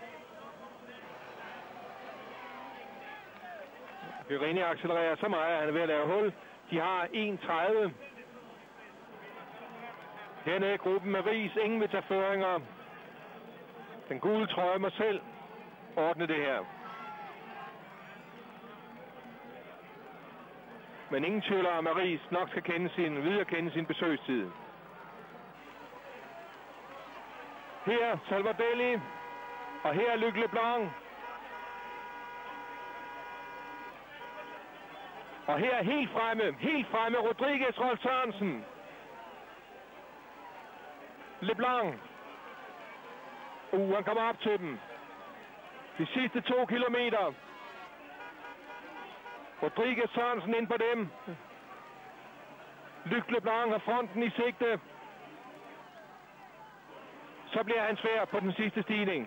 Virini accelererer så meget, at han er ved at lave hul. De har en tredive. Hernede i gruppen med Riis. Ingen vil tage føringer. Den gule trøje må selv ordne det her. Men ingen tvivl om, at Riis nok skal kende sin, videre kende sin besøgstid. Her Savoldelli. Og her Luc Leblanc. Og her helt fremme, helt fremme, Rodriguez, Rolf Sørensen. Leblanc. Uh, han kommer op til dem. De sidste to kilometer. Rodriguez, Sørensen ind på dem. Luc Leblanc har fronten i sigte. Så bliver han svær på den sidste stigning.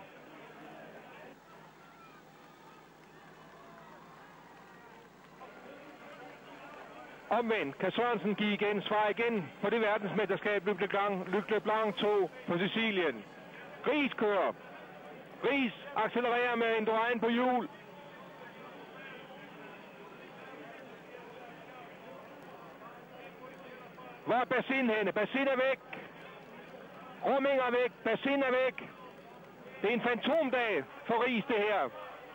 Omvendt kan Sørensen give igen, svar igen på det verdensmesterskab, Luc Leblanc, Luc Leblanc tog på Sicilien. Riis kører. Riis accelererer med Indurain på hjul. Hvor er Bassin henne? Bassin er væk. Rumming er væk. Bassin er væk. Det er en fantomdag for Riis, det her.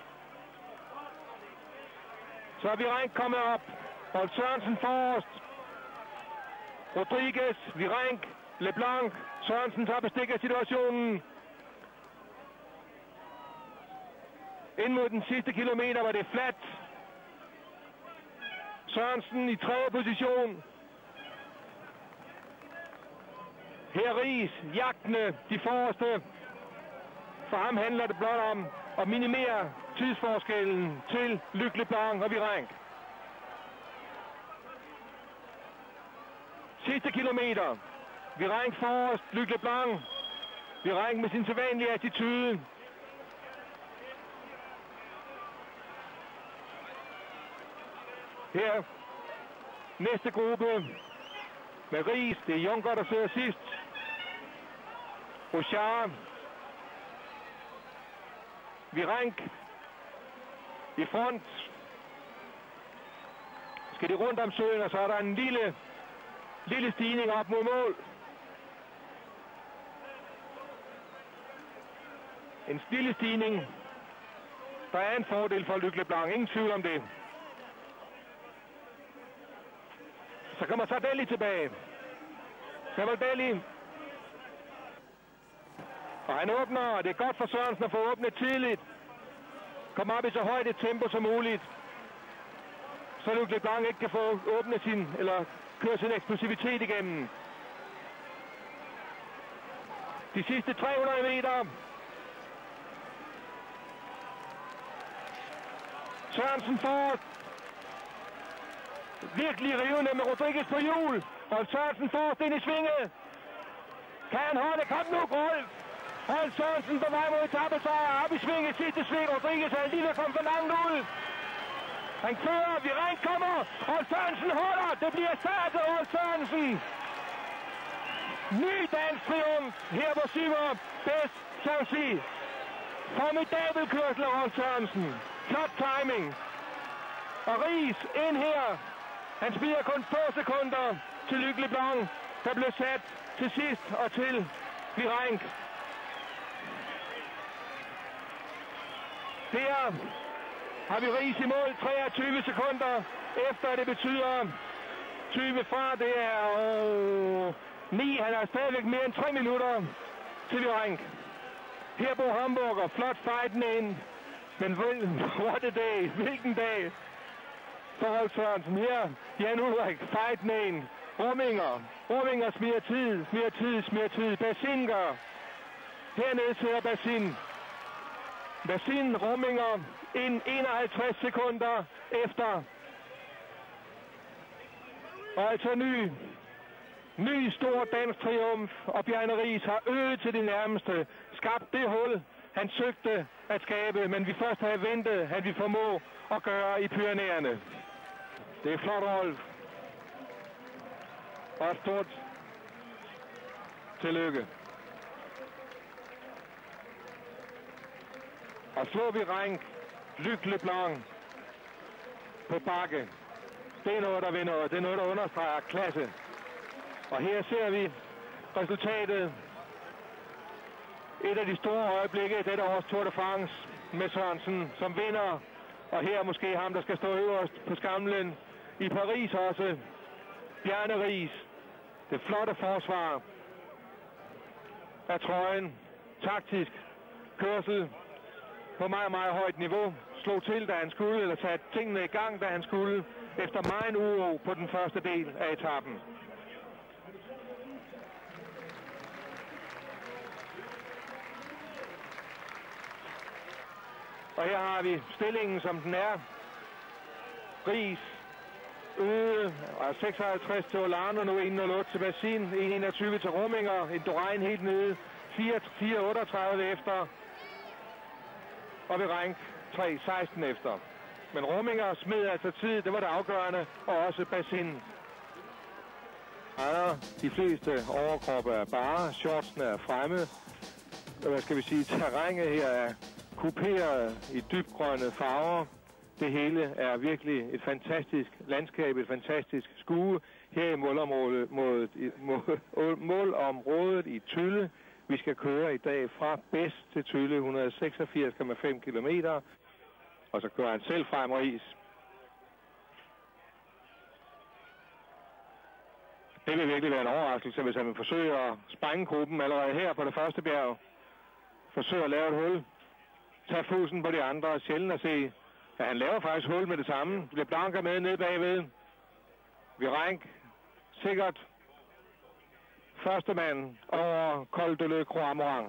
Så er Virenque kommet op. Rolf Sørensen forrest. Rodriguez, Virenque, Leblanc. Sørensen tager bestik af situationen. Ind mod den sidste kilometer var det fladt. Sørensen i tredje position. Her Riis, jagtende de forreste. For ham handler det blot om at minimere tidsforskellen til Luc Leblanc og Virenque. Sidste kilometer. Virenque forrest, Luc Leblanc. Virenque med sin sædvanlige attitude. Her næste gruppe med Riis. Det er Junker, der sidder sidst. Bouchard. Virenque i front. Skal de rundt om søen, og så er der en lille Lille stigning op mod mål. En stille stigning. Der er en fordel for Luc Leblanc. Ingen tvivl om det. Så kommer Sardelli tilbage. Cavaldelli. Og han åbner, og det er godt for Sørensen at få åbnet tidligt. Kom op i så højt et tempo som muligt. Så Luc Leblanc ikke kan få åbnet sin, eller køre sin eksplosivitet igennem. De sidste tre hundrede meter. Sørensen får virkelig rivende med Rodriguez på hjul. Og Sørensen får ind i svinget. Kan han holde? Kom nu, Rolf! Rolf Sørensen på vej mod etappesejr. Op i svinget, sidste sving. Rodriguez er lige ved at komme for langt ud. Han kører, Virenque kommer, og Sørensen holder. Det bliver sejr til Rolf Sørensen. Ny dansk triumf her på Simon Best Sancy. Formidabel kørsel af Rolf Sørensen. Flot timing. Og Riis ind her. Han spider kun få sekunder til Luc Leblanc, der blev sat til sidst og til Virenque. Her har vi Riis i mål treogtyve sekunder efter. Det betyder tyve fra. Det er øh, ni. Han har stadigvæk mere end tre minutter til Virenque. Her på Hamburger. Flot fighten ind. Men what a day. Hvilken dag for Rolf Sørensen. Her Jan Ullrich. Fighten ind. Rumminger. Rumminger smider tid. Smider tid. Smider tid. Basin gør. Hernede sidder Basin. Basin, Rumminger ind enoghalvtreds sekunder efter. Og altså ny, ny stor dansk triumf, og Bjarne Riis har øget til det nærmeste, skabt det hul, han søgte at skabe, men vi først havde ventet, at vi formå at gøre i Pyrenæerne. Det er flot, Rolf. Og et stort tillykke. Og slår vi Virenque, Luc Leblanc på bakke. Det er noget, der vinder noget. Det er noget, der understreger klasse. Og her ser vi resultatet. Et af de store øjeblikke i dette års Tour de France med Sørensen, som vinder. Og her måske ham, der skal stå øverst på skamlen. I Paris også. Bjarne Riis. Det flotte forsvar af trøjen. Taktisk kørsel på meget, meget højt niveau. Slog til, da han skulle, eller satte tingene i gang, da han skulle, efter meget uro på den første del af etappen. Og her har vi stillingen, som den er. Riis øde, og seksoghalvtreds til Olano, nu en nul otte til Basin, en enogtyve til Rumminger, en Dorein helt nede, fire otteogtredive efter, og Virenque tre seksten efter. Men Rumminger smed altså tid, det var det afgørende, og også Basin. De fleste overkroppe er bare, shortsene er fremme. Hvad skal vi sige, terrænet her er kuperet i dybgrønne farver. Det hele er virkelig et fantastisk landskab, et fantastisk skue her i målområdet, mod, mod, målområdet i Tylle. Vi skal køre i dag fra Best til Tylle, et hundrede og seksogfirs komma fem kilometer. Og så kører han selv frem, Riis. Det vil virkelig være en overraskelse, hvis han vil forsøge at sprænge gruppen allerede her på det første bjerg. Forsøge at lave et hul. Tag fusen på de andre. Sjældent at se. Ja, han laver faktisk hul med det samme. Bliver Blanca med ned bagved. Virenque sikkert første mand over Col de le Croix-Morang.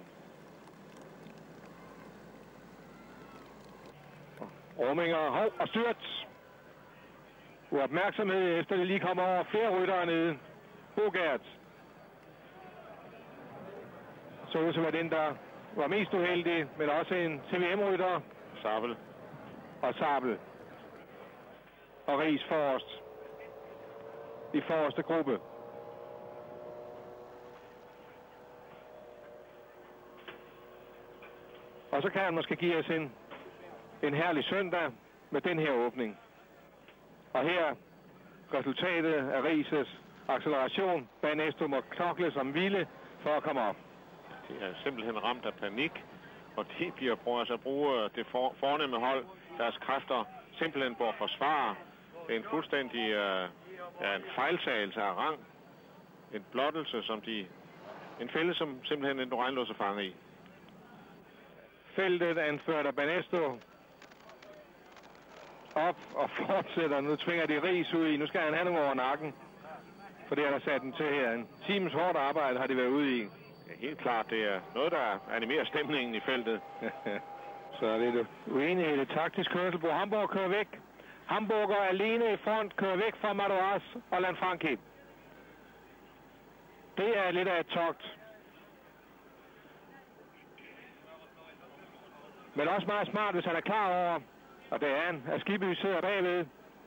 Rumminger, hov og styrt. Uopmærksomhed efter det lige kommer over flere ryttere nede. Bogert. Så ud som var den, der var mest uheldig, men også en T V M-rytter. Sabel. Og Sabel. Og Riis forrest. I forreste gruppe. Og så kan han måske give os en, en herlig søndag med den her åbning. Og her resultatet af Riis' acceleration. Banesto må knokle som vilde for at komme op. De er simpelthen ramt af panik, og de bliver prøvet altså at bruge det for, fornemme hold, deres kræfter simpelthen på at forsvare. Det er en fuldstændig uh, ja, en fejltagelse af rang. en blottelse, som de... En fælde, som simpelthen en regnlås er fanget i. Feltet anført af Banesto. Op og fortsætter. Nu tvinger de Ries ud i. Nu skal han have nogle over nakken. For det har der sat den til her. En times hårdt arbejde har de været ude i. Ja, helt klart, det er noget, der animerer stemningen i feltet. Så er det uenighed. Det taktisk kørsel, hvor Hamburg kører væk. Hamburger alene i front, kører væk fra Madouas og Lanfranchi. Det er lidt af et togt. Men også meget smart, hvis han er klar over, og det er han, at Skibby sidder bagved.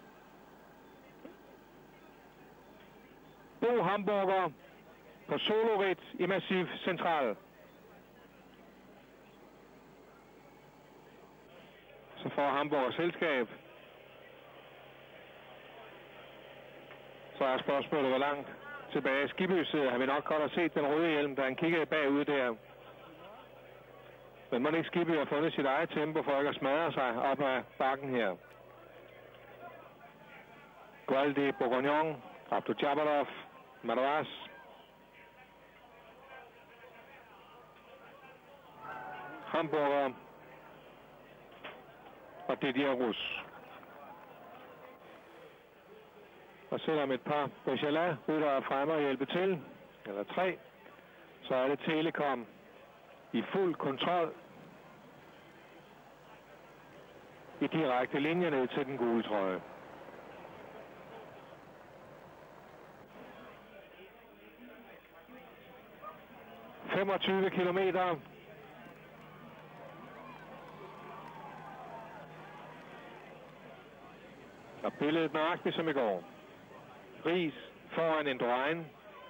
Bo Hamburger på solorit i Massiv Central. Så får Hamburger selskab. Så er spørgsmålet, hvor langt tilbage Skibby sidder. Han vil nok godt have set den røde hjelm, da han kiggede bagud der. Men må ikke Skibby har fundet sit eget tempo for ikke at smadre sig op ad bakken her. Gualdi, Bourgognon, Abdou-Jabbarov, Madouas. Hamburger og Didier Rus. Og selvom et par Bechala rytter er fremme og hjælpe til, eller tre, så er det Telekom i fuld kontrol i direkte linje ned til den gule trøje. femogtyve kilometer. Og billedet nøjagtigt som i går. Ries foran Indurain.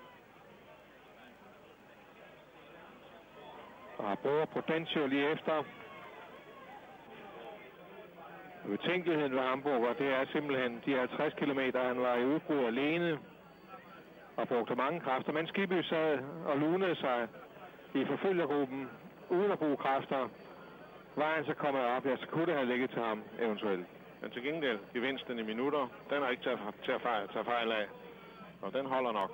Og har bruger Prudencio lige efter. Betænkeligheden ved Hamburger, det er simpelthen de halvtreds kilometer, han var i udbrud alene. Og brugte mange kræfter. Men Skibby sad og lunede sig i forfølgergruppen uden at bruge kræfter. Var han så kommet op, ja, så kunne det have ligget til ham eventuelt. Men til gengæld, gevinsten i minutter, den er ikke til at, til at fejl, tage fejl af. Og den holder nok.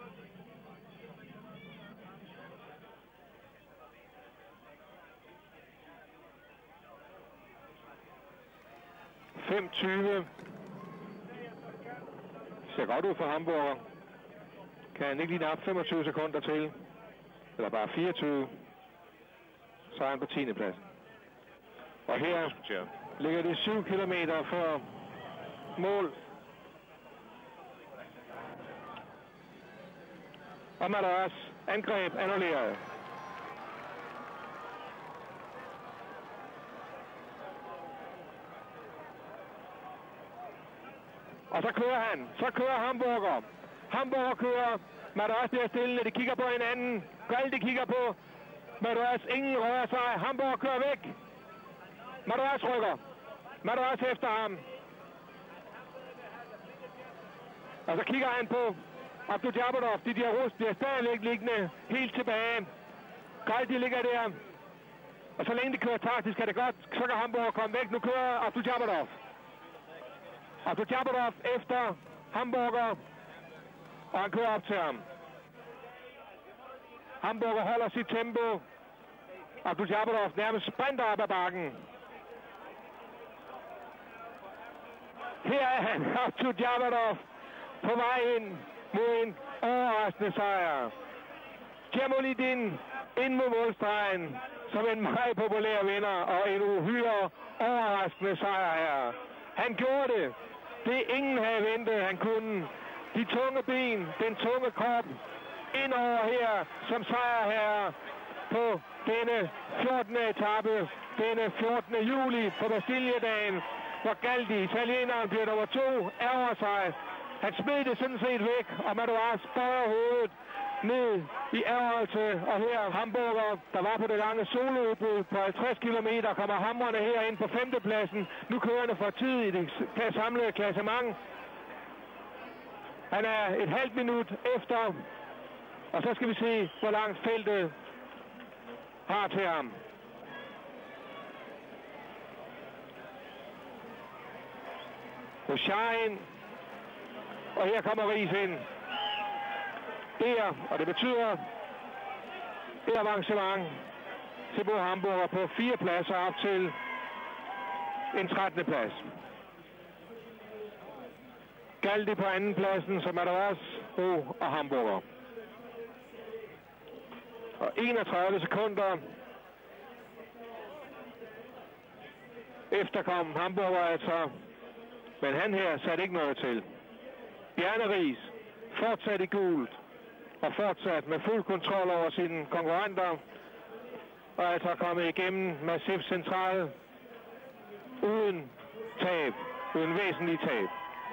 fem tyve. Ser godt ud for Hamburger. Kan han ikke lige nappe femogtyve sekunder til? Eller bare fireogtyve. Så er han på tiende pladsen. Og her ligger det syv kilometer for mål. Og Madouas angreb annulleret. Og så kører han. Så kører Hamburger. Hamburger kører. Madouas bliver stille. De kigger på hinanden. Gualdi kigger på Madouas. Ingen rører sig. Hamburger kører væk. Madouas rykker. Madouas efter ham. Og så kigger han på Abdou-Jabbarov. Didier Rus bliver stadigvæk liggende helt tilbage. Gualdi ligger der. Og så længe de kører taktisk, er det godt. Så kan Hamburger komme væk. Nu kører Abdou-Jabbarov. Abdou-Jabbarov efter Hamburger. Og han kører op til ham. Hamburger holder sit tempo. Abdou-Jabbarov nærmest sprinter op ad bakken. Her er han, Abdou-Jabbarov, på vej ind mod en overraskende sejr. Djamolidin ind mod målstregen som en meget populær vinder og en uhyre overraskende sejr her. Han gjorde det. Det ingen havde ventet, han kunne. De tunge ben, den tunge krop, indover her som sejrherre på denne fjortende etape, denne fjortende juli på Bastiljedagen, hvor Gualdi, italieneren, bliver nummer to, ærger sig. Han smed det sådan set væk, og Madouas bøjer hovedet ned i ærgelse. Og her Hamburger, der var på det lange soloudbrud på halvtreds kilometer, kommer hamrende her ind på femtepladsen. Nu kørende for tid i det samlede klassement. Han er et halvt minut efter, og så skal vi se, hvor langt feltet har til ham. Bouchard ind, og her kommer Ries ind. der, og det betyder et avancement til Bo Hamburger på fire pladser op til en trettende plads. Galdi på anden pladsen, som er der også Bo og Hamburger. Og enogtredive sekunder efter kom Hamburger altså, men han her satte ikke noget til. Bjarne Riis fortsat i gult og fortsat med fuld kontrol over sine konkurrenter, og altså kommet igennem Massif Central uden tab, uden væsentlig tab.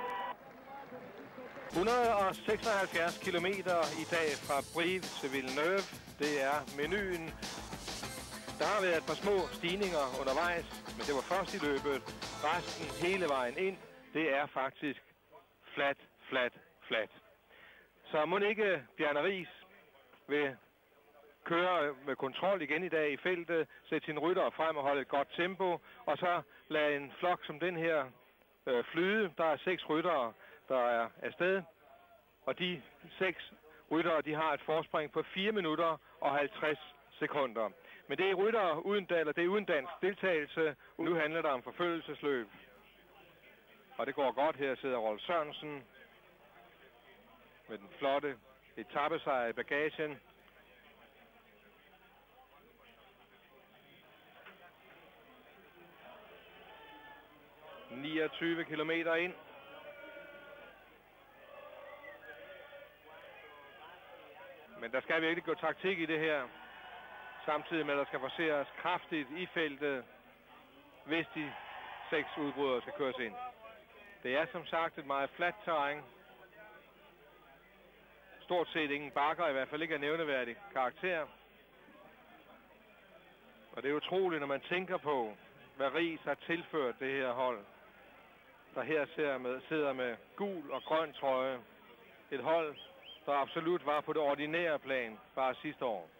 et hundrede og seksoghalvfjerds kilometer i dag fra Brive til Villeneuve. Det er menuen. Der har været et par små stigninger undervejs, men det var først i løbet. Resten hele vejen ind, det er faktisk flat, flat, flat. Så må ikke Bjarne Riis vil køre med kontrol igen i dag i feltet, sætte sine ryttere frem og holde et godt tempo, og så lade en flok som den her øh, flyde. Der er seks ryttere, der er afsted, og de seks ryttere, de har et forspring på fire minutter og halvtreds sekunder. Men det er ryttere uden, eller det er uden dansk deltagelse. Nu handler det om forfølgelsesløb. Og det går godt. Her sidder Rolf Sørensen med den flotte etapesejr i bagagen. niogtyve kilometer ind. Men der skal virkelig gå taktik i det her. Samtidig med, at der skal forceres kraftigt i feltet, hvis de seks udbrydere skal køres ind. Det er som sagt et meget fladt terræn. Stort set ingen bakker, i hvert fald ikke af nævneværdig karakter. Og det er utroligt, når man tænker på, hvad Riis har tilført det her hold, der her ser med, sidder med gul og grøn trøje. Et hold, der absolut var på det ordinære plan bare sidste år.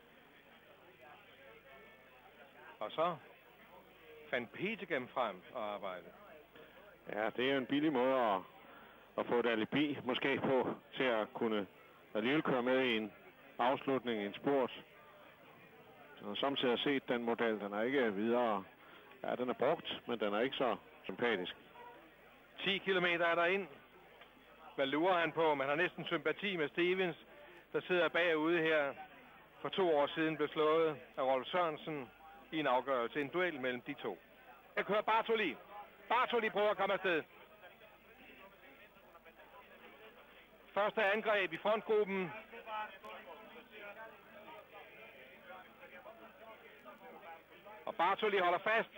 Og så fandt Petegem frem og arbejde. Ja, det er en billig måde at, at få et alibi måske på til at kunne alligevel køre med i en afslutning i en spurt. Så samtidig har set den model, den er ikke videre. Ja, den er brugt, men den er ikke så sympatisk. ti kilometer er der ind. Hvad lurer han på? Man har næsten sympati med Stevens, der sidder bagude her. For to år siden blev slået af Rolf Sørensen i en afgørelse. En duel mellem de to. Jeg kører Bartoli. Bartoli prøver at komme afsted. Første angreb i frontgruppen. Og Bartoli holder fast.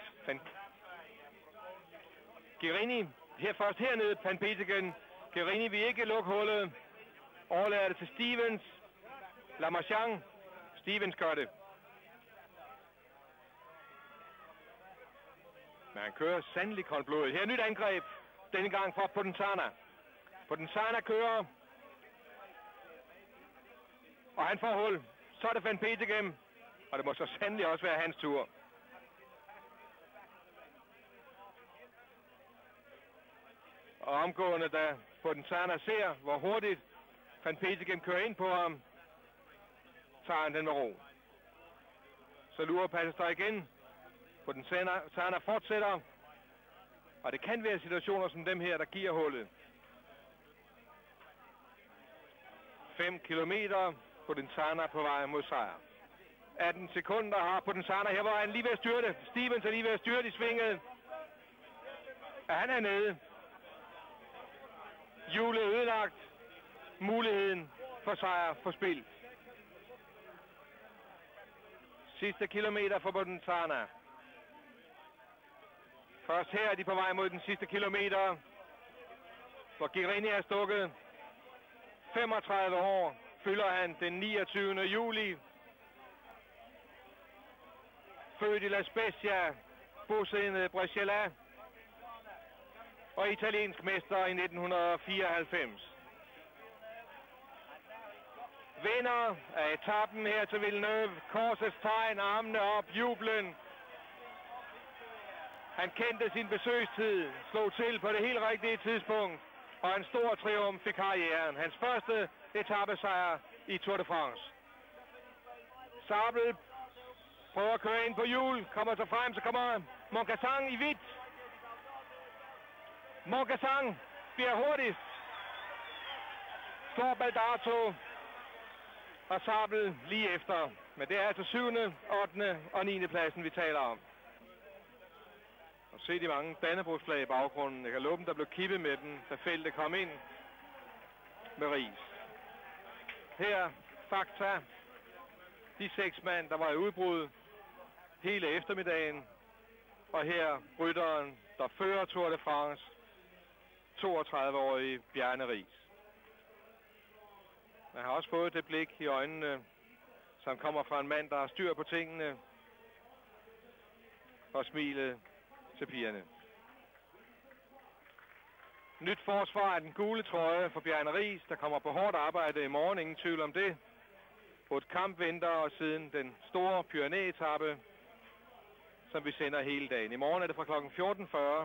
Guerini her først hernede. Van Petegem. Guerini vil ikke lukke hullet. Overlader det til Stevens. Lamarchand. Stevens gør det. Men han kører sandelig koldblodet. Her er nyt angreb. Denne gang fra Potenzana. Potenzana kører. Og han får hul. Så er det Van Petegem. Og det må så sandelig også være hans tur. Og omgående, da Potenzana ser, hvor hurtigt Van Petegem kører ind på ham, tager han den med ro. Så lurer passes der igen. Potenzana fortsætter. Og det kan være situationer som dem her, der giver hullet. fem kilometer. Potenzana på vej mod sejr. atten sekunder har Potenzana. Her var han lige ved at styrte. Stevens er lige ved at styrte i svinget. Ja, han er nede. Hjulet ødelagt. Muligheden for sejr for spil. Sidste kilometer for Potenzana. Først her er de på vej mod den sidste kilometer, hvor Guerini er stukket. femogtredive år fylder han den niogtyvende juli. Født i La Spezia, bosiddende Brescia, og italiensk mester i nitten fireoghalvfems. Vinder af etappen her til Villeneuve. Korsets tegn, armene op, jublen. Han kendte sin besøgstid, slog til på det helt rigtige tidspunkt, og en stor triumf i karrieren. Hans første etapesejr i Tour de France. Sabel prøver at køre ind på hjul, kommer så frem, så kommer Moncasang i hvidt. Moncasang bliver hurtigst. Står Baldato og Sabel lige efter. Men det er altså syvende, ottende og niende pladsen, vi taler om. Og se de mange dannebrogsflag i baggrunden. Jeg kan love dem, der blev kippet med dem, da feltet kom ind med Riis. Her fakta. De seks mand, der var i udbrud hele eftermiddagen. Og her rytteren, der fører Tour de France, toogtredive-årige Bjarne Riis. Man har også fået det blik i øjnene, som kommer fra en mand, der har styr på tingene, og smilet til pigerne. Nyt forsvar af den gule trøje for Bjarne Riis, der kommer på hårdt arbejde i morgen, ingen tvivl om det. På et kamp venter og siden den store Pyrenæ-etape, som vi sender hele dagen. I morgen er det fra klokken fjorten fyrre,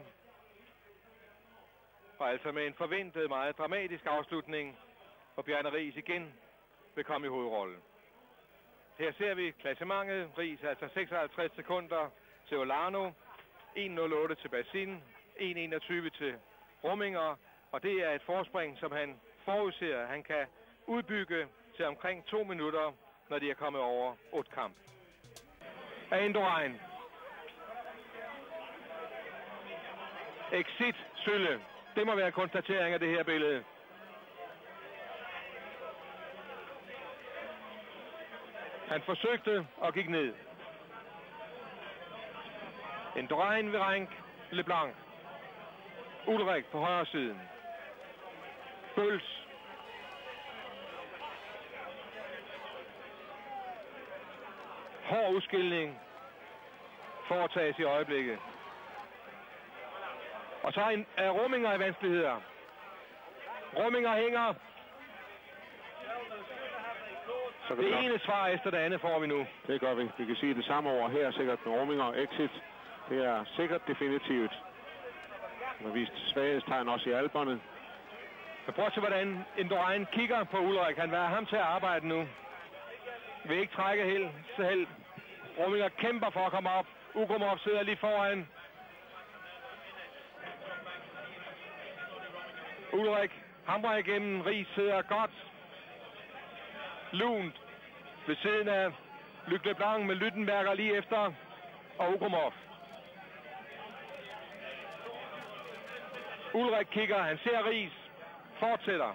og altså med en forventet meget dramatisk afslutning, hvor Bjarne Riis igen vil komme i hovedrollen. Her ser vi klassementet. Riis altså seksoghalvtreds sekunder til Olano, en nul otte til Bassin, en enogtyve til Rumminger, og det er et forspring, som han forudser, at han kan udbygge til omkring to minutter, når de er kommet over otte kamp. Af Indurain. Exit Sylle. Det må være en konstatering af det her billede. Han forsøgte og gik ned. Indurain ved Renk, Leblanc. Ulrik på højre siden. Bøls. Hård udskilning foretages i øjeblikket. Og så er, en, er Rumminger i vanskeligheder. Rumminger hænger. Så det ene svar efter det andet får vi nu. Det gør vi. Vi kan sige det samme over her, sikkert med Rumminger exit. Det er sikkert definitivt. Han har vist svaghedstegn også i Alperne. Men prøv at se, hvordan Indurain kigger på Ulrik. Han vil have ham til at arbejde nu. Vil ikke trække helt selv. Rumminger kæmper for at komme op. Ugrumov sidder lige foran. Ulrik hamrer igennem. Riis sidder godt. Lunt ved siden af Luc Leblanc med Lyttenberger lige efter. Og Ugrumov. Ulrik kigger. Han ser Riis. Fortsætter.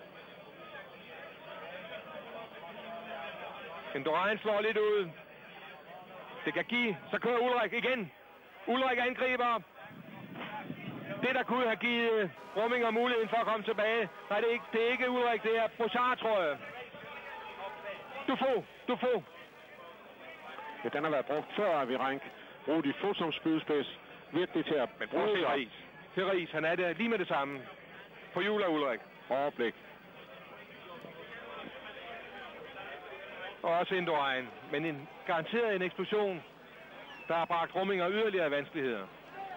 Indurain slår lidt ud. Det kan give. Så kører Ulrik igen. Ulrik angriber. Det, der kunne have givet Rumminger muligheden for at komme tilbage. Nej, det er ikke, det er ikke Ulrik. Det er Brochard, tror jeg. Du får. Du får. Ja, den har været brugt før af Virenk. Brug de få som spydspids. Virkelig til at Men prøv at se Riis. Til Riis. Han er det lige med det samme. På hjul af Ulrik. Overblik. Og også Indurain. Men en garanteret en eksplosion, der har bragt Rumminger yderligere vanskeligheder.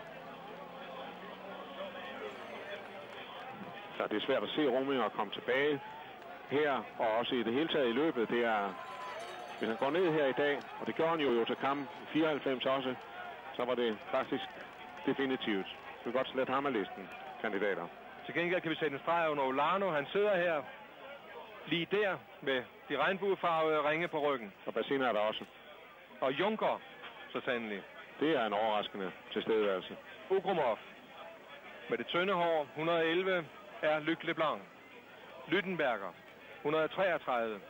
Så det er svært at se Rumminger komme tilbage her, og også i det hele taget i løbet. Det er, hvis han går ned her i dag, og det gjorde han jo, jo til kamp fireoghalvfems også, så var det faktisk definitivt. Vi kan godt slette ham af listen, kandidater. Til gengæld kan vi sætte en streg under Olano. Han sidder her lige der med de regnbuefarvede ringe på ryggen. Og Bassin er der også. Og Junker, så sandelig. Det er en overraskende tilstedeværelse. Ugrumov med det tynde hår, et hundrede og elleve, er Luc Leblanc. Lyttenberger, et hundrede og treogtredive.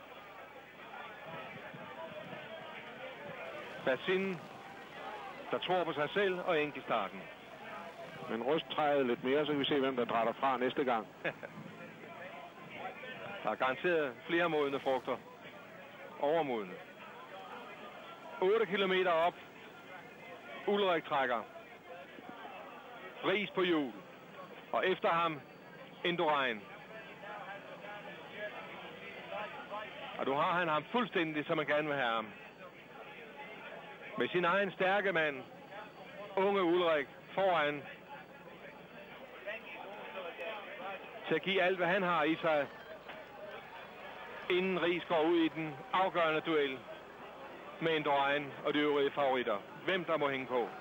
Bassin, der tror på sig selv og enkeltstarten. Men ryst træet lidt mere, så kan vi se, hvem der drætter fra næste gang. Der er garanteret flere modne frugter. Overmodne. otte kilometer op. Ulrik trækker. Riis på hjul. Og efter ham Indurain. Og du har han ham fuldstændig, som man gerne vil have ham. Med sin egen stærke mand, unge Ulrik, foran. Til at give alt, hvad han har i sig. inden Riis går ud i den afgørende duel med Indurain og de øvrige favoritter. Hvem der må hænge på.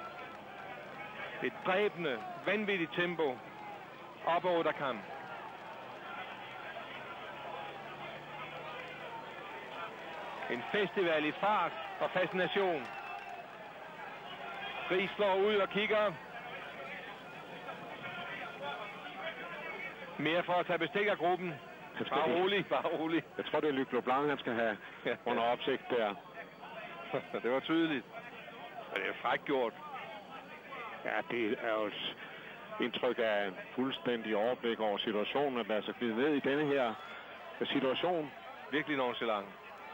Et dræbende, vanvittigt tempo op over der kamp. En festival i fart og fascination. Riis slår ud og kigger. Mere for at tage bestik af gruppen. Bare rolig, bare rolig. Jeg tror, det er Luc Leblanc, han skal have under opsigt der. Det var tydeligt. Og det er frækt gjort. Ja, det er jo et indtryk af en fuldstændig overblik over situationen, at lade sig glide ned i denne her situation. Virkelig nonchalant.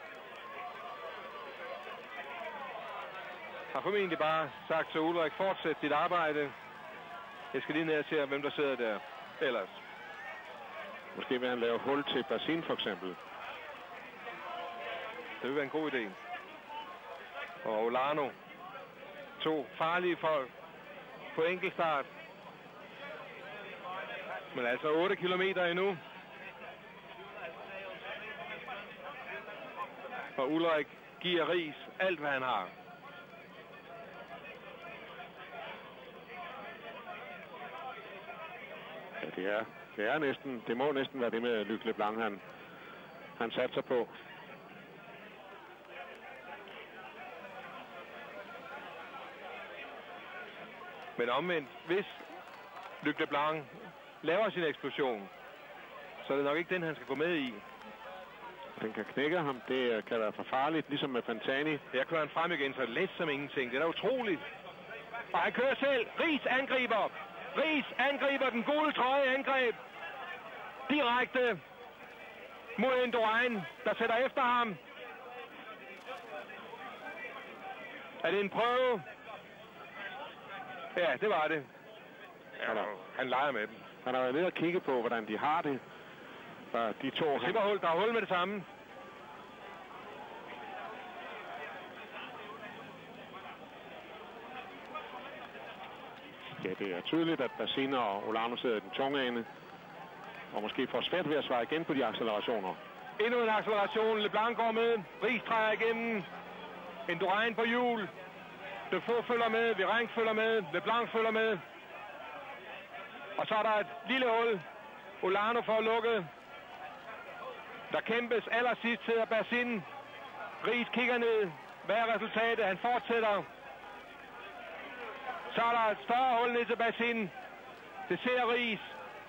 Har formentlig bare sagt til Ulrik, fortsæt dit arbejde. Jeg skal lige ned og se, hvem der sidder der ellers. Måske vil han lave hul til Basin for eksempel. Det vil være en god idé. Og Olano. To farlige folk på enkeltstart. Men altså otte kilometer endnu. Og Ulrik giver Riis alt, hvad han har. Ja, det er, det er næsten, det må næsten være det med Luc Leblanc, han, han satser på. Men omvendt, hvis Luc Leblanc laver sin eksplosion, så er det nok ikke den, han skal gå med i. Den kan knække ham. Det kan være for farligt, ligesom med Pantani. Her kører han frem igen, så let som ingenting. Det er da utroligt. Og han kører selv. Riis angriber. Riis angriber den gule trøje angreb. Direkte mod Indurain, der sætter efter ham. Er det en prøve? Ja, det var det. Ja, han leger med dem. Han har været nede og kigge på, hvordan de har det. Og de to... Han... Hul, der er hul med det samme. Ja, det er tydeligt, at Basin og Olano sidder i den tunge ende. Og måske får svært ved at svare igen på de accelerationer. Endnu en acceleration. Leblanc går med. Riis træder igennem. Indurain på hjul. Defoe følger med. Virenque følger med. Leblanc følger med. Og så er der et lille hul. Olano får lukket. Der kæmpes allersidst til Basin. Riis kigger ned. Hvad er resultatet? Han fortsætter. Så er der et større hul ned til Basin. Det ser Riis.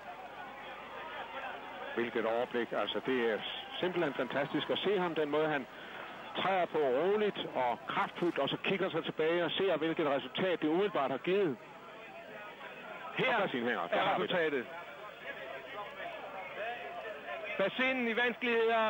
Hvilket overblik. Altså, det er simpelthen fantastisk at se ham den måde, han træder på roligt og kraftfuldt, og så kigger sig tilbage og ser, hvilket resultat det umiddelbart har givet. Her er resultatet. Basin i vanskeligheder.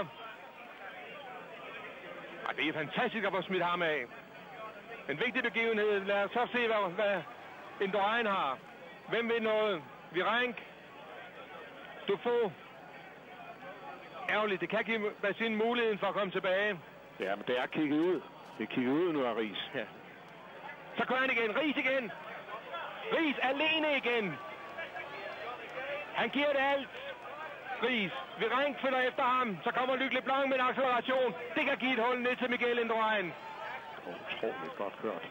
Og det er fantastisk at få smidt ham af. En vigtig begivenhed. Lad os så se, hvad, hvad Indurain har. Hvem vil noget? Virenque. Defoe. Ærgerligt. Det kan give Basin muligheden for at komme tilbage. Ja, men det er kigget ud. Det er kigget ud nu af Riis. Ja. Så kører han igen. Riis igen. Riis alene igen. Han giver det alt. Riis. Virenque følger efter ham. Så kommer Luc Leblanc med en acceleration. Det kan give et hul ned til Miguel Indurain. Utroligt godt kørt.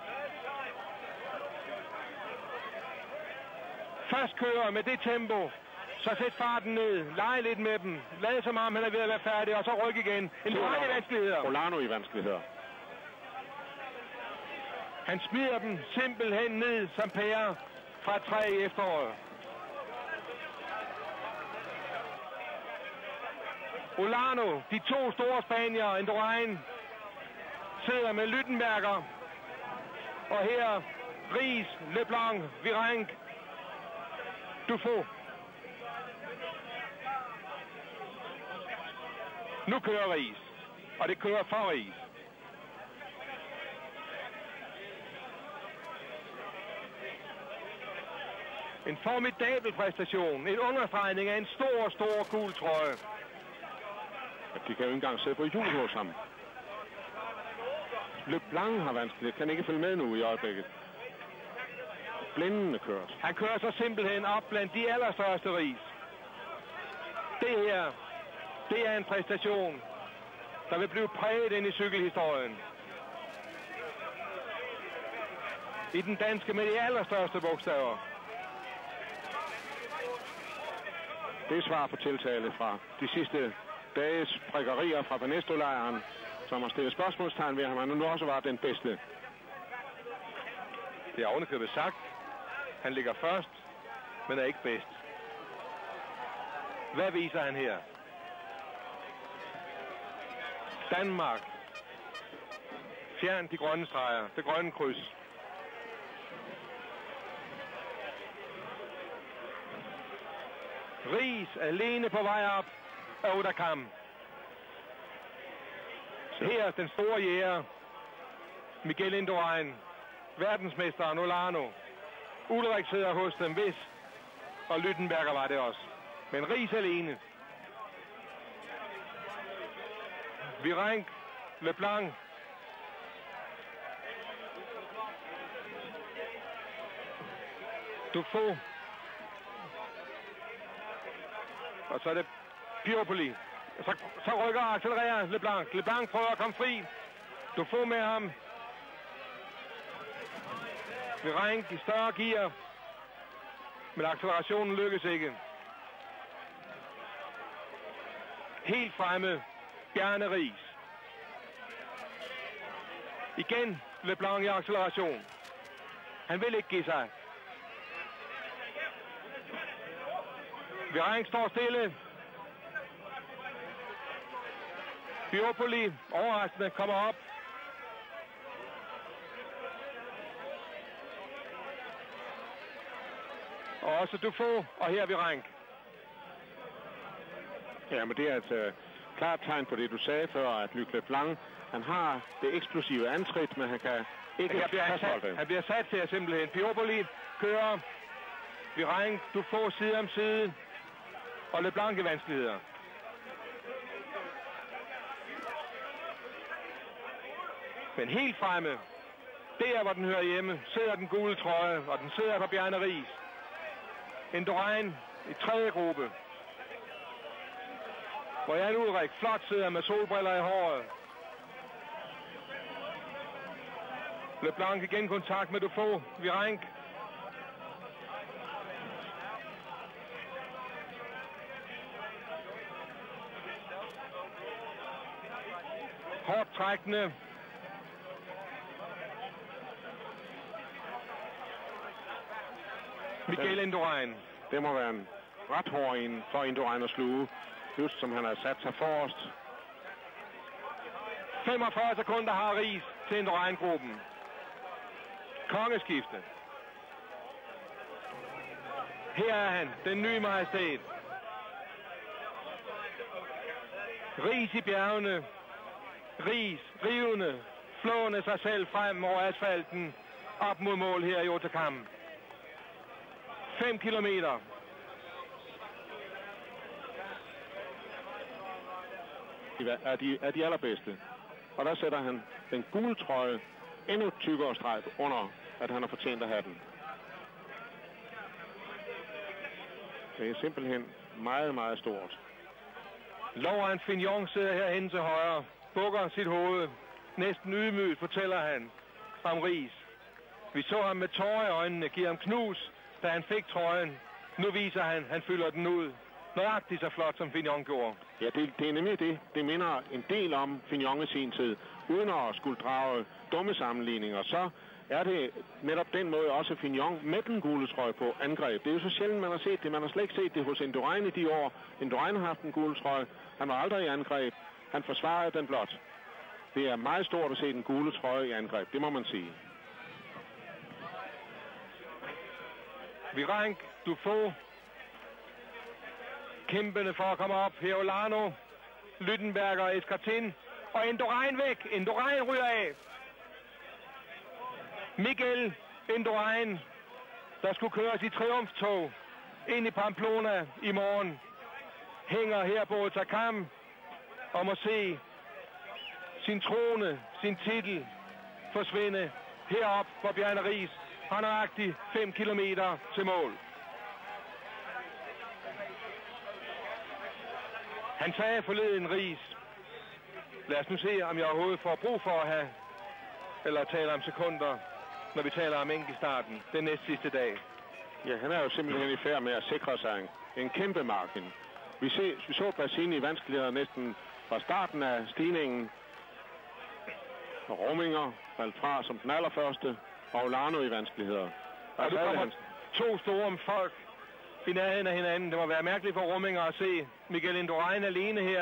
Først kører med det tempo. Så sæt farten ned. Lege lidt med dem. Lad som om han er ved at være færdig. Og så ryk igen. Indurain i vanskeligheder. Olano i vanskeligheder. Han smider dem simpelthen ned som pærer fra træ i efteråret. Olano, de to store spanier, Indurain, sidder med Lüttenberger. Og her Riis, Leblanc, Virenque, Defoe. Nu kører Riis, og det kører for Riis. En formidabel præstation. En understregning af en stor, stor gul trøje. De kan jo ikke engang sidde på hjul hos ham. Leblanc har vanskeligt. Kan ikke følge med nu i øjeblikket. Blændende kørt. Han kører så simpelthen op blandt de allerstørste Riis. Det her, Det er en præstation, der vil blive præget ind i cykelhistorien. I den danske med de allerstørste bogstaver. Det er svar på tiltale fra de sidste dages prikkerier fra Banesto-lejren, som har stillet spørgsmålstegn ved, at han nu også var den bedste. Det er ovenikøbet sagt. Han ligger først, men er ikke bedst. Hvad viser han her? Danmark. Fjern de grønne streger. Det grønne kryds. Riis alene på vej op af Otakam. Her den store jæger. Miguel Indurain. Verdensmesteren Olano. Ulrik sidder hos dem, hvis. Og Lyttenberger var det også. Men Riis alene. Virenque, Leblanc. Dufault. Og så er det Piopoli. Så, så rykker og accelererer Leblanc. Leblanc prøver at komme fri. Dufault med ham. Virenque i større gear. Men accelerationen lykkes ikke. Helt fremme. Bjarne Riis. Igen Leblanc i acceleration. Han vil ikke give sig. Virenque står stille. Piopoli overraskende kommer op. Og også Dufault, og her er Virenque. Ja, men det er et uh, klart tegn på det, du sagde før, at Luc Leblanc, han har det eksplosive antrit, men han kan ikke fastholde det. Han bliver sat til at simpelthen. Piopoli kører. Virenque, Dufault side om side. Og Leblanc i vanskeligheder. Men helt fremme, der hvor den hører hjemme, sidder den gule trøje, og den sidder på Bjarne Riis. Indurain i tredje gruppe. Hvor Jan Ulrik flot sidder med solbriller i håret. Leblanc igen kontakt med Dufault. Virenque. Hårdt trækkende. Miguel Indurain. Det må være en ret hård en for Indurain at sluge. Just som han har sat sig forrest. femogfyrre sekunder har Riis til Indurain-gruppen. Kongeskifte. Her er han, den nye majestæt. Riis i bjergene. Riis, rivende, flående sig selv frem over asfalten. Op mod mål her i Otakam. Fem kilometer. Er de, er de allerbedste. Og der sætter han den gule trøje endnu tykkere streg under, at han har fortjent at have den. Det er simpelthen meget, meget stort. Laurent Fignon sidder herhen til højre, bukker sit hoved. Næsten ydmygt fortæller han om Riis. Vi så ham med tårer i øjnene, giver ham knus, da han fik trøjen. Nu viser han, han fylder den ud. Nøjagtigt så flot, som Fignon gjorde. Ja, det, det er nemlig det. Det minder en del om Fignon i sin tid. Uden at skulle drage dumme sammenligninger, så er det netop den måde også Fignon med den gule trøje på angreb. Det er jo så sjældent, man har set det. Man har slet ikke set det hos Indurain i de år. Indurain har haft en gule trøje. Han var aldrig i angreb. Han forsvarede den blot. Det er meget stort at se den gule trøje i angreb. Det må man sige. Virenque, Dufault. Kæmpende for at komme op. Her Olano, Lyttenberger, Escartin. Og Indurain væk. Indurain ryger af. Miguel Indurain, der skulle køres i triumftog ind i Pamplona i morgen, hænger her på Otakam og må se sin trone, sin titel forsvinde herop for Bjarne Riis. Han er nøjagtigt fem kilometer til mål. Han sagde forleden Riis, lad os nu se, om jeg overhovedet får brug for at have, eller tale om sekunder, når vi taler om enkeltstarten den næste sidste dag. Ja, han er jo simpelthen i færd med at sikre sig en, en kæmpe margin. Vi, se, vi så Bassini i vanskeligheder næsten fra starten af stigningen. Og Rominger faldt fra som den allerførste, og Lano i vanskeligheder. Og nu kommer to store folk i nærheden af hinanden. Det må være mærkeligt for Rominger at se Miguel Indurain alene her.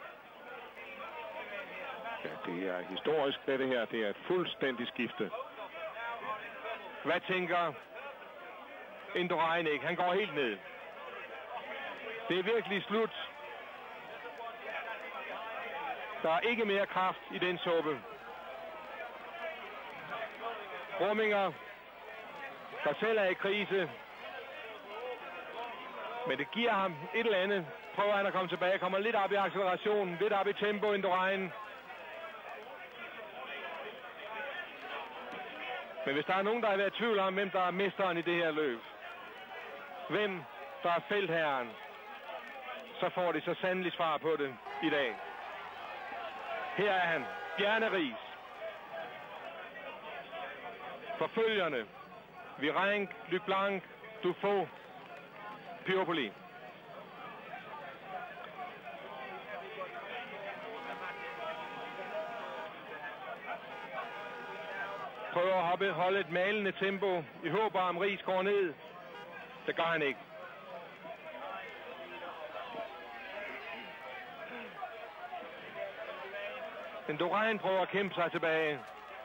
Ja, det er historisk, det, det her. Det er et fuldstændigt skifte. Hvad tænker Indurain ikke? Han går helt ned. Det er virkelig slut. Der er ikke mere kraft i den suppe. Rominger, der selv er i krise. Men det giver ham et eller andet. Prøver han at komme tilbage. Kommer lidt op i accelerationen. Lidt op i tempo, Indurain. Men hvis der er nogen, der har været i tvivl om, hvem der er mesteren i det her løb, hvem der er feltherren, så får de så sandelig svar på det i dag. Her er han, Bjarne Riis. Forfølgerne, Virenque, Luc Blanc, Dufaux, Piopoli. Prøver at hoppe, holde et malende tempo i håb om Riis går ned. Det gør han ikke. Indurain prøver at kæmpe sig tilbage.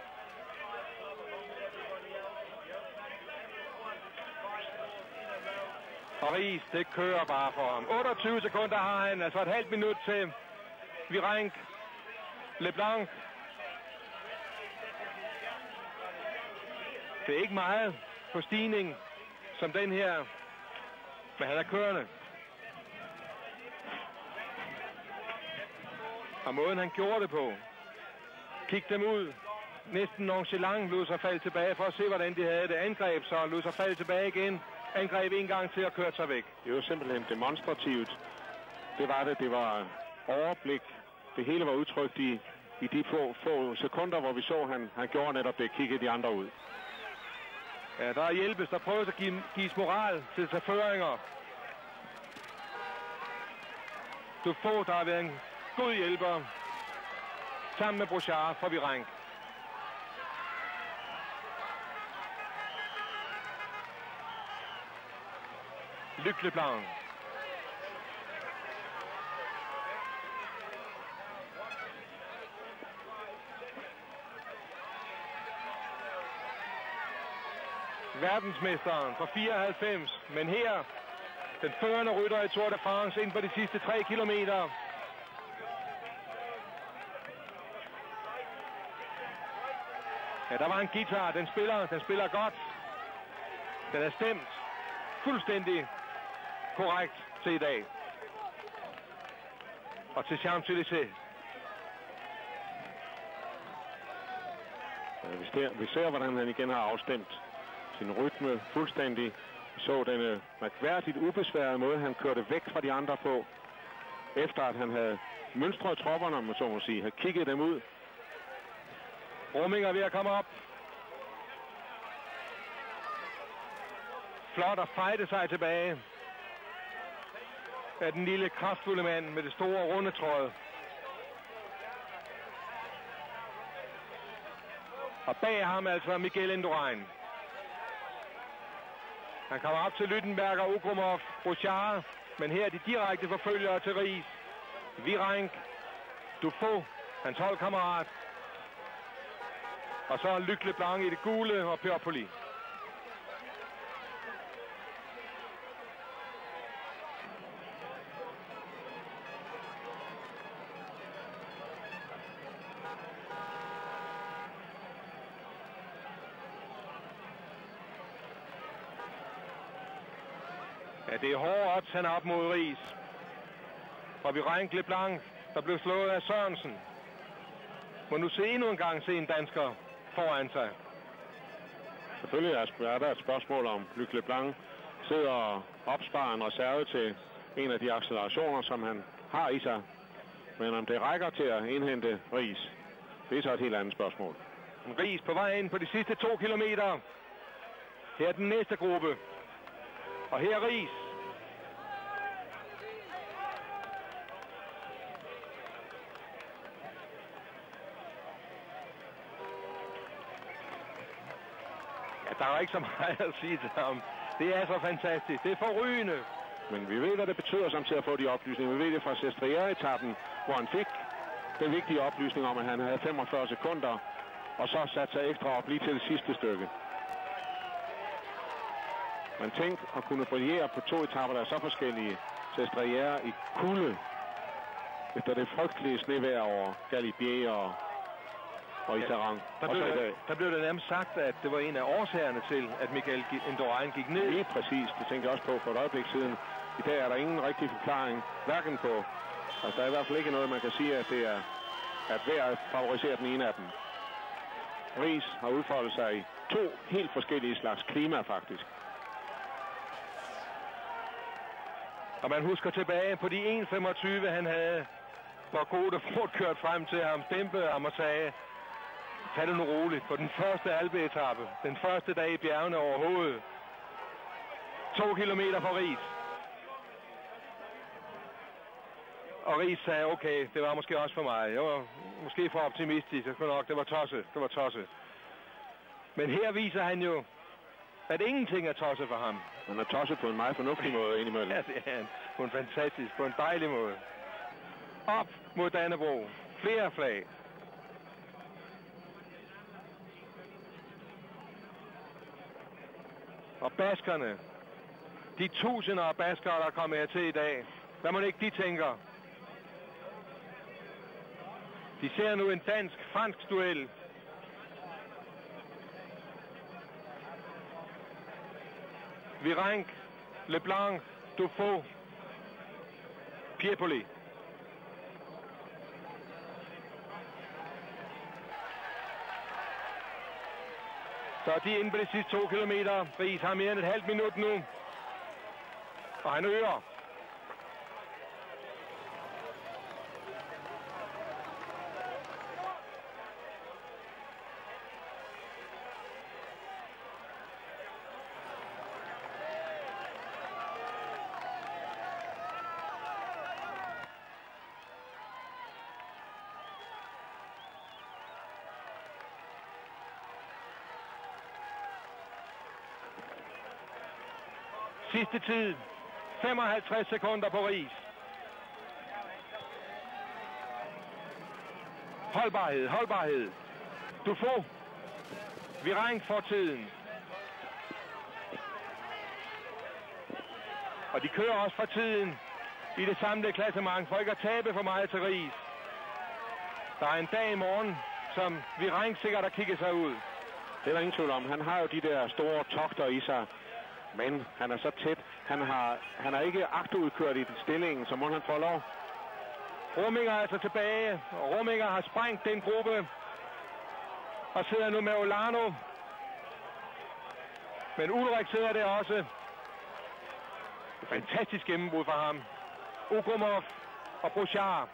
Og Riis, det kører bare for ham. otteogtyve sekunder har han, altså et halvt minut til Virenque, Leblanc. Det er ikke meget på stigning som den her, men han er kørende. Og måden han gjorde det på. Kig dem ud. Næsten nonchalant lod sig falde tilbage for at se, hvordan de havde det. Angreb, så lod sig falde tilbage igen. Angreb en gang til at køre sig væk. Det var simpelthen demonstrativt. Det var det. Det var overblik. Det hele var udtrykt i, i de få, få sekunder, hvor vi så, han, han gjorde netop det. Kiggede de andre ud. Ja, der er hjælpes. Der prøves at give, gives moral til chaufføringer. Dufaux, der har været en god hjælper. Sammen med Brochard fra Virenque. Luc Leblanc. Verdensmesteren fra fireoghalvfems, men her den førende rytter i Tour de France ind på de sidste tre kilometer. Ja, der var en guitar, den spiller, den spiller godt. Den er stemt fuldstændig korrekt til i dag. Og til Champs-Élysées. Ja, vi, ser, vi ser, hvordan han igen har afstemt sin rytme fuldstændig. Vi så denne mærkværdigt ubesværede måde, han kørte væk fra de andre på. Efter at han havde mønstret tropperne, om man så må sige, havde kigget dem ud. Rominger ved at komme op. Flot at fejde sig tilbage af den lille kraftfulde mand med det store runde tråd. Og bag ham altså Miguel Indurain. Han kommer op til Lüttenberger, Ugrumov, Brochard, men her er de direkte forfølgere til Riis. Virenque, Dufaux, hans holdkammerat. Og så Luc Leblanc i det gule og Piopoli. Ja, det er hårde odds, han er op mod Riis. Og Virenque Leblanc, der blev slået af Sørensen. Må nu se endnu en gang se en dansker foran sig. Selvfølgelig er der et spørgsmål om Luc Leblanc sidder og opsparer en reserve til en af de accelerationer, som han har i sig. Men om det rækker til at indhente Riis, det er så et helt andet spørgsmål. Riis på vej ind på de sidste to kilometer. Her er den næste gruppe. Og her er Riis. Ja, der er ikke så meget at sige til ham. Det er så fantastisk. Det er forrygende. Men vi ved, hvad det betyder samtidig at få de oplysninger. Vi ved det fra Sestriere-etappen, hvor han fik den vigtige oplysning om, at han havde femogfyrre sekunder, og så satte sig ekstra op lige til det sidste stykke. Man tænkte at kunne brillere på to etapper, der er så forskellige. Sestriere i kulde, efter det frygtelige snevejr over Galibier og, og i terræn. Ja, der, blev det, der blev det nærmest sagt, at det var en af årsagerne til, at Miguel Indurain gik ned. Lige præcis, det tænkte jeg også på for et øjeblik siden. I dag er der ingen rigtig forklaring, hverken på, altså der er i hvert fald ikke noget, man kan sige, at det er, at vejret favoriserer den ene af dem. Riis har udfoldet sig i to helt forskellige slags klima, faktisk. Og man husker tilbage på de en femogtyve, han havde, hvor Godefroot kørte frem til ham, dæmpede ham og sagde, tag det nu roligt på den første alpeetappe, den første dag i bjergene overhovedet. To kilometer for Riis. Og Riis sagde, okay, det var måske også for mig. Jeg var måske for optimistisk, jeg skulle nok, det var tosset, det var tosset. Men her viser han jo, at ingenting er tosset for ham. Han er tosset på en meget fornuftig måde indimellem. Ja, det er han. På en fantastisk, på en dejlig måde. Op mod Dannebrog. Flere flag. Og baskerne. De tusinder af baskere, der kommer her til i dag. Hvad må ikke de tænker? De ser nu en dansk-fransk duel. Virenque, Leblanc, Dufaux, Piepoli. Så er de inde på de sidste to kilometer. Riis har mere end et halvt minut nu. Og han øger. Sidste tid. femoghalvtreds sekunder på Riis. Holdbarhed, holdbarhed. Dufaux. Virenque får tiden. Og de kører også for tiden i det samlede klassement, for ikke at tabe for meget til Riis. Der er en dag i morgen, som Virenque sikkert har kigget sig ud. Det er der ingen tvivl om. Han har jo de der store togter i sig. Men han er så tæt. Han har, han er ikke agterudkørt i den stillingen, så må han få lov. Rumminger er altså tilbage. Rumminger har sprængt den gruppe. Og sidder nu med Olano. Men Ulrik sidder der også. Fantastisk gennembrud for ham. Ugrumov og Bouchard.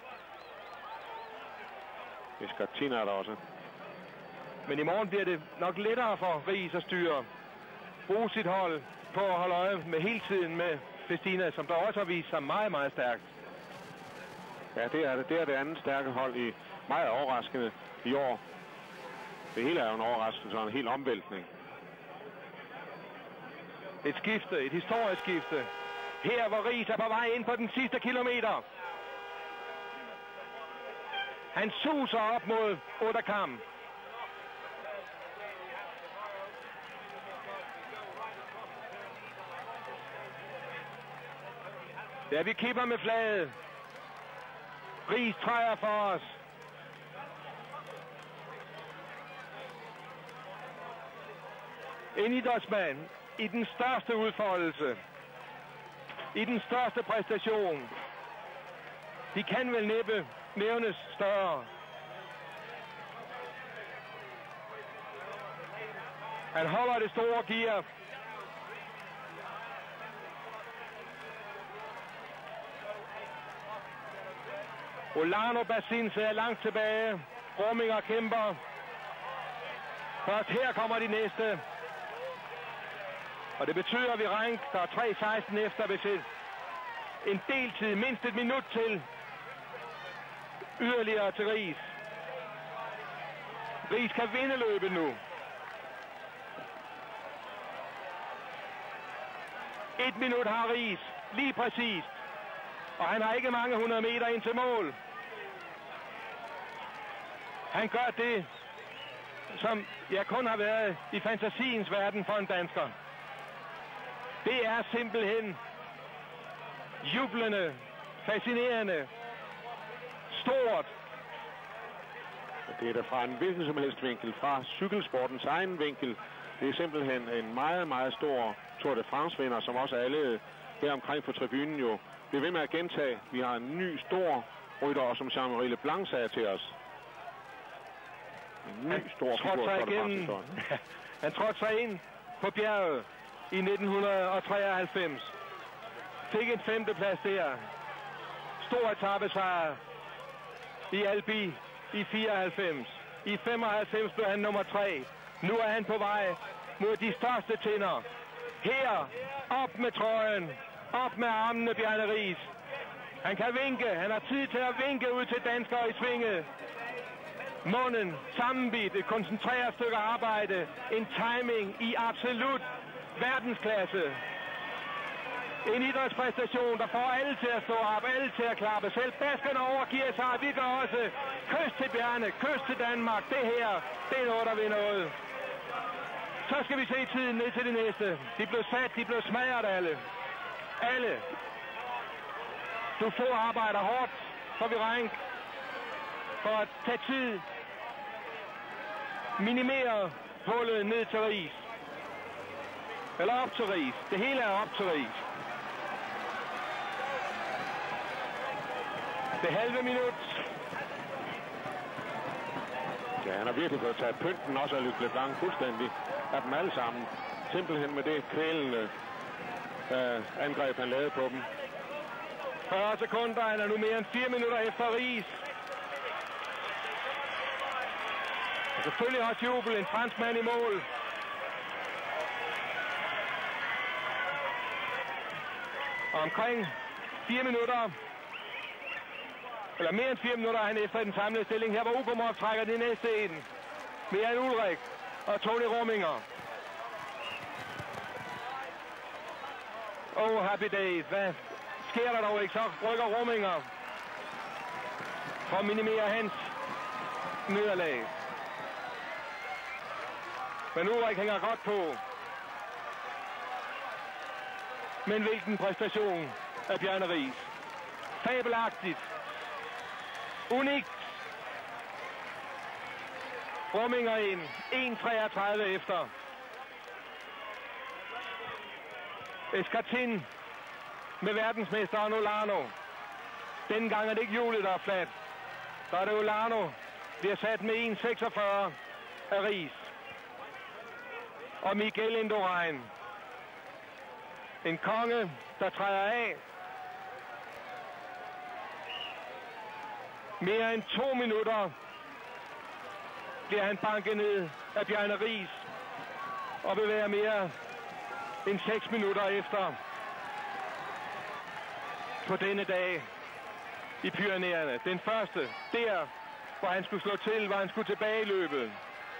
Escartina er der også. Men i morgen bliver det nok lettere for Riis at styre. Bruge sit hold på at holde øje med hele tiden med Festina, som der også har vist sig meget, meget stærkt. Ja, det er det. Det er det andet stærke hold i meget overraskende i år. Det hele er jo en overraskelse og en helt omvæltning. Et skifte, et historisk skifte. Her hvor Riis er på vej ind på den sidste kilometer. Han suser op mod Oderkam. Ja, vi kipper med flaget. Riis træder for os. En idrætsmand i den største udfoldelse. I den største præstation. De kan vel næppe nævnes større. Han holder det store gear. Olano Basin sidder langt tilbage. Rominger kæmper. Først her kommer de næste. Og det betyder, at vi rank, der er tre seksten efter, hvis et, en deltid, mindst et minut til. Yderligere til Riis. Riis kan vinde løbet nu. Et minut har Riis, lige præcist. Og han har ikke mange hundrede meter ind til mål. Han gør det, som jeg kun har været i fantasiens verden for en dansker. Det er simpelthen jublende, fascinerende, stort. Det er da fra en hvilken som helst vinkel, fra cykelsportens egen vinkel. Det er simpelthen en meget, meget stor Tour de France-vinder, som også alle her omkring på tribunen jo bliver ved med at gentage. Vi har en ny stor rytter, og som Jean-Marie Leblanc sagde til os. En ny han stor figur, sig igennem. Han trådte sig ind på bjerget i nitten treoghalvfems. Fik en femteplads der. Stor etapesejr i Albi i fireoghalvfems. I femoghalvfems blev han nummer tre. Nu er han på vej mod de største tinder. Her, op med trøjen, op med armene, Bjarne Riis. Han kan vinke, han har tid til at vinke ud til danskere i svinget. Munden sammenbidt, et koncentreret stykke arbejde, en timing i absolut verdensklasse. En idrætspræstation, der får alle til at stå op, alle til at klappe. Selv baskerne overgiver sig, vi gør også. Kys til Bjarne, kys til Danmark. Det her, det er noget, der vil noget. Så skal vi se tiden ned til det næste. De blev sat, de blev smadret alle. Alle. Du får arbejder hårdt for vi rank. For at tage tid. Minimere hullet ned til Riis. Eller op til Riis. Det hele er op til Riis. Det halve minut. Ja, han har virkelig fået taget pynten også af Luc Leblanc fuldstændig af dem alle sammen. Simpelthen med det kvælende øh, angreb, han lavede på dem. fyrre sekunder, han er nu mere end fire minutter efter Riis. Og selvfølgelig også jubel, en fransk mand i mål. Og omkring fire minutter, eller mere end fire minutter, er han efter den samlede stilling. Her var Ubermov trækker de næste en. Med Jan Ulrik og Tony Rominger. Oh, happy days. Hvad sker der dog ikke? Så rykker Rominger for at minimere hans nederlag. Men Ulrik hænger godt på. Men hvilken præstation af Bjarne Riis. Fabelagtigt. Unikt. Rominger ind. en treogtredive efter. Escartin med verdensmesteren Olano. Denne gang er det ikke hjulet, der er fladt. Så er det Olano, bliver sat med en seksogfyrre af Riis. Og Miguel Indurain. En konge, der træder af. Mere end to minutter bliver han banket ned af Bjarne Riis. Og vil være mere end seks minutter efter på denne dag i Pyrenæerne. Den første, der hvor han skulle slå til, hvor han skulle tilbage i løbet.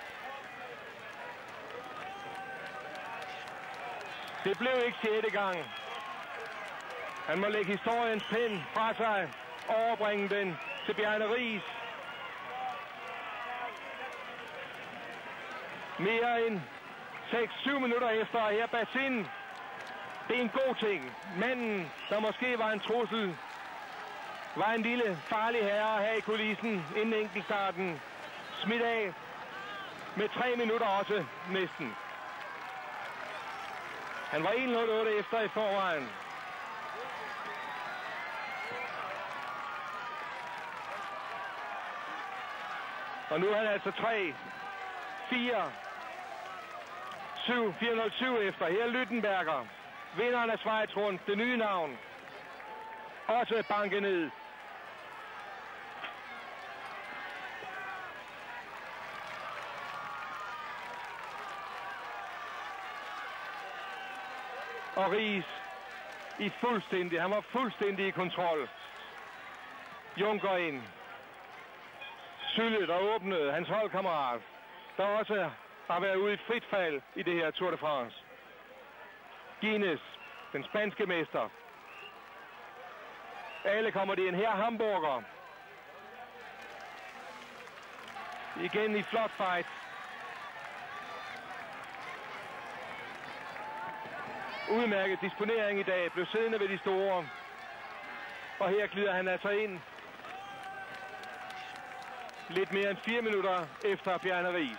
Det blev ikke sjette gang. Han må lægge historiens pen fra sig, overbringe den til Bjarne Riis. Mere end seks syv minutter efter, her Basin. Det er en god ting. Manden, der måske var en trussel, var en lille farlig herre her i kulissen inden enkeltstarten. Smidt af med tre minutter også næsten. Han var en nul otte efter i forvejen. Og nu er han altså tre, fire, syv, fire nul syv efter. Her er Lyttenberger. Vinderen af Schweiz rundt. Det nye navn. Også banket ned. Og Riis i fuldstændig, han var fuldstændig i kontrol. Junker ind. Sylle, der åbnede, hans holdkammerat, der også har været ude i et frit fald i det her Tour de France. Guinness, den spanske mester. Alle kommer det en her hamburger. Igen i flot fight. Udmærket disponering i dag, blev siddende ved de store. Og her glider han altså ind. Lidt mere end fire minutter efter Bjarne Riis.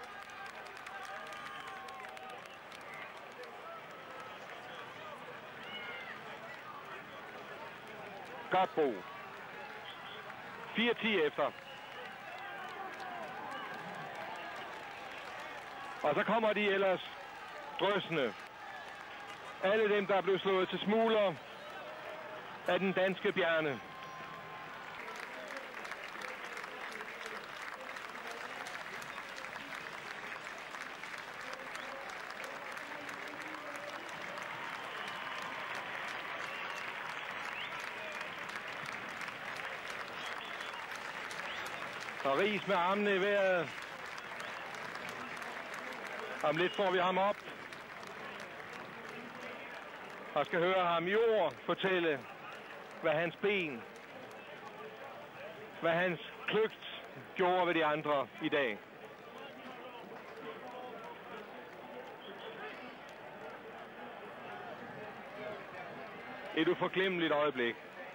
Godt Bo. fire ti efter. Og så kommer de ellers drøsende. Alle dem, der er blevet slået til smugler af den danske Bjarne. Og Riis med armene i vejret. Om lidt får vi ham op. Og skal høre ham i ord fortælle, hvad hans ben, hvad hans kløgt gjorde ved de andre i dag. Et uforglemmeligt øjeblik.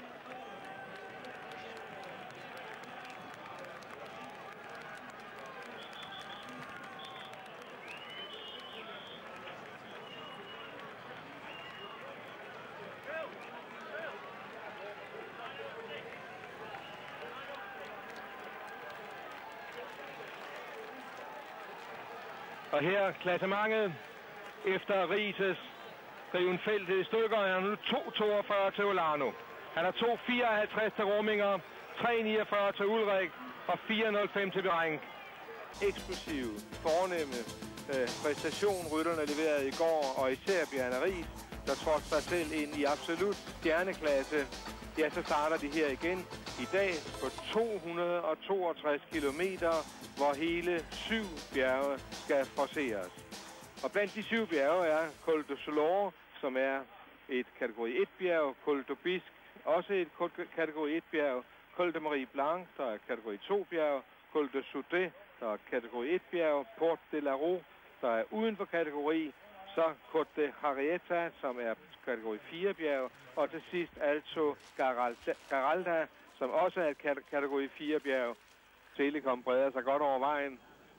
Og her klassementet efter Riis' riven feltet i stykker. Han har nu to toogfyrre til Olano. Han har to fireoghalvtreds til Rominger, tre niogfyrre til Ulrik og fire nul fem til Virenque. Eksplosiv, fornemme øh, præstation, rytterne leverede i går, og især Bjarne Riis, der trådte sig selv ind i absolut stjerneklasse. Ja, så starter de her igen i dag på to hundrede og toogtres kilometer, hvor hele syv bjerge skal forceres. Og blandt de syv bjerge er Col de Solor, som er et kategori et bjerg, Col de Bisque, også et kategori et bjerg, Col de Marie Blanc, der er kategori to bjerg, Col de Soudet, der er kategori et bjerg, Port de la Roue, der er uden for kategori, så Côte de Harrieta, som er kategori fire bjerg, og til sidst Alto Garalda, som også er et kategori fire bjerg. Telekom breder sig godt over vejen.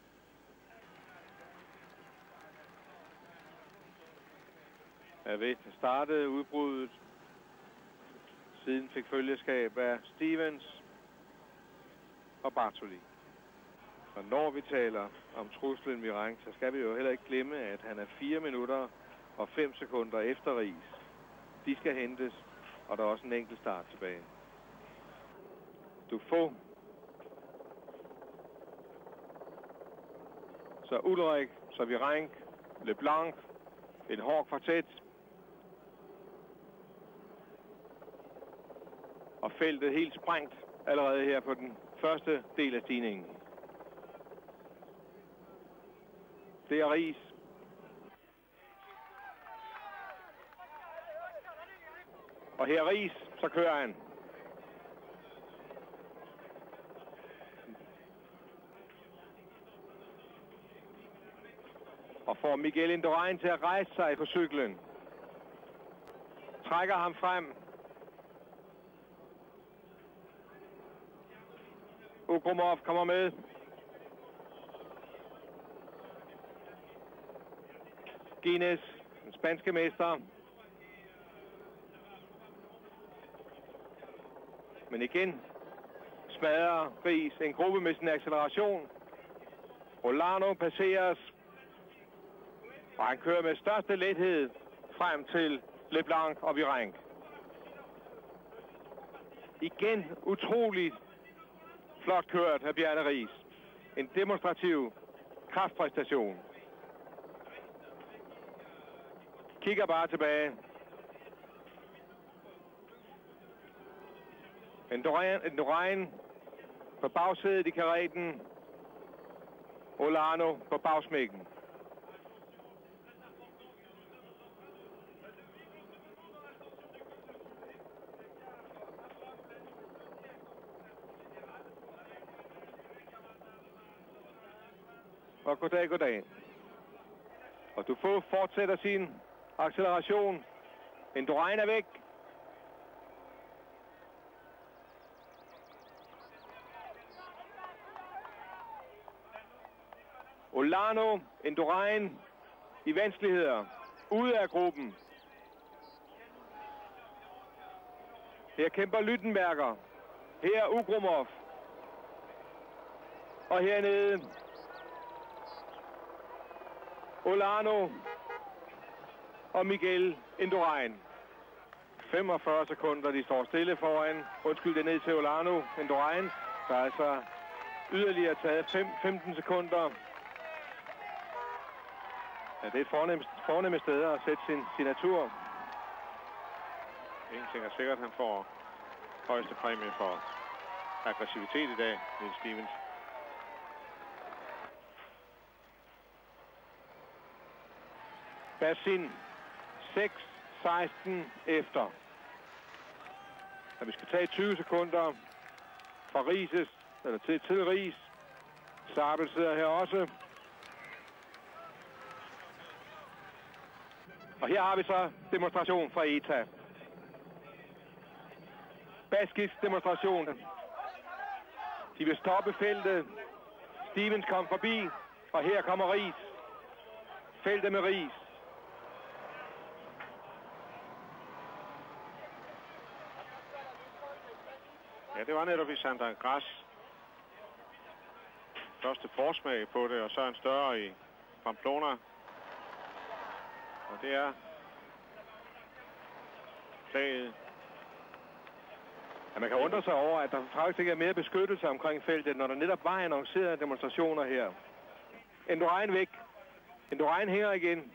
Avet startede udbruddet. Siden fik følgeskab af Stevens og Bartoli. Og når vi taler om truslen Virenque, så skal vi jo heller ikke glemme, at han er fire minutter og fem sekunder efter Riis. De skal hentes, og der er også en enkelt start tilbage. Du får. Så Ulrik, så Virenque, Leblanc, en hård kvartet. Og feltet helt sprængt allerede her på den første del af stigningen. Det er Riis. Og her er Riis, så kører han. Og får Miguel Indurain til at rejse sig på cyklen. Trækker ham frem. Ugrumov kommer med. Guinness, den spanske mester. Men igen smadrer Riis en gruppe med sin acceleration. Olano passeres. Og han kører med største lethed frem til Leblanc og Virenque. Igen utroligt flot kørt af Bjarne Riis. En demonstrativ kraftpræstation. kigger bare tilbage. Indurain på bagsædet i kareten. Olano på bagsmækken. Og goddag, goddag. Og Dufault fortsætter sin acceleration. Indurain er væk. Olano, Indurain i vanskeligheder. Ude af gruppen. Her kæmper Lüttenberger. Her Ugrumov. Og hernede Olano og Miguel Indurain. femogfyrre sekunder, de står stille foran. Undskyld, det er ned til Olano, Indurain. Der er altså yderligere taget femten sekunder. Ja, det er et fornemt, fornemt sted at sætte sin signatur. En ting er sikkert, han får højeste præmie for aggressivitet i dag, Niels Stevens. Basin seks seksten efter. Og vi skal tage tyve sekunder fra Rises, eller til, til Ries. Sabel sidder her også. Og her har vi så demonstration fra E T A. Baskisk demonstration. De vil stoppe feltet. Stevens kom forbi, og her kommer Ries. Feltet med Ries. Ja, det var netop i Sander Gras. Første forsmag på det, og så en større i Pamplona. Og det er slaget. Ja, man kan undre sig over, at der faktisk ikke er mere beskyttelse omkring feltet, når der netop var annoncerede demonstrationer her. Indurain væk. Indurain hænger igen.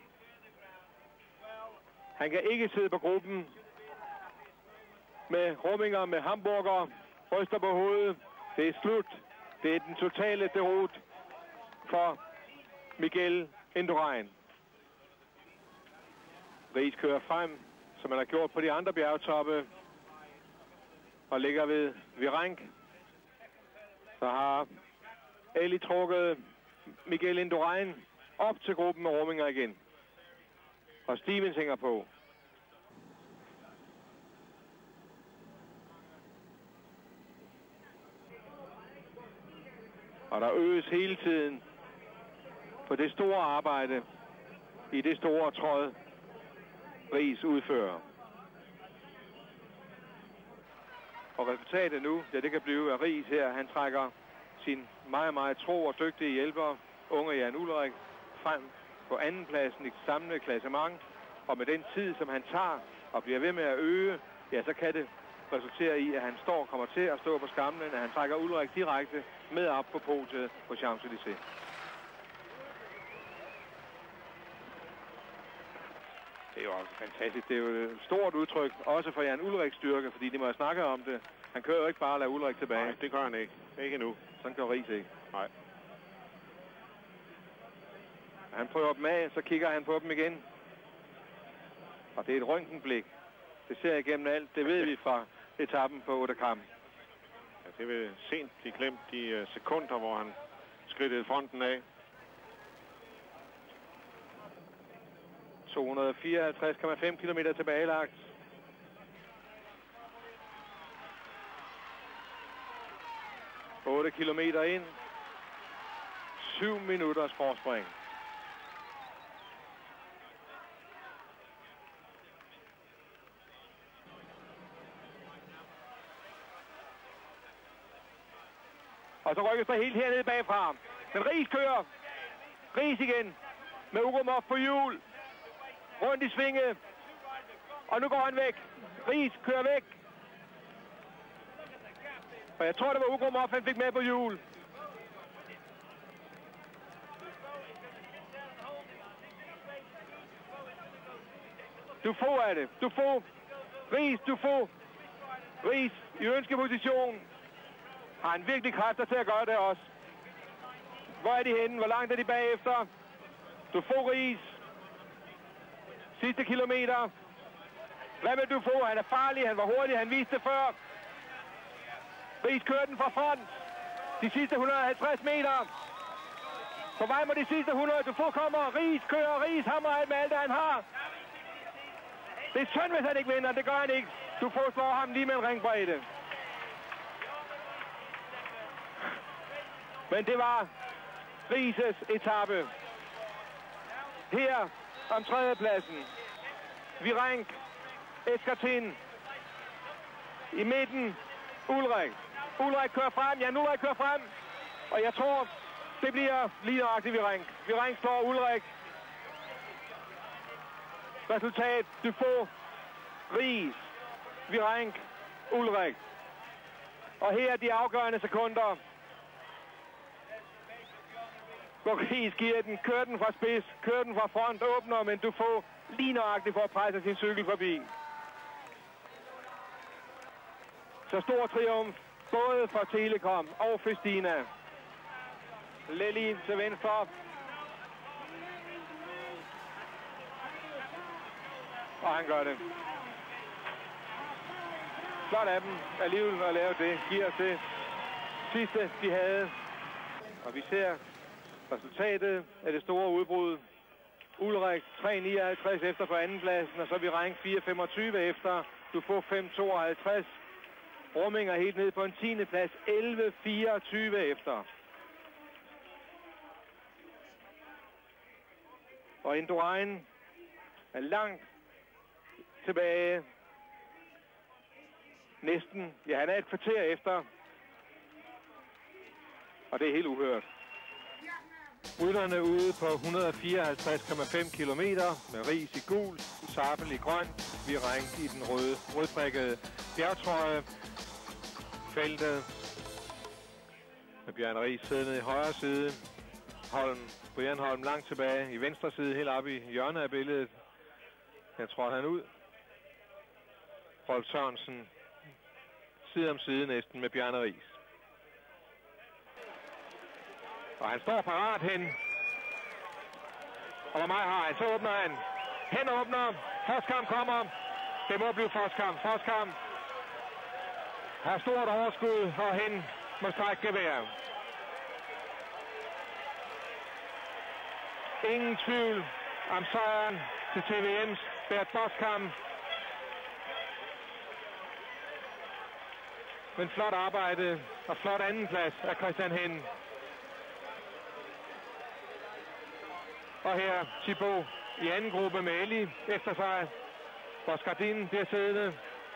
Han kan ikke sidde på gruppen med rumminger, med hamburger, ryster på hovedet. Det er slut. Det er den totale derot for Miguel Indurain. Ries kører frem, som man har gjort på de andre bjergtoppe, og ligger ved Virenque. Så har Ali trukket Miguel Indurain op til gruppen med rumminger igen. Og Stevens hænger på. Og der øges hele tiden på det store arbejde i det store tråd, Ries udfører. Og resultatet nu, ja, det kan blive, at Ries her, han trækker sin meget, meget tro og dygtige hjælper, unge Jan Ullrich, frem på andenpladsen i samlede klassement. Og med den tid, som han tager og bliver ved med at øge, ja, så kan det resultere i, at han står kommer til at stå på skamlen, at han trækker Ullrich direkte med op på podiet på Champs-Élysées. Det er jo også fantastisk. Det er jo et stort udtryk, også for Jan Ullrichs styrke, fordi de må have snakket om det. Han kører jo ikke bare at lade Ullrich tilbage. Nej, det gør han ikke. Ikke endnu. Sådan kører Ries ikke. Nej. Han prøver dem af, så kigger han på dem igen. Og det er et røntgenblik. Det ser igennem alt. Det ved vi fra etappen på Hautacam. Ja, det vil sent blive glemt de uh, sekunder, hvor han skridtede fronten af. to hundrede og fireoghalvtreds komma fem kilometer tilbagelagt. otte kilometer ind. syv minutters forspring. Og så rykkes der helt hernede bagfra. Men Ries kører. Ries igen. Med Ugrumov på hjul. Rundt i svinge. Og nu går han væk. Ries kører væk. Og jeg tror, det var Ugrumov, han fik med på hjul. Dufaux er det. Dufaux. Riis, Dufaux. Riis i ønskeposition. Har han virkelig kræfter til at gøre det også. Hvor er de henne? Hvor langt er de bagefter? Dufaux, Riis. Sidste kilometer. Hvad med Dufaux? Han er farlig, han var hurtig, han viste det før. Riis kører den fra front. De sidste et hundrede og halvtreds meter. På vej mod de sidste hundrede. Dufaux kommer. Riis kører. Riis hammer alt med alt, det han har. Det er synd, hvis han ikke vinder. Det gør han ikke. Dufaux slår ham lige med en ringbredde. Men det var Rises etape. Her om tredjepladsen. Virenque, Escartin. I midten, Ullrich. Ullrich kører frem. Jan Ullrich kører frem. Og jeg tror, det bliver lige nøjagtigt Virenque. Virenque slår Ullrich. Resultat, Dufaux, Riis, Virenque, Ullrich. Og her er de afgørende sekunder. Hvor Riis giver den, kører den fra spids, kører den fra front, åbner, men Dufaux lige nøjagtigt for at presse sin cykel forbi. Så stor triumf, både for Telekom og Festina. Lelin til venstre. Og han gør det. Flot af dem alligevel at lave det. Giver det sidste, de havde. Og vi ser resultatet af det store udbrud. Ullrich tre nioghalvtreds efter på andenpladsen, og så Virenque fire femogtyve efter. Dufaux fem tooghalvtreds. Rumminger helt ned på en tiende plads, elleve fireogtyve efter. Og Indurain er langt tilbage. Næsten. Ja, han er et kvarter efter. Og det er helt uhørt. Rytterne ude på et hundrede og fireoghalvtreds komma fem kilometer med Riis i gul, Sabel i grøn, Virenque i den røde, rødprikkede bjergtrøje. Feltet med Bjørn Riis siddende i højre side. Holm, Brian Holm langt tilbage i venstre side, helt oppe i hjørnet af billedet. Her trådte han ud. Rolf Sørensen side om side næsten med Bjørn Riis. Og han står parat hen. Og hvor meget har han? Så åbner han. Han åbner. Forskamp kommer. Det må blive Forskamp. Forskamp har stort overskud, og hen må strække gevær. Ingen tvivl om sejren til T V M's Bert Boskamp. Men flot arbejde og flot andenplads af Christian Hen. Og her Thibaut i anden gruppe med Eli efter sig. Boscardin bliver siddende.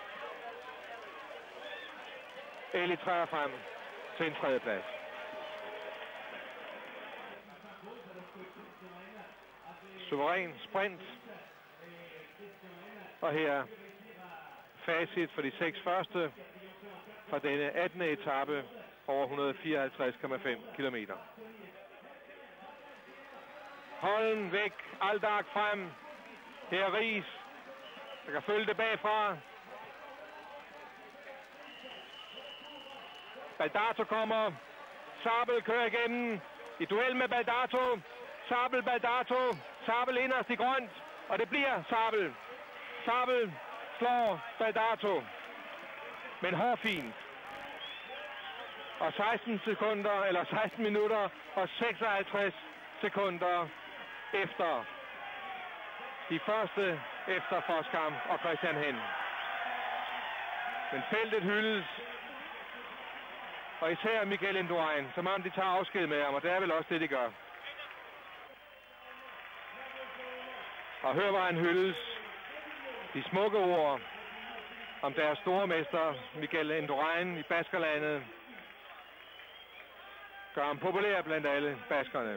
Eli træder frem til en tredjeplads. Suveræn sprint. Og her facit for de seks første fra denne attende etape over et hundrede og fireoghalvtreds komma fem kilometer. Holm væk, Aldag frem. Her er Riis, der kan følge det bagfra. Baldato kommer. Sabel kører igennem i duel med Baldato. Sabel, Baldato. Sabel inderst i grønt, og det bliver Sabel. Sabel slår Baldato. Men hårfint. Og seksten sekunder, eller seksten minutter og seksoghalvtreds sekunder efter de første efter Forskamp og Christian Hen. Men feltet hyldes. Og især Miguel Indurain, som om de tager afsked med ham, og det er vel også det, de gør. Og hør, hvor han hyldes. De smukke ord om deres store mester, Miguel Indurain i Baskerlandet, gør ham populær blandt alle baskerne.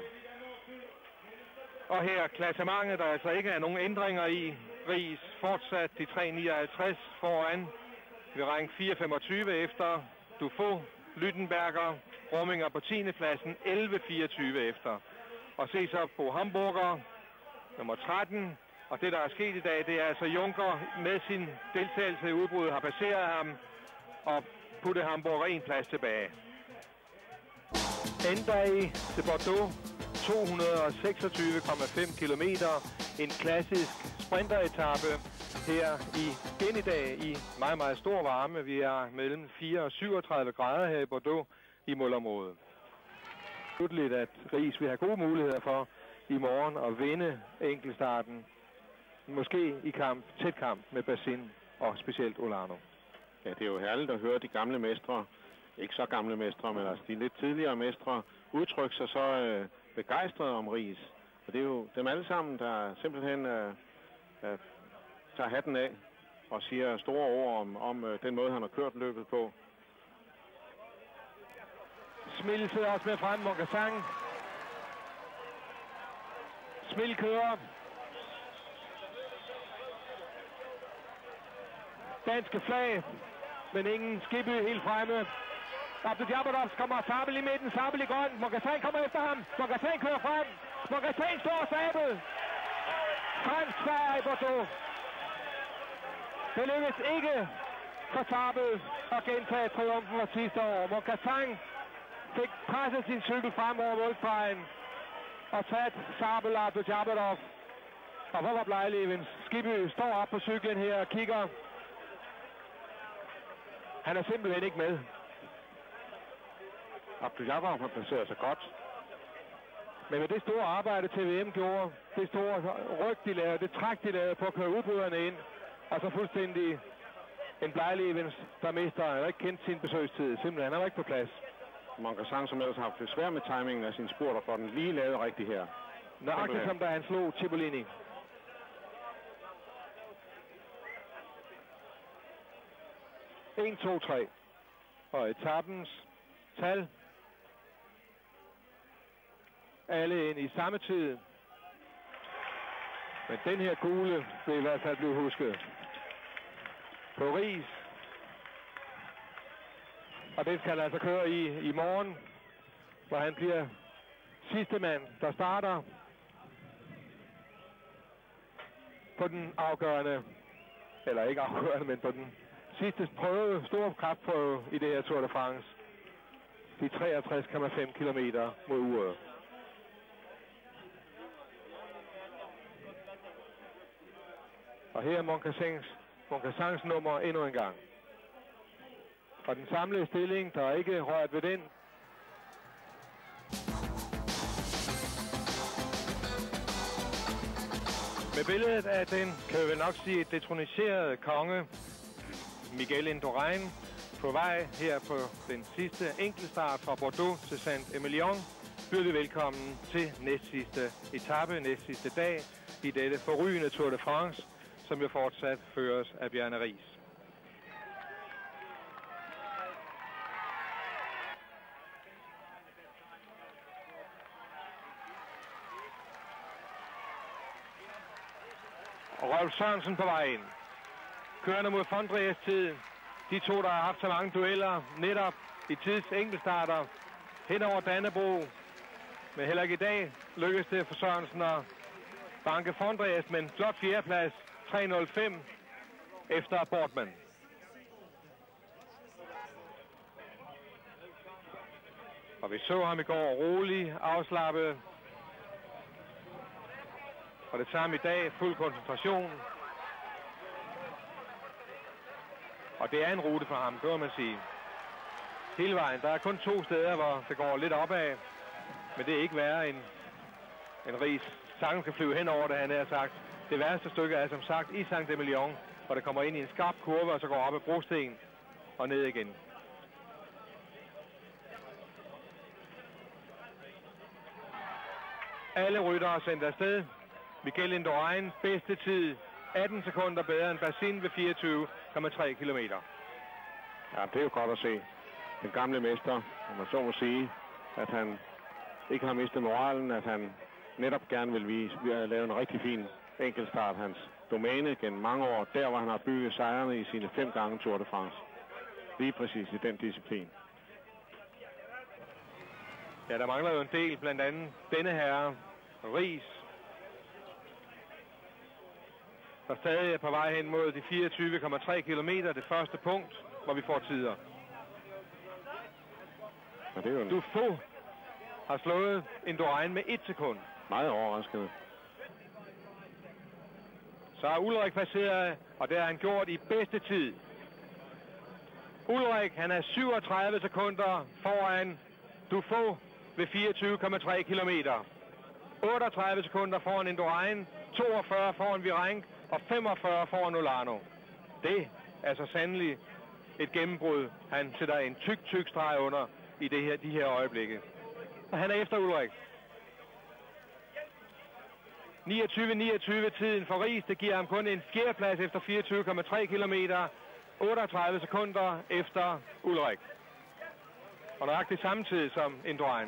Og her klassementet, der altså ikke er nogen ændringer i. Riis fortsat de tre nioghalvtreds foran. Virenque fire femogtyve efter. Dufaux, Lyttenberger, Rumminger på tiende pladsen, elleve fireogtyve efter. Og se så på Hamburger, nummer tretten, Og det, der er sket i dag, det er altså Junker med sin deltagelse i udbruddet har passeret ham og puttet Hamburg en plads tilbage. Enddag til Bordeaux, to hundrede og seksogtyve komma fem kilometer. En klassisk sprinteretappe her igen i dag i meget, meget stor varme. Vi er mellem fire og syvogtredive grader her i Bordeaux i målområdet. Slutligt, at Riis vil have gode muligheder for i morgen at vinde enkeltstarten. Måske i kamp, tæt kamp med Bazin og specielt Olano. Ja, det er jo herligt at høre de gamle mestre, ikke så gamle mestre, men altså de lidt tidligere mestre, udtrykke sig så øh, begejstrede om Riis. Og det er jo dem alle sammen, der simpelthen øh, øh, tager hatten af og siger store ord om, om øh, den måde, han har kørt løbet på. Smil sidder også med frem, Moncassin. Smil kører. Danske flag, men ingen Skibby helt fremme. Abdul-Jabbarov kommer Sabel i midten, Sabel i grøn. Moncassin kommer efter ham. Moncassin kører frem. Moncassin står Sabel. Fransk sejr i Bordeaux. Det lykkedes ikke for Sabel at gentage triumfen fra sidste år. Moncassin fik presset sin cykel frem over målstregen og sat Sabel og Abdul-Jabbarov. Og hvor var Bleilevens? Skibby står op på cyklen her og kigger. Han er simpelthen ikke med. Abdul-Jabbarov har placeret sig godt. Men med det store arbejde T V M gjorde, det store ryg de lavede, det træk de lavede på at køre udbryderne ind, og så fuldstændig en Bleilevens, der mister, han har ikke kendt sin besøgstid. Simpelthen, han var ikke på plads. Moncassin, som ellers har haft svært med timingen af sin spurt, og får den lige lavet rigtigt her. Nøjagtigt som da han slog Cipollini. en, to, tre. Og etappens tal. Alle ind i samme tid. Men den her gule vil i hvert fald blive husket. På Riis. Og det skal han altså køre i i morgen, hvor han bliver sidste mand, der starter på den afgørende, eller ikke afgørende, men på den sidste prøve, store kraftprøve i det her Tour de France. De treogtres komma fem kilometer mod uret. Og her er Moncassins, Moncassins nummer endnu en gang. Og den samlede stilling, der er ikke rørt ved den. Med billedet af den, kan vi vel nok sige, detroniserede konge, Miguel Indurain, på vej her på den sidste enkeltstart fra Bordeaux til Saint-Emilion, byder vi velkommen til næstsidste etape, næstsidste dag i dette forrygende Tour de France, som jo fortsat føres af Bjarne Riis. Og Rolf Sørensen på vej ind. Kørende mod Fondrias tid. De to, der har haft så mange dueller, netop i tids enkeltstarter hen over Dannebro. Men heller ikke i dag lykkedes det for Sørensen at banke Fondrias, men flot fjerdeplads, tre nul fem efter Bortman. Og vi så ham i går rolig, afslappet. Og det samme i dag, fuld koncentration. Og det er en rute for ham, kan man sige. Hele vejen. Der er kun to steder, hvor det går lidt opad. Men det er ikke værre end en Riis. Sangen skal flyve hen over det, han har sagt. Det værste stykke er som sagt i Saint-Emilion, hvor det kommer ind i en skarp kurve, og så går op ad brosten og ned igen. Alle ryttere er sendt afsted. Miguel Indurain, bedste tid, atten sekunder bedre end Bazin ved fireogtyve komma tre kilometer. Ja, det er jo godt at se. Den gamle mester, om man så må sige, at han ikke har mistet moralen, at han netop gerne vil vise, vi har lavet en rigtig fin enkeltstart. Hans domæne gennem mange år, der hvor han har bygget sejrene i sine fem gange Tour de France. Lige præcis i den disciplin. Ja, der mangler jo en del, blandt andet denne herre, Riis. der stadig er på vej hen mod de fireogtyve komma tre kilometer, det første punkt, hvor vi får tider. Ja, det er jo en... Dufaux har slået Indurain med et sekund. Meget overraskende. Så er Ulrik passeret, og det har han gjort i bedste tid. Ulrik, han er syvogtredive sekunder foran Dufaux ved fireogtyve komma tre kilometer. otteogtredive sekunder foran Indurain, toogfyrre foran Virenque og femogfyrre foran Olano. Det er så sandelig et gennembrud. Han sætter en tyk, tyk streg under i det her, de her øjeblikke. Og han er efter Ulrik. niogtyve niogtyve tiden for Riis, det giver ham kun en fjerdeplads efter fireogtyve komma tre kilometer. otteogtredive sekunder efter Ulrik. Og nøjagtigt samme tid som Indurain.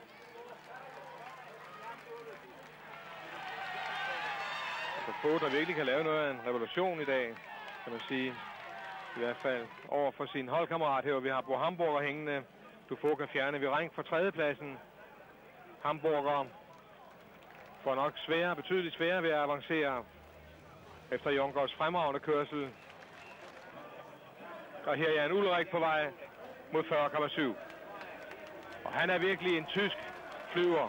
Dufaux, der virkelig kan lave noget af en revolution i dag, kan man sige. I hvert fald over for sin holdkammerat her, vi har Bo Hamburger hængende. Dufaux kan fjerne Virenque fra tredjepladsen. Hamburger får nok sværere, betydeligt sværere ved at avancere efter Jungårds fremragende kørsel. Og her er Jan Ullrich på vej mod fyrre komma syv. Og han er virkelig en tysk flyver.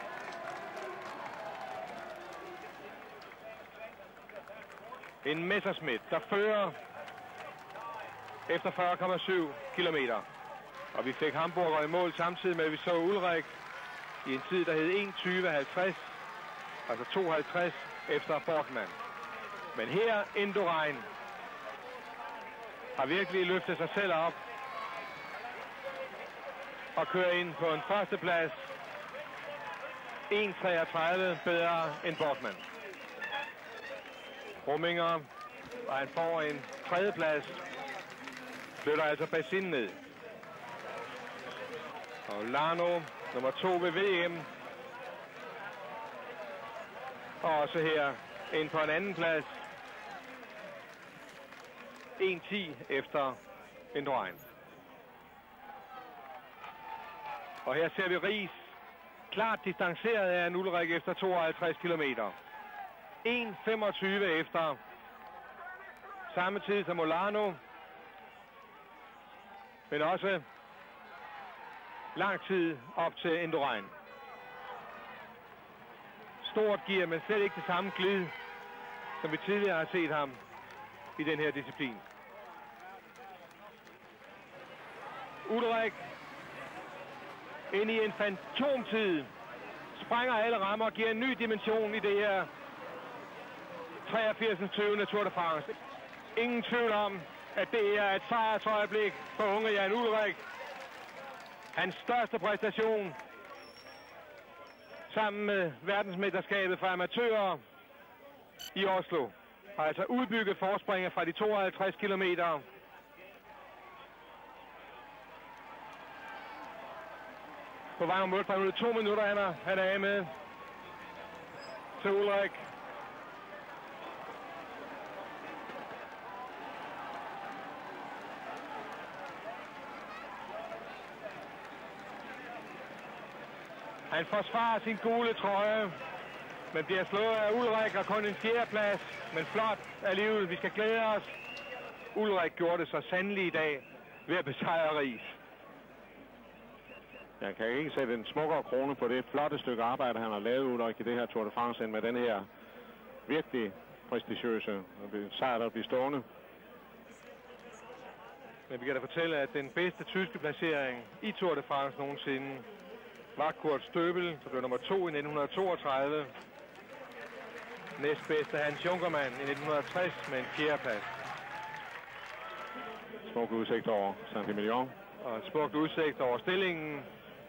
En Messerschmitt, der fører efter fyrre komma syv kilometer. Og vi fik Hamburger i mål samtidig med, at vi så Ullrich i en tid, der hed en tyve halvtreds. Altså tooghalvtreds efter Borgmann. Men her Indurain har virkelig løftet sig selv op og kører ind på en førsteplads. en treogtredive bedre end Borgmann. Rumminger, og han får en tredjeplads, flytter altså Bassin ned. Og Lano, nummer to ved V M. Og også her ind på en anden plads. en ti efter Indurain. Og her ser vi Riis klart distanceret af en Ullrich efter tooghalvtreds kilometer. en femogtyve efter samme tid som Olano. Men også lang tid op til Indurain. Stort gear, men slet ikke det samme glid, som vi tidligere har set ham i den her disciplin. Ullrich ind i en fantomtid. Sprænger alle rammer og giver en ny dimension i det her treogfirs tyvende Tour de France. Ingen tvivl om, at det er et sejrsøjeblik for unge Jan Ullrich. Hans største præstation sammen med verdensmesterskabet for amatører i Oslo har altså udbygget forspringet fra de tooghalvtreds kilometer. På vej om målstregen, to minutter han er, han er af med til Ullrich. Han forsvarer sin gule trøje, men bliver slået af Ullrich og kun en fjerdeplads. Men flot alligevel, vi skal glæde os. Ullrich gjorde det så sandelig i dag ved at besejre Riis. Jeg kan ikke sætte en smukkere krone på det flotte stykke arbejde, han har lavet, Ullrich, i det her Tour de France, end med den her virkelig prestigiøse sejr, der bliver stående. Men vi kan da fortælle, at den bedste tyske placering i Tour de France nogensinde var Kurt Støbel, der blev nummer to i nitten toogtredive. Næstbedste Hans Junkermann i nitten tres med en fjerdeplads. Smuk udsigt over Saint-Emilion. Og smukt udsigt over stillingen.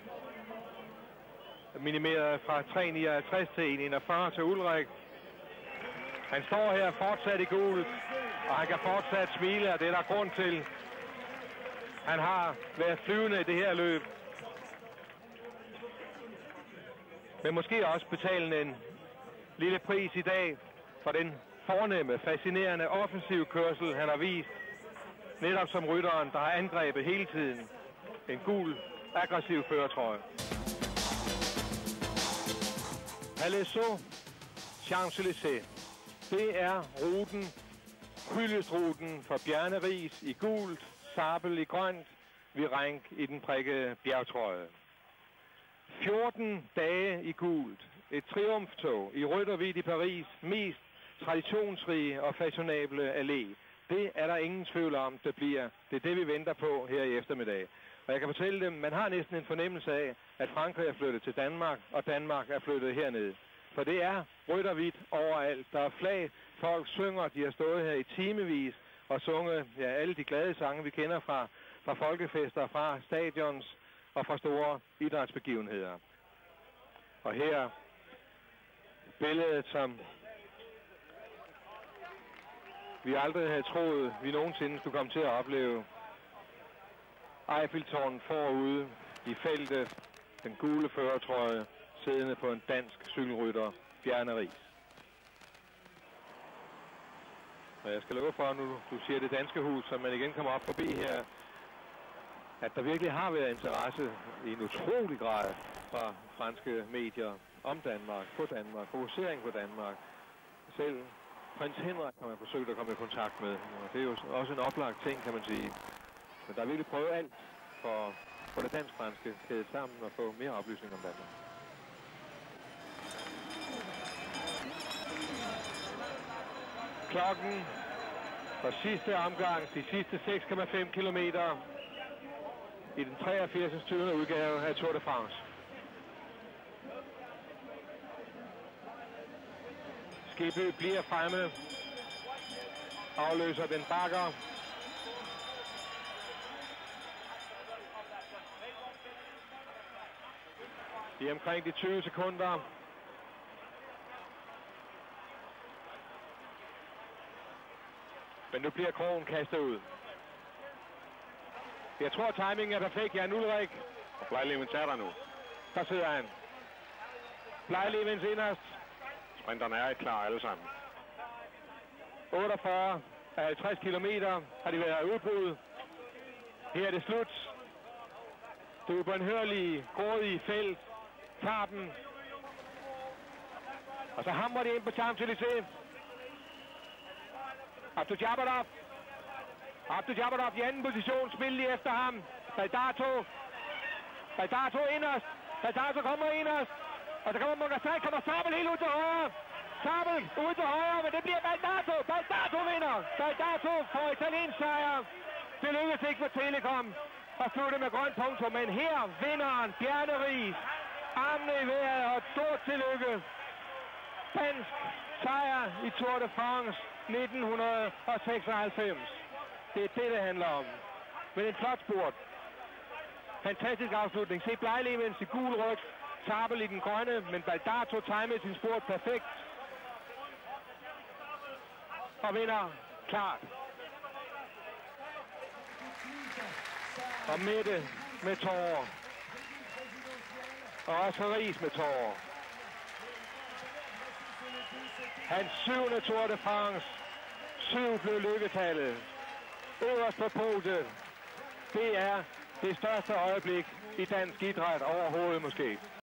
Minimeret fra tre nioghalvtreds til en enogfyrre til Ullrich. Han står her fortsat i gult, og han kan fortsat smile, og det er der grund til. Han har været flyvende i det her løb. Men måske også betale en lille pris i dag for den fornemme, fascinerende offensiv kørsel, han har vist. Netop som rytteren, der har angrebet hele tiden. En gul, aggressiv førertrøje. Palaiseau, Champs-Élysées. Det er ruten, hyldestruten for Bjarne Riis i gult, Sabel i grønt, Virenque i den prikkede bjergtrøje. fjorten dage i gult. Et triumftog i rødt og hvidt i Paris, mest traditionsrige og fashionable allé. Det er der ingen tvivl om, det bliver. Det er det, vi venter på her i eftermiddag. Og jeg kan fortælle dem, man har næsten en fornemmelse af, at Frankrig er flyttet til Danmark, og Danmark er flyttet herned. For det er rødt og hvidt overalt. Der er flag, folk synger, de har stået her i timevis og sunget ja, alle de glade sange, vi kender fra, fra folkefester, fra stadions og fra store idrætsbegivenheder. Og her billedet, som vi aldrig havde troet, vi nogensinde skulle komme til at opleve. Eiffeltårnet forude i feltet, den gule førertrøje, siddende på en dansk cykelrytter, Bjarne Riis. Og jeg skal love for, nu du siger det danske hus, så man igen kommer op forbi her, at der virkelig har været interesse i en utrolig grad fra franske medier om Danmark, på Danmark, fokusering på Danmark. Selv prins Henrik har man forsøgt at komme i kontakt med, og det er jo også en oplagt ting, kan man sige. Men der er virkelig prøvet alt for, for det dansk-franske kædet sammen og få mere oplysning om Danmark. Klokken for sidste omgang, de sidste seks komma fem kilometer i den treogfirsende tyvende udgave af Tour de France. Skibby bliver fremme, afløser den bakker. Det er omkring de tyve sekunder. Men nu bliver krogen kastet ud. Jeg tror, timingen er perfekt. Jan Ullrich. Og Bleilevens er der nu. Der sidder han. Bleilevens inderst. Sprinterne er klar alle sammen. otteogfyrre af halvtreds kilometer har de været udbrud. Her er det slut. Det er på en hørlig, grådig felt. Tager den. Og så hamrer de ind på Champs-Élysées. Abdou-Jabbarov. Abdou-Jabbarov i anden position. Spil lige efter ham. Baldato. Baldato inderst. Baldato kommer inderst. Og så kommer Moncassin. Kommer Sabel helt ud til højre. Sabel ud til højre, men det bliver Baldato. Baldato vinder. Baldato får italiensk sejr. Det lykkedes ikke for Telekom at slutte med grønt punktum, men her vinder han Bjarne Riis. Armene i vejret og et stort tillykke. Dansk sejr i Tour de France nitten seksoghalvfems. Det er det, det handler om. Men en flot spurt. Fantastisk afslutning. Se Bleilevens i gul ryg. Sabel i den grønne, men Baldato timede sin spurt perfekt. Og vinder klart. Og Mette med tårer. Og også Riis med tårer. Hans syvende Tour de France. Syv blev lykketallet. Øverst på podiet. Det er det største øjeblik i dansk idræt overhovedet måske.